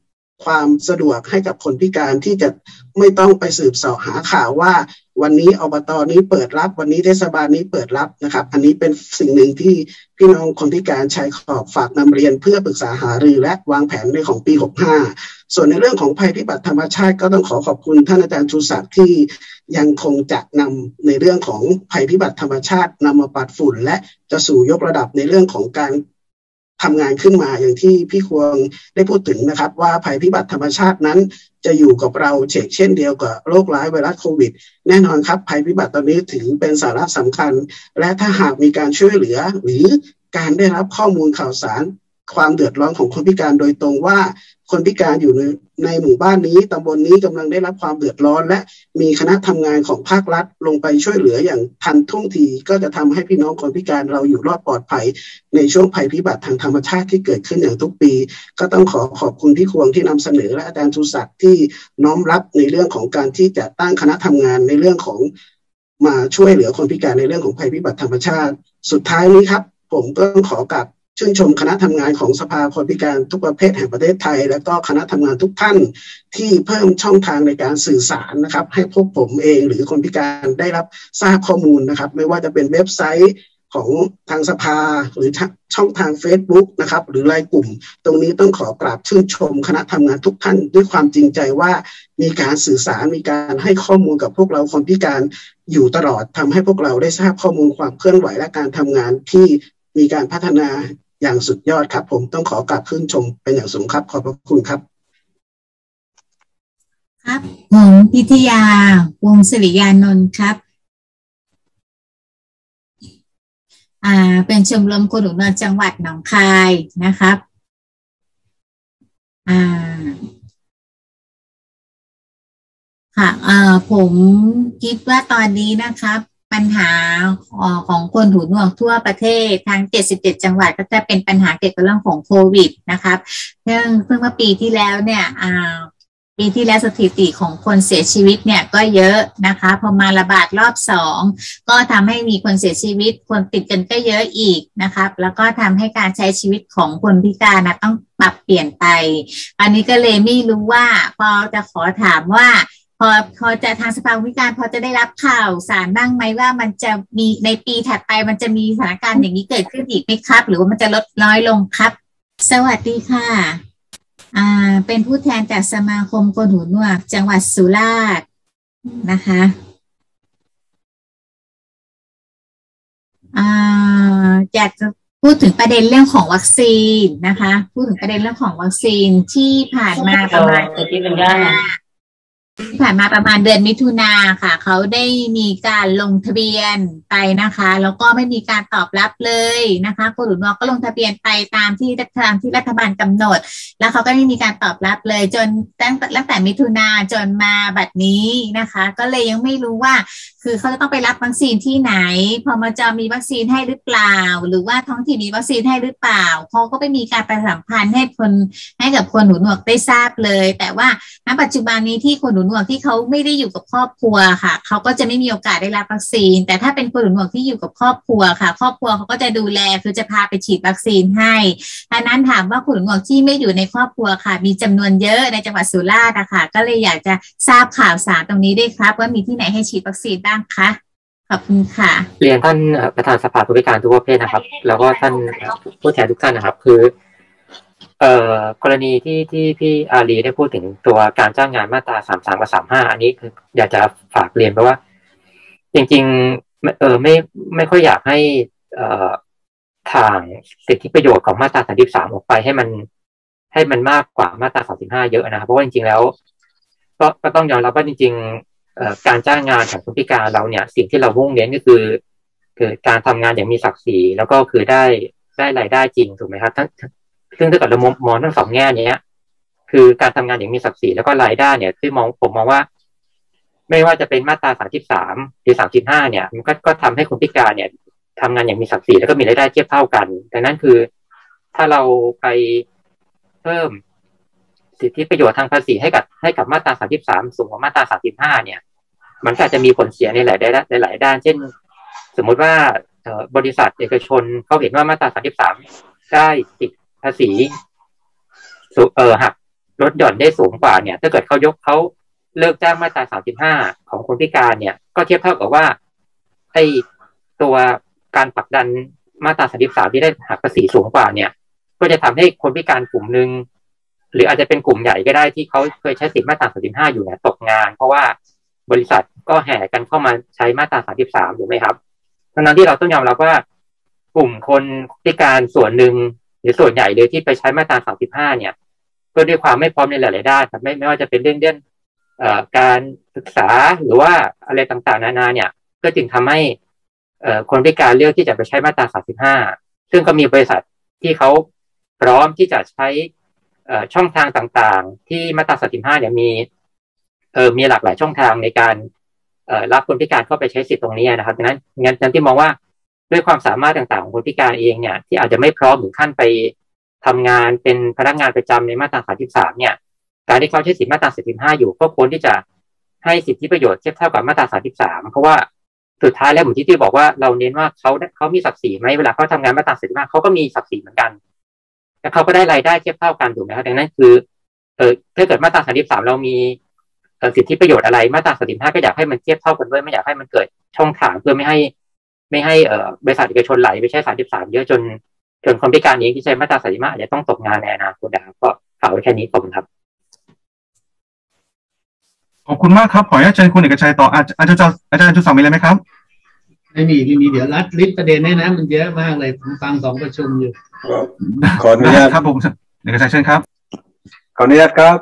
ความสะดวกให้กับคนพิการที่จะไม่ต้องไปสืบเสาะหาข่าวว่าวันนี้อบต.นี้เปิดรับวันนี้เทศบาลนี้เปิดรับนะครับอันนี้เป็นสิ่งหนึ่งที่พี่น้องคนพิการชายขอบฝากนำเรียนเพื่อปรึกษาหารือและวางแผนในของปีหกห้าส่วนในเรื่องของภัยพิบัติธรรมชาติก็ต้องขอขอบคุณท่านอาจารย์ชูศักดิ์ที่ยังคงจะนำในเรื่องของภัยพิบัติธรรมชาตินำมาปัดฝุ่นและจะสู่ยกระดับในเรื่องของการทำงานขึ้นมาอย่างที่พี่ควงได้พูดถึงนะครับว่าภัยพิบัติธรรมชาตินั้นจะอยู่กับเราเช่นเช่นเดียวกับโรคร้ายไวรัสโควิดแน่นอนครับภัยพิบัติตอนนี้ถือเป็นสาระสำคัญและถ้าหากมีการช่วยเหลือหรือการได้รับข้อมูลข่าวสารความเดือดร้อนของคนพิการโดยตรงว่าคนพิการอยู่ในในหมู่บ้านนี้ตำบลนี้กำลังได้รับความเดือดร้อนและมีคณะทำงานของภาครัฐลงไปช่วยเหลืออย่างทันท่วงทีก็จะทำให้พี่น้องคนพิการเราอยู่รอดปลอดภัยในช่วงภัยพิบัติทางธรรมชาติที่เกิดขึ้นอย่างทุกปีก็ต้องขอขอบคุณพี่ควงที่นำเสนอและอาจารย์ชูศักดิ์ที่น้อมรับในเรื่องของการที่จะตั้งคณะทำงานในเรื่องของมาช่วยเหลือคนพิการในเรื่องของภัยพิบัติธรรมชาติสุดท้ายนี้ครับผมต้องขอกลับชื่นชมคณะทำงานของสภาคนพิการทุกประเภทแห่งประเทศไทยและก็คณะทำงานทุกท่านที่เพิ่มช่องทางในการสื่อสารนะครับให้พวกผมเองหรือคนพิการได้รับทราบข้อมูลนะครับไม่ว่าจะเป็นเว็บไซต์ของทางสภาหรือช่องทาง Facebook นะครับหรือไลน์กลุ่มตรงนี้ต้องขอกราบชื่นชมคณะทำงานทุกท่านด้วยความจริงใจว่ามีการสื่อสารมีการให้ข้อมูลกับพวกเราคนพิการอยู่ตลอดทำให้พวกเราได้ทราบข้อมูลความเคลื่อนไหวและการทำงานที่มีการพัฒนาอย่างสุดยอดครับผมต้องขอกราบชื่นชมเป็นอย่างสูงครับขอบพระคุณครับครับผมพิทยาวงศ์ศิริยานนท์ครับอ่าเป็นชมรมคนหูหนวกจังหวัดหนองคายนะครับอ่าค่ะเอ่อผมคิดว่าตอนนี้นะครับปัญหาของคนหูหนวกทั่วประเทศทั้งเจ็ดสิบเจ็ดจังหวัดก็จะเป็นปัญหาเกี่ยวกับเรื่องของโควิดนะครับเนื่องเพิ่งเมื่อปีที่แล้วเนี่ยอ่าปีที่แล้วสถิติของคนเสียชีวิตเนี่ยก็เยอะนะคะพอมาระบาดรอบสองก็ทำให้มีคนเสียชีวิตคนติดกันก็เยอะอีกนะครับแล้วก็ทำให้การใช้ชีวิตของคนพิการนะต้องปรับเปลี่ยนไปอันนี้ก็เลยไม่รู้ว่าพอจะขอถามว่าพอพอจะทางสภาผู้พิการพอจะได้รับข่าวสารบ้างไหมว่ามันจะมีในปีถัดไปมันจะมีสถานการณ์อย่างนี้เกิดขึ้นอีกไหมครับหรือว่ามันจะลดน้อยลงครับสวัสดีค่ะอ่าเป็นผู้แทนจากสมาคมคนหูหนวกจังหวัดสุราษฎร์นะคะอ่าอยากจะพูดถึงประเด็นเรื่องของวัคซีนนะคะพูดถึงประเด็นเรื่องของวัคซีนที่ผ่านมาประมาณที่ผ่านมาประมาณเดือนมิถุนาค่ะเขาได้มีการลงทะเบียนไปนะคะแล้วก็ไม่มีการตอบรับเลยนะคะคนหูหนวกก็ลงทะเบียนไปตามที่ตามที่รัฐบาลกำหนดแล้วเขาก็ไม่มีการตอบรับเลยจนตั้งตั้งแต่มิถุนาจนมาบัดนี้นะคะก็เลยยังไม่รู้ว่าคือเขาจะต้องไปรับวัคซีนที่ไหนพอมาจะมีวัคซีนให้หรือเปล่าหรือว่าท้องถิ่นมีวัคซีนให้หรือเปล่าเขาก็ไม่มีการประชาสัมพันธ์ให้คนให้กับคนหูหนวกได้ทราบเลยแต่ว่าณปัจจุบันนี้ที่คนหูหนวกที่เขาไม่ได้อยู่กับครอบครัวค่ะเขาก็จะไม่มีโอกาสได้รับวัคซีนแต่ถ้าเป็นคนหูหนวกที่อยู่กับครอบครัวค่ะครอบครัวเขาก็จะดูแลคือจะพาไปฉีดวัคซีนให้ดังนั้นถามว่าคนหูหนวกที่ไม่อยู่ในครอบครัวค่ะมีจำนวนเยอะในจังหวัดสุราษฎร์นะคะก็เลยอยากจะทราบข่าวสารตรงนี้ด้วยครับว่ามีที่ไหนให้ฉีดวัคซีนบ้างคะขอบคุณค่ะเรียนท่านประธานสภาผู้พิการทุกประเภทนะครับแล้วก็ท่านผู้แทนทุกท่านนะครับคือเอ่อกรณีที่ที่พี่อารีได้พูดถึงตัวการจ้างงานมาตราสามสามกับสามห้าอันนี้คืออยากจะฝากเรียนไปว่าจริงๆเออไม่ไม่ค่อยอยากให้เอ่อทางสิทธิประโยชน์ของมาตราสามสิบสามออกไปให้มันให้มันมากกว่ามาตราสามสิบห้าเยอะนะครับเพราะว่าจริงๆแล้วก็ก็ต้องยอมรับว่าจริงๆการจ้างงานของคนพิการเราเนี่ยสิ่งที่เรามุ่งเน้นก็คือคือการทำงานอย่างมีศักดิ์ศรีแล้วก็คือได้ได้รายได้จริงถูกไหมครับทั้งซึ่งถ้าเกิดเรามองทั้งสองแง่นี้คือการทำงานอย่างมีศักดิ์ศรีแล้วก็รายได้เนี่ยที่มองผมมองว่าไม่ว่าจะเป็นมาตราสามสิบสามหรือสามสิบห้าเนี่ยมันก็ก็ทำให้คนพิการเนี่ยทำงานอย่างมีศักดิ์ศรีแล้วก็มีรายได้เทียบเท่ากันดังนั้นคือถ้าเราไปเพิ่มสิทธิประโยชน์ทางภาษีให้กับให้กับมาตราสามสิบสามสูงกว่ามาตราสามสิบห้าเนี่ยมันก็จะมีผลเสียในหลายด้านในหลายด้านเช่นสมมุติว่าบริษัทเอกชนเขาเห็นว่ามาตราสามสิบสามได้สิทธิภาษีเอ่อหักลดหย่อนได้สูงกว่าเนี่ยถ้าเกิดเขายกเขาเลิกจ้างมาตราสามสิบห้าของคนพิการเนี่ยก็เทียบเท่ากับว่าไอ้ตัวการผลักดันมาตราสามสิบสามที่ได้หักภาษีสูงกว่าเนี่ยก็จะทำให้คนพิการกลุ่มนึงหรืออาจจะเป็นกลุ่มใหญ่ก็ได้ที่เขาเคยใช้สิทธิมาตราสามสิบห้าอยู่เนี่ยตกงานเพราะว่าบริษัทก็แห่กันเข้ามาใช้มาตราสามสิบสามถูกไหมครับดังนั้นที่เราต้องยอมรับว่ากลุ่มคนพิการส่วนหนึ่งหรือส่วนใหญ่เลยที่ไปใช้มาตราสามสิบห้าเนี่ยก็ด้วยความไม่พร้อมในหลายๆด้านไม่ไม่ว่าจะเป็นเรื่องเรื่องเอ่อการศึกษาหรือว่าอะไรต่างๆนานาเนี่ยก็จึงทำให้เอ่อคนพิการเลือกที่จะไปใช้มาตราสามสิบห้าซึ่งก็มีบริษัทที่เขาพร้อมที่จะใช้เอ่อช่องทางต่างๆที่มาตราสามสิบห้าเนี่ยมีเอ่อมีหลากหลายช่องทางในการเอ่อรับคนพิการเข้าไปใช้สิทธิ์ตรงนี้นะครับดังนั้นงั้นงั้นที่มองว่าด้วยความสามารถต่างๆของคนพิการเองเนี่ยที่อาจจะไม่พร้อมถึงขั้นไปทำงานเป็นพนักงานประจำในมาตราสามสิบสามเนี่ยการที่เขาใช้สิทธิมาตราสามสิบห้าอยู่ก็ควรที่จะให้สิทธิประโยชน์เทียบเท่ากับมาตราสามสิบสามเพราะว่าสุดท้ายแล้วเหมือนที่ที่บอกว่าเราเน้นว่าเขาเขามีศักดิ์ศรีไหมเวลาเขาทำงานมาตราสามสิบห้าเขาก็มีศักดิ์ศรีเหมือนกันและเขาก็ได้รายได้เทียบเท่ากันถูกไหมครับดังนั้นคือเออถ้าเกิดมาตราสามสิบสามเรามีสิทธิประโยชน์อะไรมาตราสามสิบห้าก็อยากให้มันเทียบเท่ากันด้วยไม่อยากให้มันเกิดช่องทางเพื่อไม่ให้ไม่ให้เอ่อบริษัทเอกชนไหลไปใช้สามสิบสามเยอะจนจนคนพิการเองที่ใช้มาตราสามสิบห้าอาจจะต้องตกงานในอนาคตนะครับก็ฝากไว้แค่นี้ขอบคุณครับขอบคุณมากครับขออนุญาตเชิญคุณเอกชัยต่ออาจารย์อาจารย์อาจารย์จุศักดิ์มีอะไรไหมครับไม่มีไม่มีเดี๋ยวรัดลิสต์ประเด็นให้นะมันเยอะมากเลยผมฟังสองประชุมอยู่ขออนุญาตครับผมเอกชัยเชิญครับขออนุญาตครับ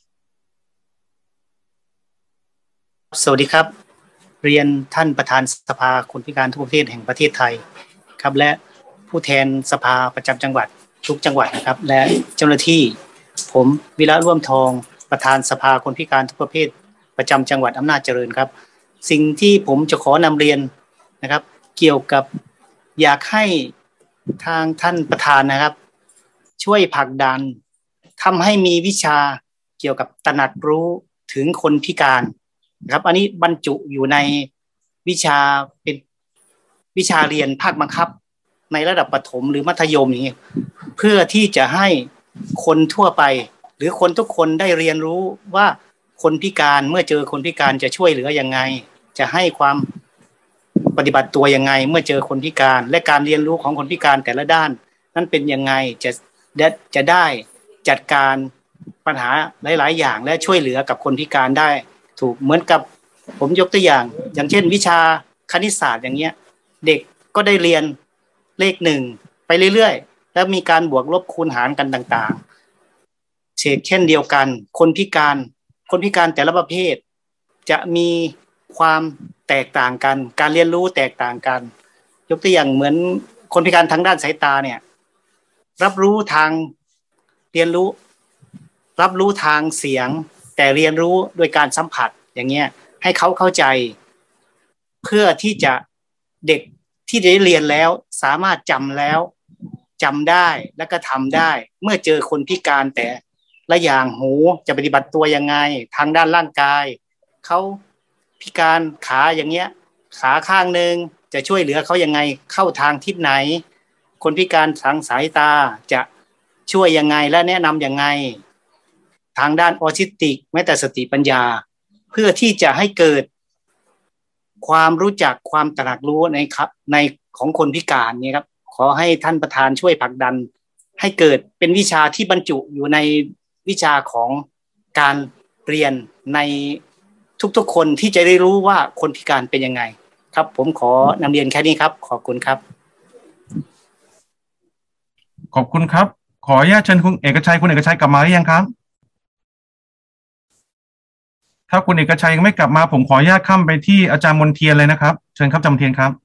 สวัสดีครับเรียนท่านประธานสภาคนพิการทุกประเภทแห่งประเทศไทยครับและผู้แทนสภาประจำจังหวัดทุกจังหวัดนะครับและเจ้าหน้าที่ผมวิระร่วมทองประธานสภาคนพิการทุกประเภทประจำจังหวัดอำนาจเจริญครับสิ่งที่ผมจะขอนำเรียนนะครับเกี่ยวกับอยากให้ทางท่านประธานนะครับช่วยผลักดันทำให้มีวิชาเกี่ยวกับตระหนักรู้ถึงคนพิการนะครับอันนี้บรรจุอยู่ในวิชาเป็นวิชาเรียนภาคบังคับในระดับประถมหรือมัธยมอย่างนี้เพื่อที่จะให้คนทั่วไปหรือคนทุกคนได้เรียนรู้ว่าคนพิการเมื่อเจอคนพิการจะช่วยเหลือยังไงจะให้ความปฏิบัติตัวยังไงเมื่อเจอคนพิการและการเรียนรู้ของคนพิการแต่ละด้านนั้นเป็นยังไงจะจะได้จัดการปัญหาหลายๆอย่างและช่วยเหลือกับคนพิการได้ถูกเหมือนกับผมยกตัวอย่างอย่างเช่นวิชาคณิตศาสตร์อย่างเงี้ยเด็กก็ได้เรียนเลขหนึ่งไปเรื่อยๆแล้วมีการบวกลบคูณหารกันต่างๆเช่นเดียวกันคนพิการคนพิการแต่ละประเภทจะมีความแตกต่างกันการเรียนรู้แตกต่างกันยกตัวอย่างเหมือนคนพิการทางด้านสายตาเนี่ยรับรู้ทางเรียนรู้รับรู้ทางเสียงแต่เรียนรู้โดยการสัมผัสอย่างเงี้ยให้เขาเข้าใจเพื่อที่จะเด็กที่ได้เรียนแล้วสามารถจำแล้วจำได้และก็ทำได้เมื่อเจอคนพิการแต่ละอย่างหูจะปฏิบัติตัวยังไงทางด้านร่างกายเขาพิการขาอย่างเงี้ยขาข้างหนึ่งจะช่วยเหลือเขายังไงเข้าทางทิศไหนคนพิการทางสายตาจะช่วยยังไงและแนะนำยังไงทางด้านออทิสติกแม้แต่สติปัญญาเพื่อที่จะให้เกิดความรู้จักความตระหนักรู้ในครับในของคนพิการเนี่ยครับขอให้ท่านประธานช่วยผลักดันให้เกิดเป็นวิชาที่บรรจุอยู่ในวิชาของการเรียนในทุกๆคนที่จะได้รู้ว่าคนพิการเป็นยังไงครับผมขอนำเรียนแค่นี้ครับขอบคุณครับขอบคุณครับขออนุญาตเชิญคุณเอกชัยคุณเอกชัยกลับมาหรือยังครับถ้าคุณเอกชัยยังไม่กลับมาผมขออนุญาตข้ามไปที่อาจารย์มนเทียนเลยนะครับเชิญครับอาจารย์มนเทียนครับ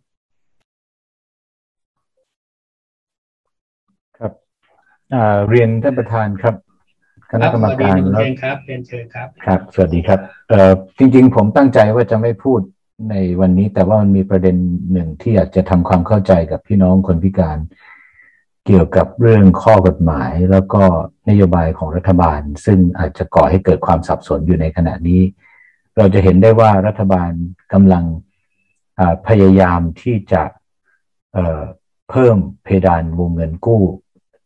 ครับอ่าเรียนท่านประธานครับคณะกรรมการแล้วครับเรียนเชิญครับครับสวัสดีครับเอ่อจริงๆผมตั้งใจว่าจะไม่พูดในวันนี้แต่ว่ามันมีประเด็นหนึ่งที่อยากจะทำความเข้าใจกับพี่น้องคนพิการเกี่ยวกับเรื่องข้อกฎหมายแล้วก็นโยบายของรัฐบาลซึ่งอาจจะก่อให้เกิดความสับสนอยู่ในขณะนี้เราจะเห็นได้ว่ารัฐบาลกำลังพยายามที่จะเพิ่มเพดานวงเงินกู้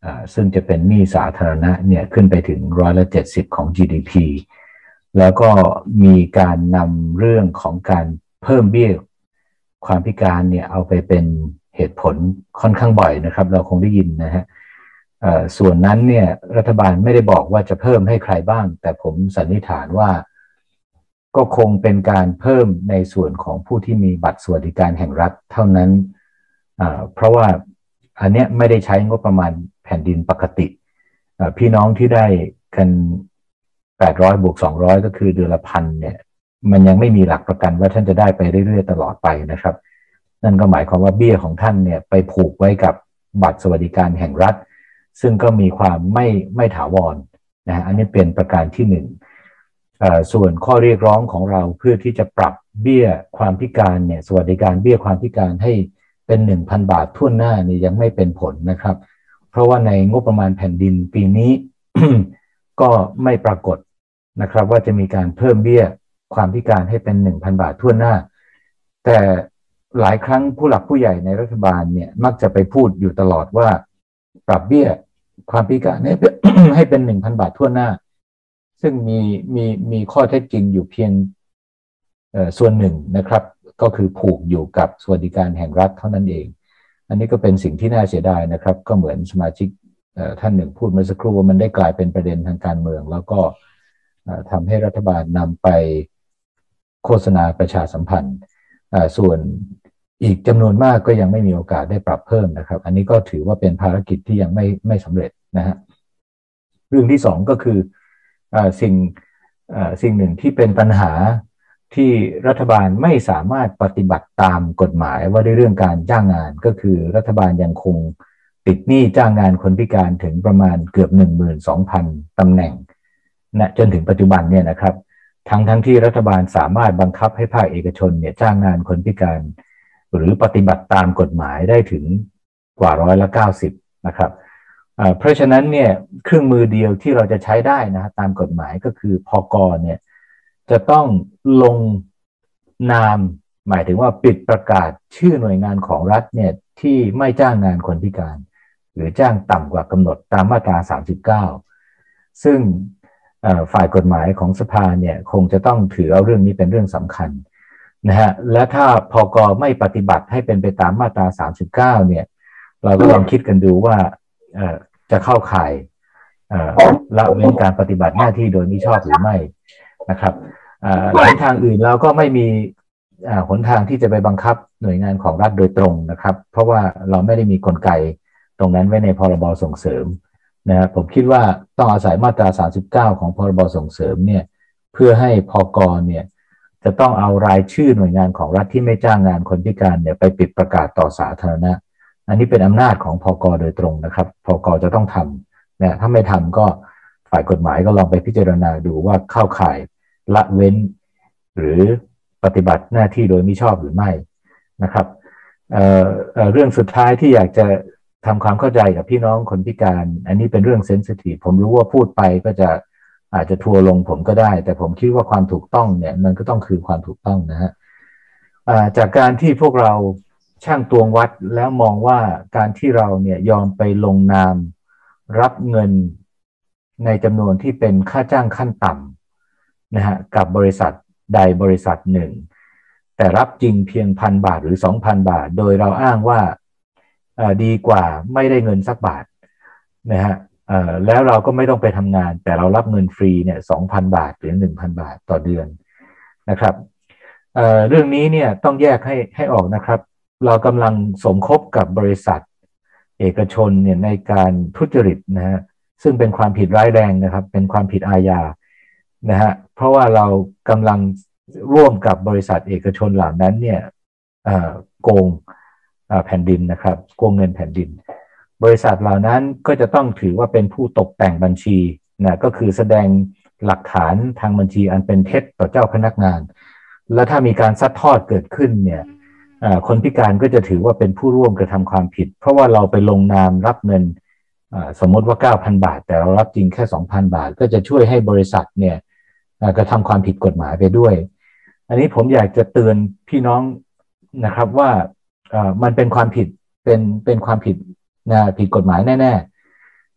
ซึ่งจะเป็นหนี้สาธารณะเนี่ยขึ้นไปถึงร้อยละเจ็ดสิบของ จี ดี พี แล้วก็มีการนำเรื่องของการเพิ่มเบี้ยความพิการเนี่ยเอาไปเป็นเหตุผลค่อนข้างบ่อยนะครับเราคงได้ยินนะฮะส่วนนั้นเนี่ยรัฐบาลไม่ได้บอกว่าจะเพิ่มให้ใครบ้างแต่ผมสันนิษฐานว่าก็คงเป็นการเพิ่มในส่วนของผู้ที่มีบัตรสวัสดิการแห่งรัฐเท่านั้นเพราะว่าอันเนี้ยไม่ได้ใช้งบประมาณแผ่นดินปกติพี่น้องที่ได้กันแปดร้อยบวกสองร้อยก็คือเดือนละพันเนี่ยมันยังไม่มีหลักประกันว่าท่านจะได้ไปเรื่อยๆตลอดไปนะครับนั่นก็หมายความว่าเบี้ยของท่านเนี่ยไปผูกไว้กับบัตรสวัสดิการแห่งรัฐซึ่งก็มีความไม่ไม่ถาวรนะฮะอันนี้เป็นประการที่หนึ่งส่วนข้อเรียกร้องของเราเพื่อที่จะปรับเบี้ยความพิการเนี่ยสวัสดิการเบี้ยความพิการให้เป็น หนึ่งพัน บาททั่วหน้านี่ยังไม่เป็นผลนะครับเพราะว่าในงบประมาณแผ่นดินปีนี้ ก็ไม่ปรากฏนะครับว่าจะมีการเพิ่มเบี้ยความพิการให้เป็น หนึ่งพัน บาททั่วหน้าแต่หลายครั้งผู้หลักผู้ใหญ่ในรัฐบาลเนี่ยมักจะไปพูดอยู่ตลอดว่าปรับเบี้ยความพิการให้ ให้เป็น หนึ่งพัน บาททั่วหน้าซึ่งมีมีมีข้อเท็จจริงอยู่เพียงส่วนหนึ่งนะครับก็คือผูกอยู่กับสวัสดิการแห่งรัฐเท่านั้นเองอันนี้ก็เป็นสิ่งที่น่าเสียดายนะครับก็เหมือนสมาชิกท่านหนึ่งพูดเมื่อสักครู่ว่ามันได้กลายเป็นประเด็นทางการเมืองแล้วก็ทำให้รัฐบาลนำไปโฆษณาประชาสัมพันธ์ส่วนอีกจำนวนมากก็ยังไม่มีโอกาสได้ปรับเพิ่มนะครับอันนี้ก็ถือว่าเป็นภารกิจที่ยังไม่ไม่สำเร็จนะฮะเรื่องที่สองก็คือสิ่งสิ่งหนึ่งที่เป็นปัญหาที่รัฐบาลไม่สามารถปฏิบัติตามกฎหมายว่าด้วยเรื่องการจ้างงานก็คือรัฐบาลยังคงติดหนี้จ้างงานคนพิการถึงประมาณเกือบ หนึ่งหมื่นสองพัน ตำแหน่งนะจนถึงปัจจุบันเนี่ยนะครับทั้งทั้งที่รัฐบาลสามารถบังคับให้ภาคเอกชนเนี่ยจ้างงานคนพิการหรือปฏิบัติตามกฎหมายได้ถึงกว่าร้อยละเก้าสิบนะครับเพราะฉะนั้นเนี่ยเครื่องมือเดียวที่เราจะใช้ได้นะตามกฎหมายก็คือพก.เนี่ยจะต้องลงนามหมายถึงว่าปิดประกาศชื่อหน่วยงานของรัฐเนี่ยที่ไม่จ้างงานคนพิการหรือจ้างต่ำกว่ากำหนดตามมาตราสามสิบเก้าซึ่งฝ่ายกฎหมายของสภาเนี่ยคงจะต้องถือเอาเรื่องนี้เป็นเรื่องสำคัญนะฮะและถ้าพก.ไม่ปฏิบัติให้เป็นไปตามมาตราสามสิบเก้าเนี่ยเราก็ลองคิดกันดูว่าจะเข้าข่ายละเว้นการปฏิบัติหน้าที่โดยมิชอบหรือไม่นะครับหนทางอื่นเราก็ไม่มีหนทางที่จะไปบังคับหน่วยงานของรัฐโดยตรงนะครับเพราะว่าเราไม่ได้มีกลไกตรงนั้นไว้ในพรบส่งเสริมนะผมคิดว่าต้องอาศัยมาตราสามสิบเก้าของพรบส่งเสริมเนี่ยเพื่อให้พก.เนี่ยจะต้องเอารายชื่อหน่วยงานของรัฐที่ไม่จ้างงานคนพิการเนี่ยไปปิดประกาศต่อสาธารณะอันนี้เป็นอำนาจของพก.โดยตรงนะครับพก.จะต้องทำนะถ้าไม่ทำก็ฝ่ายกฎหมายก็ลองไปพิจารณาดูว่าเข้าข่ายละเว้นหรือปฏิบัติหน้าที่โดยมิชอบหรือไม่นะครับ เอ่อเอ่อเรื่องสุดท้ายที่อยากจะทำความเข้าใจกับพี่น้องคนพิการอันนี้เป็นเรื่องเซนซิทีฟผมรู้ว่าพูดไปก็จะอาจจะทัวร์ลงผมก็ได้แต่ผมคิดว่าความถูกต้องเนี่ยมันก็ต้องคือความถูกต้องนะฮะจากการที่พวกเราช่างตวงวัดแล้วมองว่าการที่เราเนี่ยยอมไปลงนามรับเงินในจำนวนที่เป็นค่าจ้างขั้นต่ำนะฮะกับบริษัทใดบริษัทหนึ่งแต่รับจริงเพียงพันบาทหรือ สองพัน บาทโดยเราอ้างว่าดีกว่าไม่ได้เงินสักบาทนะฮะแล้วเราก็ไม่ต้องไปทำงานแต่เรารับเงินฟรีเนี่ย สองพัน บาทหรือ หนึ่งพัน บาทต่อเดือนนะครับเอ่อเรื่องนี้เนี่ยต้องแยกให้ให้ออกนะครับเรากำลังสมคบกับบริษัทเอกชนเนี่ยในการทุจริตนะฮะซึ่งเป็นความผิดร้ายแรงนะครับเป็นความผิดอาญานะฮะเพราะว่าเรากำลังร่วมกับบริษัทเอกชนเหล่านั้นเนี่ยโกงแผ่นดินนะครับโกงเงินแผ่นดินบริษัทเหล่านั้นก็จะต้องถือว่าเป็นผู้ตกแต่งบัญชีนะก็คือแสดงหลักฐานทางบัญชีอันเป็นเท็จต่อเจ้าพนักงานและถ้ามีการซัดทอดเกิดขึ้นเนี่ยคนพิการก็จะถือว่าเป็นผู้ร่วมกระทำความผิดเพราะว่าเราไปลงนามรับเงินสมมติว่า เก้าพัน บาทแต่เรารับจริงแค่ สองพัน บาทก็จะช่วยให้บริษัทเนี่ยกระทำความผิดกฎหมายไปด้วยอันนี้ผมอยากจะเตือนพี่น้องนะครับว่ามันเป็นความผิดเป็นเป็นความผิดนะผิดกฎหมายแน่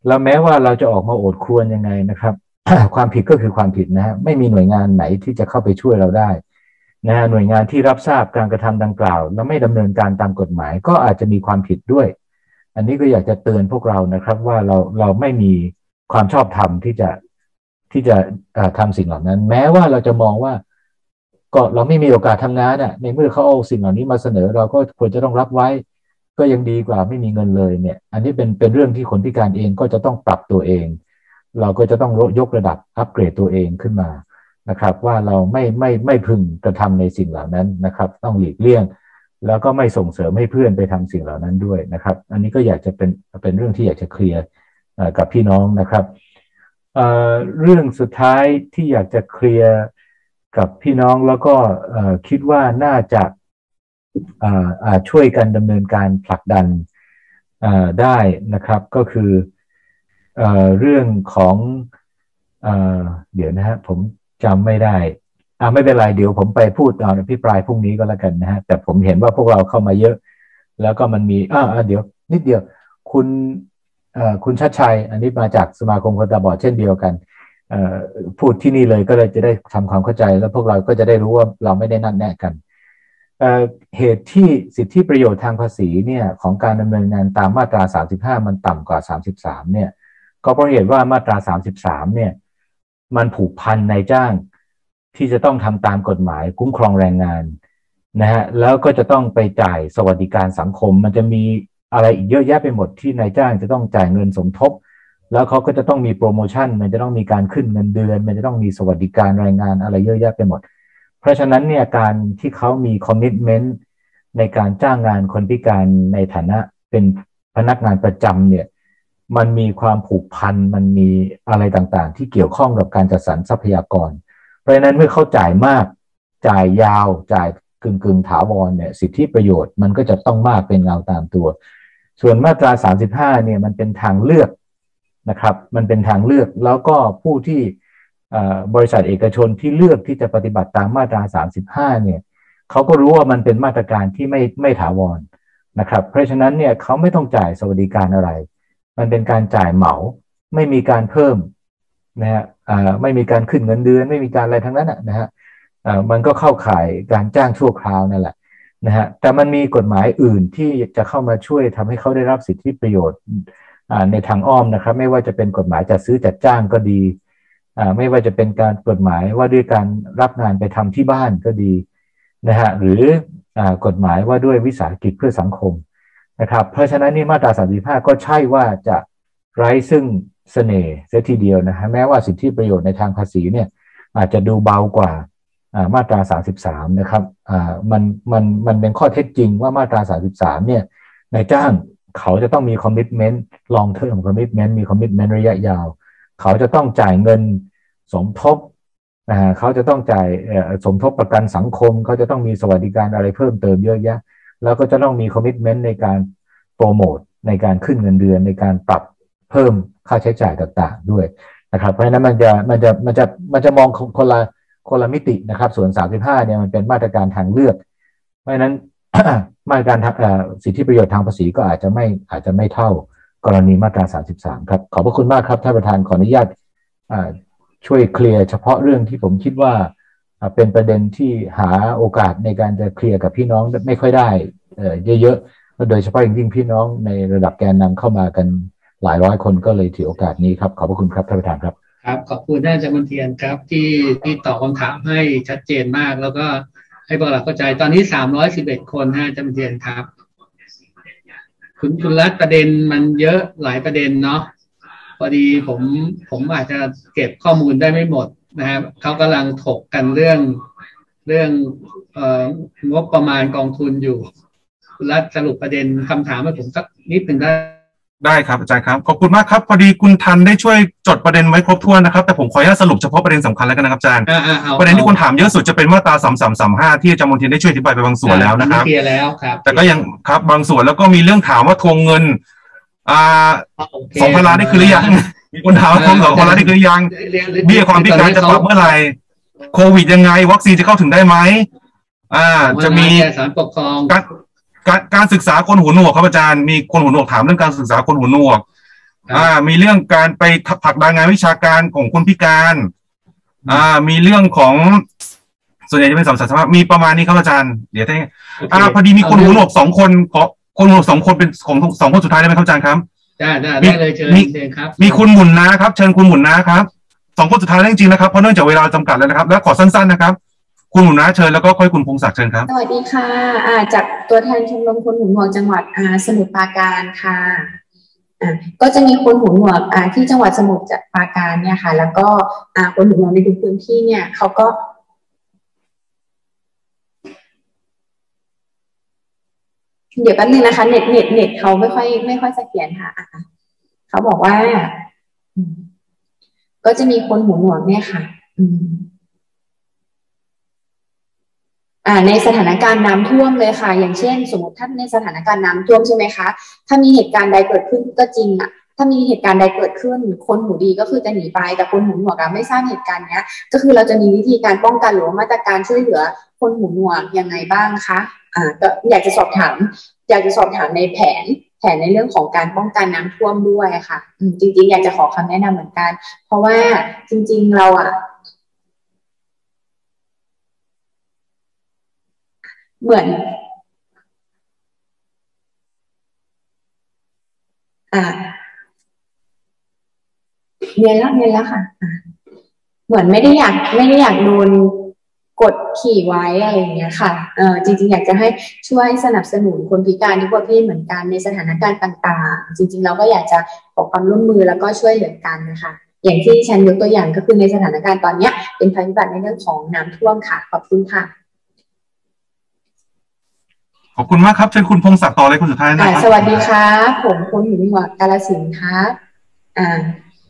แล้วแม้ว่าเราจะออกมาโอดครวญยังไงนะครับ ความผิดก็คือความผิดนะฮะไม่มีหน่วยงานไหนที่จะเข้าไปช่วยเราได้นะฮะหน่วยงานที่รับทราบการกระทำดังกล่าวแล้วไม่ดำเนินการตามกฎหมายก็อาจจะมีความผิดด้วยอันนี้ก็อยากจะเตือนพวกเรานะครับว่าเราเราไม่มีความชอบธรรมที่จะที่จะทำสิ่งเหล่านั้นแม้ว่าเราจะมองว่าก็เราไม่มีโอกาสทำงานน่ะในเมื่อเขาเอาสิ่งเหล่านี้มาเสนอเราก็ควรจะต้องรับไว้ก็ยังดีกว่าไม่มีเงินเลยเนี่ยอันนี้เป็นเป็นเรื่องที่คนพิการเองก็จะต้องปรับตัวเองเราก็จะต้องยกระดับอัปเกรดตัวเองขึ้นมานะครับว่าเราไม่ไม่ไม่พึงกระทำในสิ่งเหล่านั้นนะครับต้องหลีกเลี่ยงแล้วก็ไม่ส่งเสริมให้เพื่อนไปทำสิ่งเหล่านั้นด้วยนะครับอันนี้ก็อยากจะเป็นเป็นเรื่องที่อยากจะเคลียร์กับพี่น้องนะครับเอ่อเรื่องสุดท้ายที่อยากจะเคลียร์กับพี่น้องแล้วก็คิดว่าน่าจะช่วยกันดำเนินการผลักดันได้นะครับก็คือเอ่อเรื่องของเอ่อเดี๋ยวนะฮะผมจำไม่ได้อ่าไม่เป็นไรเดี๋ยวผมไปพูดตอนอภิปรายพรุ่งนี้ก็แล้วกันนะฮะแต่ผมเห็นว่าพวกเราเข้ามาเยอะแล้วก็มันมีอ่าเดี๋ยวนิดเดียวคุณเอ่อคุณชัดชัยอันนี้มาจากสมาคมคนตาบอดเช่นเดียวกันเอ่อพูดที่นี่เลยก็เลยจะได้ทำความเข้าใจแล้วพวกเราก็จะได้รู้ว่าเราไม่ได้นัดแนะกันเอ่อเหตุที่สิทธิประโยชน์ทางภาษีเนี่ยของการดำเนินงานตามมาตราสามสิบห้ามันต่ำกว่าสามสิบสามเนี่ยก็เพราะเหตุว่ามาตราสามสิบสามเนี่ยมันผูกพันนายจ้างที่จะต้องทำตามกฎหมายคุ้มครองแรงงานนะฮะแล้วก็จะต้องไปจ่ายสวัสดิการสังคมมันจะมีอะไรอีกเยอะแยะไปหมดที่นายจ้างจะต้องจ่ายเงินสมทบแล้วเขาก็จะต้องมีโปรโมชั่นมันจะต้องมีการขึ้นเงินเดือนมันจะต้องมีสวัสดิการแรงงานอะไรเยอะแยะไปหมดเพราะฉะนั้นเนี่ยการที่เขามีคอมมิชเมนต์ในการจ้างงานคนพิการในฐานะเป็นพนักงานประจำเนี่ยมันมีความผูกพันมันมีอะไรต่างๆที่เกี่ยวข้องกับการจัดสรรทรัพยากรเพราะฉะนั้นเมื่อเขาจ่ายมากจ่ายยาวจ่ายกึ่งกึ่งถาวรเนี่ยสิทธิประโยชน์มันก็จะต้องมากเป็นเงาตามตัวส่วนมาตราสามสิบห้าเนี่ยมันเป็นทางเลือกนะครับมันเป็นทางเลือกแล้วก็ผู้ที่บริษัทเอกชนที่เลือกที่จะปฏิบัติตามมาตราสามสิบห้าเนี่ยเขาก็รู้ว่ามันเป็นมาตรการที่ไม่ไม่ถาวรนะครับเพราะฉะนั้นเนี่ยเขาไม่ต้องจ่ายสวัสดิการอะไรมันเป็นการจ่ายเหมาไม่มีการเพิ่มนะฮะไม่มีการขึ้นเงินเดือนไม่มีการอะไรทั้งนั้นนะฮะมันก็เข้าข่ายการจ้างชั่วคราวนั่นแหละนะฮะแต่มันมีกฎหมายอื่นที่จะเข้ามาช่วยทำให้เขาได้รับสิทธิประโยชน์ในทางอ้อมนะครับไม่ว่าจะเป็นกฎหมายจัดซื้อจัดจ้างก็ดีไม่ว่าจะเป็นการกฎหมายว่าด้วยการรับงานไปทำที่บ้านก็ดีนะฮะหรือกฎหมายว่าด้วยวิสาหกิจเพื่อสังคมนะครับเพราะฉะนั้นนี่มาตราสามสิบห้าก็ใช่ว่าจะไร้ซึ่งเสน่ห์เสียทีเดียวนะฮะแม้ว่าสิทธิประโยชน์ในทางภาษีเนี่ยอาจจะดูเบากว่ามาตราสามสิบสามนะครับมันมันมันเป็นข้อเท็จจริงว่ามาตราสามสิบสามเนี่ยนายจ้างเขาจะต้องมีคอมมิชเมนต์ลองเทอมคอมมิชเมนต์มีคอมมิชเมนต์ระยะยาวเขาจะต้องจ่ายเงินสมทบเขาจะต้องจ่ายสมทบประกันสังคมเขาจะต้องมีสวัสดิการอะไรเพิ่มเติมเยอะแยะแล้วก็จะต้องมีคอมมิชเมนต์ในการโปรโมทในการขึ้นเงินเดือนในการปรับเพิ่มค่าใช้จ่ายต่างๆด้วยนะครับเพราะฉะนั้นมันจะมันจะมันจะมันจะมองคนละคนละมิตินะครับส่วนสามสิบห้าเนี่ยมันเป็นมาตรการทางเลือกเพราะฉะนั้น มาตรการสิทธิประโยชน์ทางภาษีก็อาจจะไม่อาจจะไม่เท่ากรณีมาตราสามสิบสามครับขอบพระคุณมากครับท่านประธานขออนุญาตช่วยเคลียร์เฉพาะเรื่องที่ผมคิดว่าเป็นประเด็นที่หาโอกาสในการจะเคลียร์กับพี่น้องไม่ค่อยได้เยอะๆโดยเฉพาะอย่างยิ่งพี่น้องในระดับแกนนำเข้ามากันหลายร้อยคนก็เลยถือโอกาสนี้ครับขอบพระคุณครับท่านประธานครับครับขอบคุณท่านอาจารย์มนเทียนครับที่ที่ตอบคำถามให้ชัดเจนมากแล้วก็ให้พวกเราเข้าใจตอนนี้สามร้อยสิบเอ็ดคนท่านอาจารย์มนเทียนครับคุณคุณรัฐประเด็นมันเยอะหลายประเด็นเนาะพอดีผมผมอาจจะเก็บข้อมูลได้ไม่หมดนะครับเขากำลังถกกันเรื่องเรื่องเอ่องบประมาณกองทุนอยู่คุณรัฐสรุปประเด็นคำถามให้ผมสักนิดหนึ่งได้ได้ครับอาจารย์ครับขอบคุณมากครับพอดีคุณทันได้ช่วยจดประเด็นไว้ครบถ้วนนะครับแต่ผมขออนุญาตสรุปเฉพาะประเด็นสำคัญแล้วกันนะครับอาจารย์ประเด็นที่คนถามเยอะสุดจะเป็นมาตราสามสามสามห้าที่อาจารย์มนเทียนได้ช่วยอธิบายไปบางส่วนแล้วนะครับเคลียร์แล้วครับแต่ก็ยังครับบางส่วนแล้วก็มีเรื่องถามว่าทวงเงินอ่าสองพันล้านได้คือหรือยังมีคนถามว่าทวงสองพันล้านได้คือหรือยังเบี้ยความพิการจะปรับเมื่อไหร่โควิดยังไงวัคซีนจะเข้าถึงได้ไหมอ่าจะมีศาลปกครองการการศึกษาคนหูหนวกครับอาจารย์มีคนหูหนวกถามเรื่องการศึกษาคนหูหนวกอ่ามีเรื่องการไปผลักดันงานวิชาการของคนพิการอ่ามีเรื่องของส่วนใหญ่จะเป็นสามสภาพมีประมาณนี้ครับอาจารย์เดี๋ยวท่านอ่าพอดีมีคนหูหนวกสองคนขอคนหูหนวกสองคนเป็นของสองคนสุดท้ายได้ไหมครับอาจารย์ครับได้ได้ได้เลยเชิญเชิญครับมีคุณหมุนนะครับเชิญคุณหมุนนะครับสองคนสุดท้ายจริงๆนะครับเพราะเนื่องจากเวลาจำกัดแล้วนะครับและขอสั้นๆนะครับคุณหมุนนะเชิญแล้วก็ค่อยคุณพงศักดิ์เชิญครับสวัสดีค่ะอ่าจากตัวแทนชมรมคนหูหนวกจังหวัดอ่าสมุทรปราการค่ะอ่าก็จะมีคนหูหนวกอ่าที่จังหวัดสมุทรปราการเนี่ยค่ะแล้วก็อ่าคนหูหนวกในทุกพื้นที่เนี่ยเขาก็เดี๋ยวแป๊บนึงนะคะเน็ตเน็ตเน็ตเขาไม่ค่อยไม่ค่อยเสถียรค่ะเขาบอกว่าก็จะมีคนหูหนวกเนี่ยค่ะอ่าในสถานการณ์น้ำท่วมเลยค่ะอย่างเช่นสมมติถ้าในสถานการณ์น้ำท่วมใช่ไหมคะถ้ามีเหตุการณ์ใดเกิดขึ้นก็จริงอ่ะถ้ามีเหตุการณ์ใดเกิดขึ้นคนหูดีก็คือจะหนีไปแต่คนหูหนวกอะไม่ทราบเหตุการณ์เนี้ยก็คือเราจะมีวิธีการป้องกันหรือมาตรการช่วยเหลือคนหูหนวกยังไงบ้างคะอ่าก็อยากจะสอบถามอยากจะสอบถามในแผนแผนในเรื่องของการป้องกันน้ำท่วมด้วยค่ะจริงๆอยากจะขอคำแนะนำเหมือนกันเพราะว่าจริงๆเราอ่ะเหมือนอ่าเรียนแล้วเรียนแล้วค่ะเหมือนไม่ได้อยากไม่ได้อยากโดนกดขี่ไว้อะไรอย่างเงี้ยค่ะเออจริงๆอยากจะให้ช่วยสนับสนุนคนพิการทุกประเภทเหมือนกันในสถานการณ์ต่างๆจริงๆเราก็อยากจะขอความร่วมมือแล้วก็ช่วยเหลือกันนะคะอย่างที่ฉันยกตัวอย่างก็คือในสถานการณ์ตอนนี้เป็นภัยพิบัติในเรื่องของน้ำท่วมค่ะขอบคุณค่ะขอบคุณมากครับเชิญคุณพงศักดิ์ต่อเลยคนสุดท้ายนะครับสวัสดีครับผมคนหูหนวกกาฬสินธุ์ครับอ่า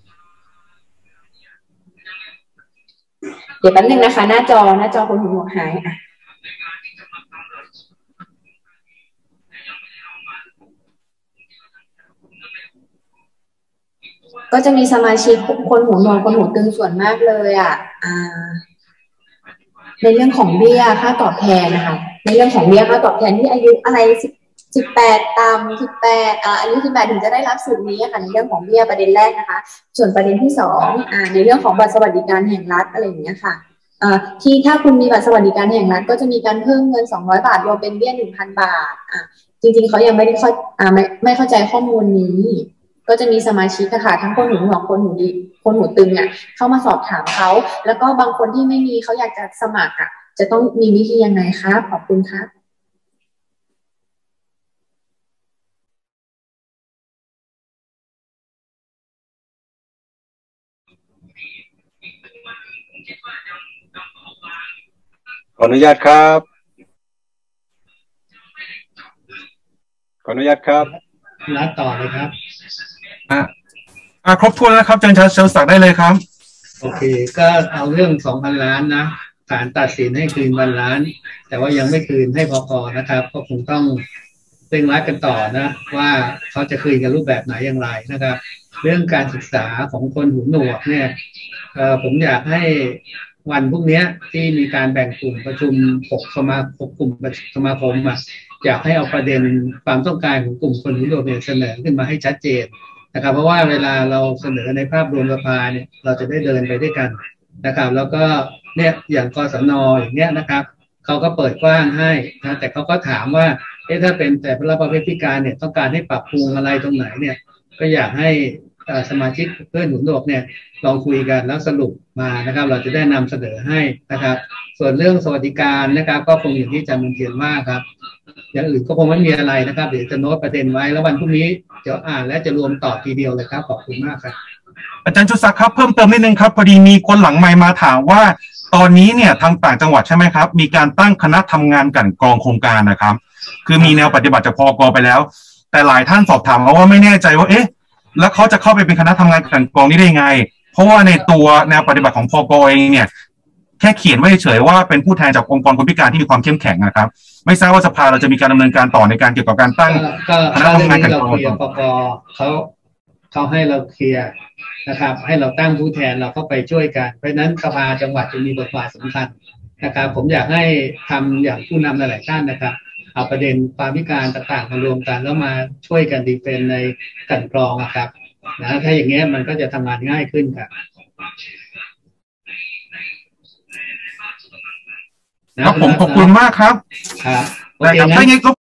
เดี๋ยวแป๊บนึงนะคะหน้าจอหน้าจอคนหูหนวกหายอ่ะก็จะมีสมาชิกคนหูหนวกคนหูตึงส่วนมากเลยอ่ะอ่าในเรื่องของเบี้ยค่าตอบแทนนะคะในเรื่องของเบี้ยค่าตอบแทนที่อายุอะไรสิบสิบแปดตามสิบแปดอ่าอายุสิบแปดถึงจะได้รับสิทธิ์นี้ค่ะในเรื่องของเบี้ยประเด็นแรกนะคะส่วนประเด็นที่สองอ่าในเรื่องของบัตรสวัสดิการแห่งรัฐอะไรอย่างเงี้ยค่ะอ่าที่ถ้าคุณมีบัตรสวัสดิการแห่งรัฐก็จะมีการเพิ่มเงินสองร้อยบาทรวมเป็นเบี้ย หนึ่งพัน บาทอ่าจริงๆเขายังไม่ได้เข้าอ่าไม่ไม่เข้าใจข้อมูลนี้ก็จะมีสมาชิกค่ะทั้งคนหูหนวกคนหูดีคนหูตึงอ่ะเข้ามาสอบถามเขาแล้วก็บางคนที่ไม่มีเขาอยากจะสมัครอ่ะจะต้องมีวิธียังไงครับขอบคุณครับขออนุญาตครับขออนุญาตครับนัดต่อเลยครับอ่าอ่าครบถ้วนแล้วครับเชิญเชิญศักดิ์ได้เลยครับโอเคก็เอาเรื่องสองพันล้านนะศาลตัดสินให้คืนพันล้านแต่ว่ายังไม่คืนให้พก.นะครับก็คงต้องเร่งรัดกันต่อนะว่าเขาจะคืนกันรูปแบบไหนอย่างไรนะครับเรื่องการศึกษาของคนหูหนวกเนี่ยเอ่อผมอยากให้วันพรุ่งนี้ที่มีการแบ่งกลุ่มประชุมหกสมาคมกลุ่มสมาคมอ่ะอยากให้เอาประเด็นความต้องการของกลุ่มคนหูหนวกเนี่ยเสนอขึ้นมาให้ชัดเจนนะครับเพราะว่าเวลาเราเสนอในภาพรวมสภาเนี่ยเราจะได้เดินไปด้วยกันนะครับแล้วก็เนี่ยอย่างกสน.อย่างเงี้ยนะครับเขาก็เปิดกว้างให้นะแต่เขาก็ถามว่าเอ๊ะถ้าเป็นแต่ประเภทพิการเนี่ยต้องการให้ปรับปรุงอะไรตรงไหนเนี่ยก็อยากให้สมาชิกเพื่อนหูหนวกเนี่ยลองคุยกันแล้วสรุปมานะครับเราจะได้นำเสนอให้นะครับส่วนเรื่องสวัสดิการนะครับก็คงอย่างที่อาจารย์มนเทียนว่าครับอย่างอื่นก็คงไม่มีอะไรนะครับเดี๋ยวจะโน้ตประเด็นไว้แล้ววันพรุ่งนี้จะอ่านและจะรวมตอบทีเดียวเลยครับขอบคุณมากครับอาจารย์ชุศักดิ์ครับเพิ่มเติมนิดนึงครับพอดีมีคนหลังไมค์มาถามว่าตอนนี้เนี่ยทางต่างจังหวัดใช่ไหมครับมีการตั้งคณะทำงานกันกรองโครงการนะครับคือมีแนวปฏิบัติจากพก.ไปแล้วแต่หลายท่านสอบถามมาว่าไม่แน่ใจว่าเอ๊ะแล้วเขาจะเข้าไปเป็นคณะทำงานกันกรองนี้ได้ยังไงเพราะว่าในตัวแนวปฏิบัติของพก.เองเนี่ยแค่เขียนไว้เฉยว่าเป็นผู้แทนจากองค์กรคนพิการที่มีความเข้มแข็งนะครับไม่ทราบว่าสภาเราจะมีการดำเนินการต่อในการเกี่ยวกับการตั้งคณะทำงานกันกรองพก.เขาเขาให้เราเคลียร์นะครับให้เราตั้งผู้แทนเราเข้าไปช่วยกันเพราะฉะนั้นสภาจังหวัดจะมีบทบาทสำคัญนะครับผมอยากให้ทำอย่างผู้นำหลายๆท่านนะครับเอาประเด็นความพิการต่างๆมารวมกันแล้วมาช่วยกันดีเฟนในกันกรองนะครับนะถ้าอย่างเงี้ยมันก็จะทำงานง่ายขึ้นครับครับผมขอบคุณมากครับครับโอได้เคครับงั้ถ้าน อย่างนี้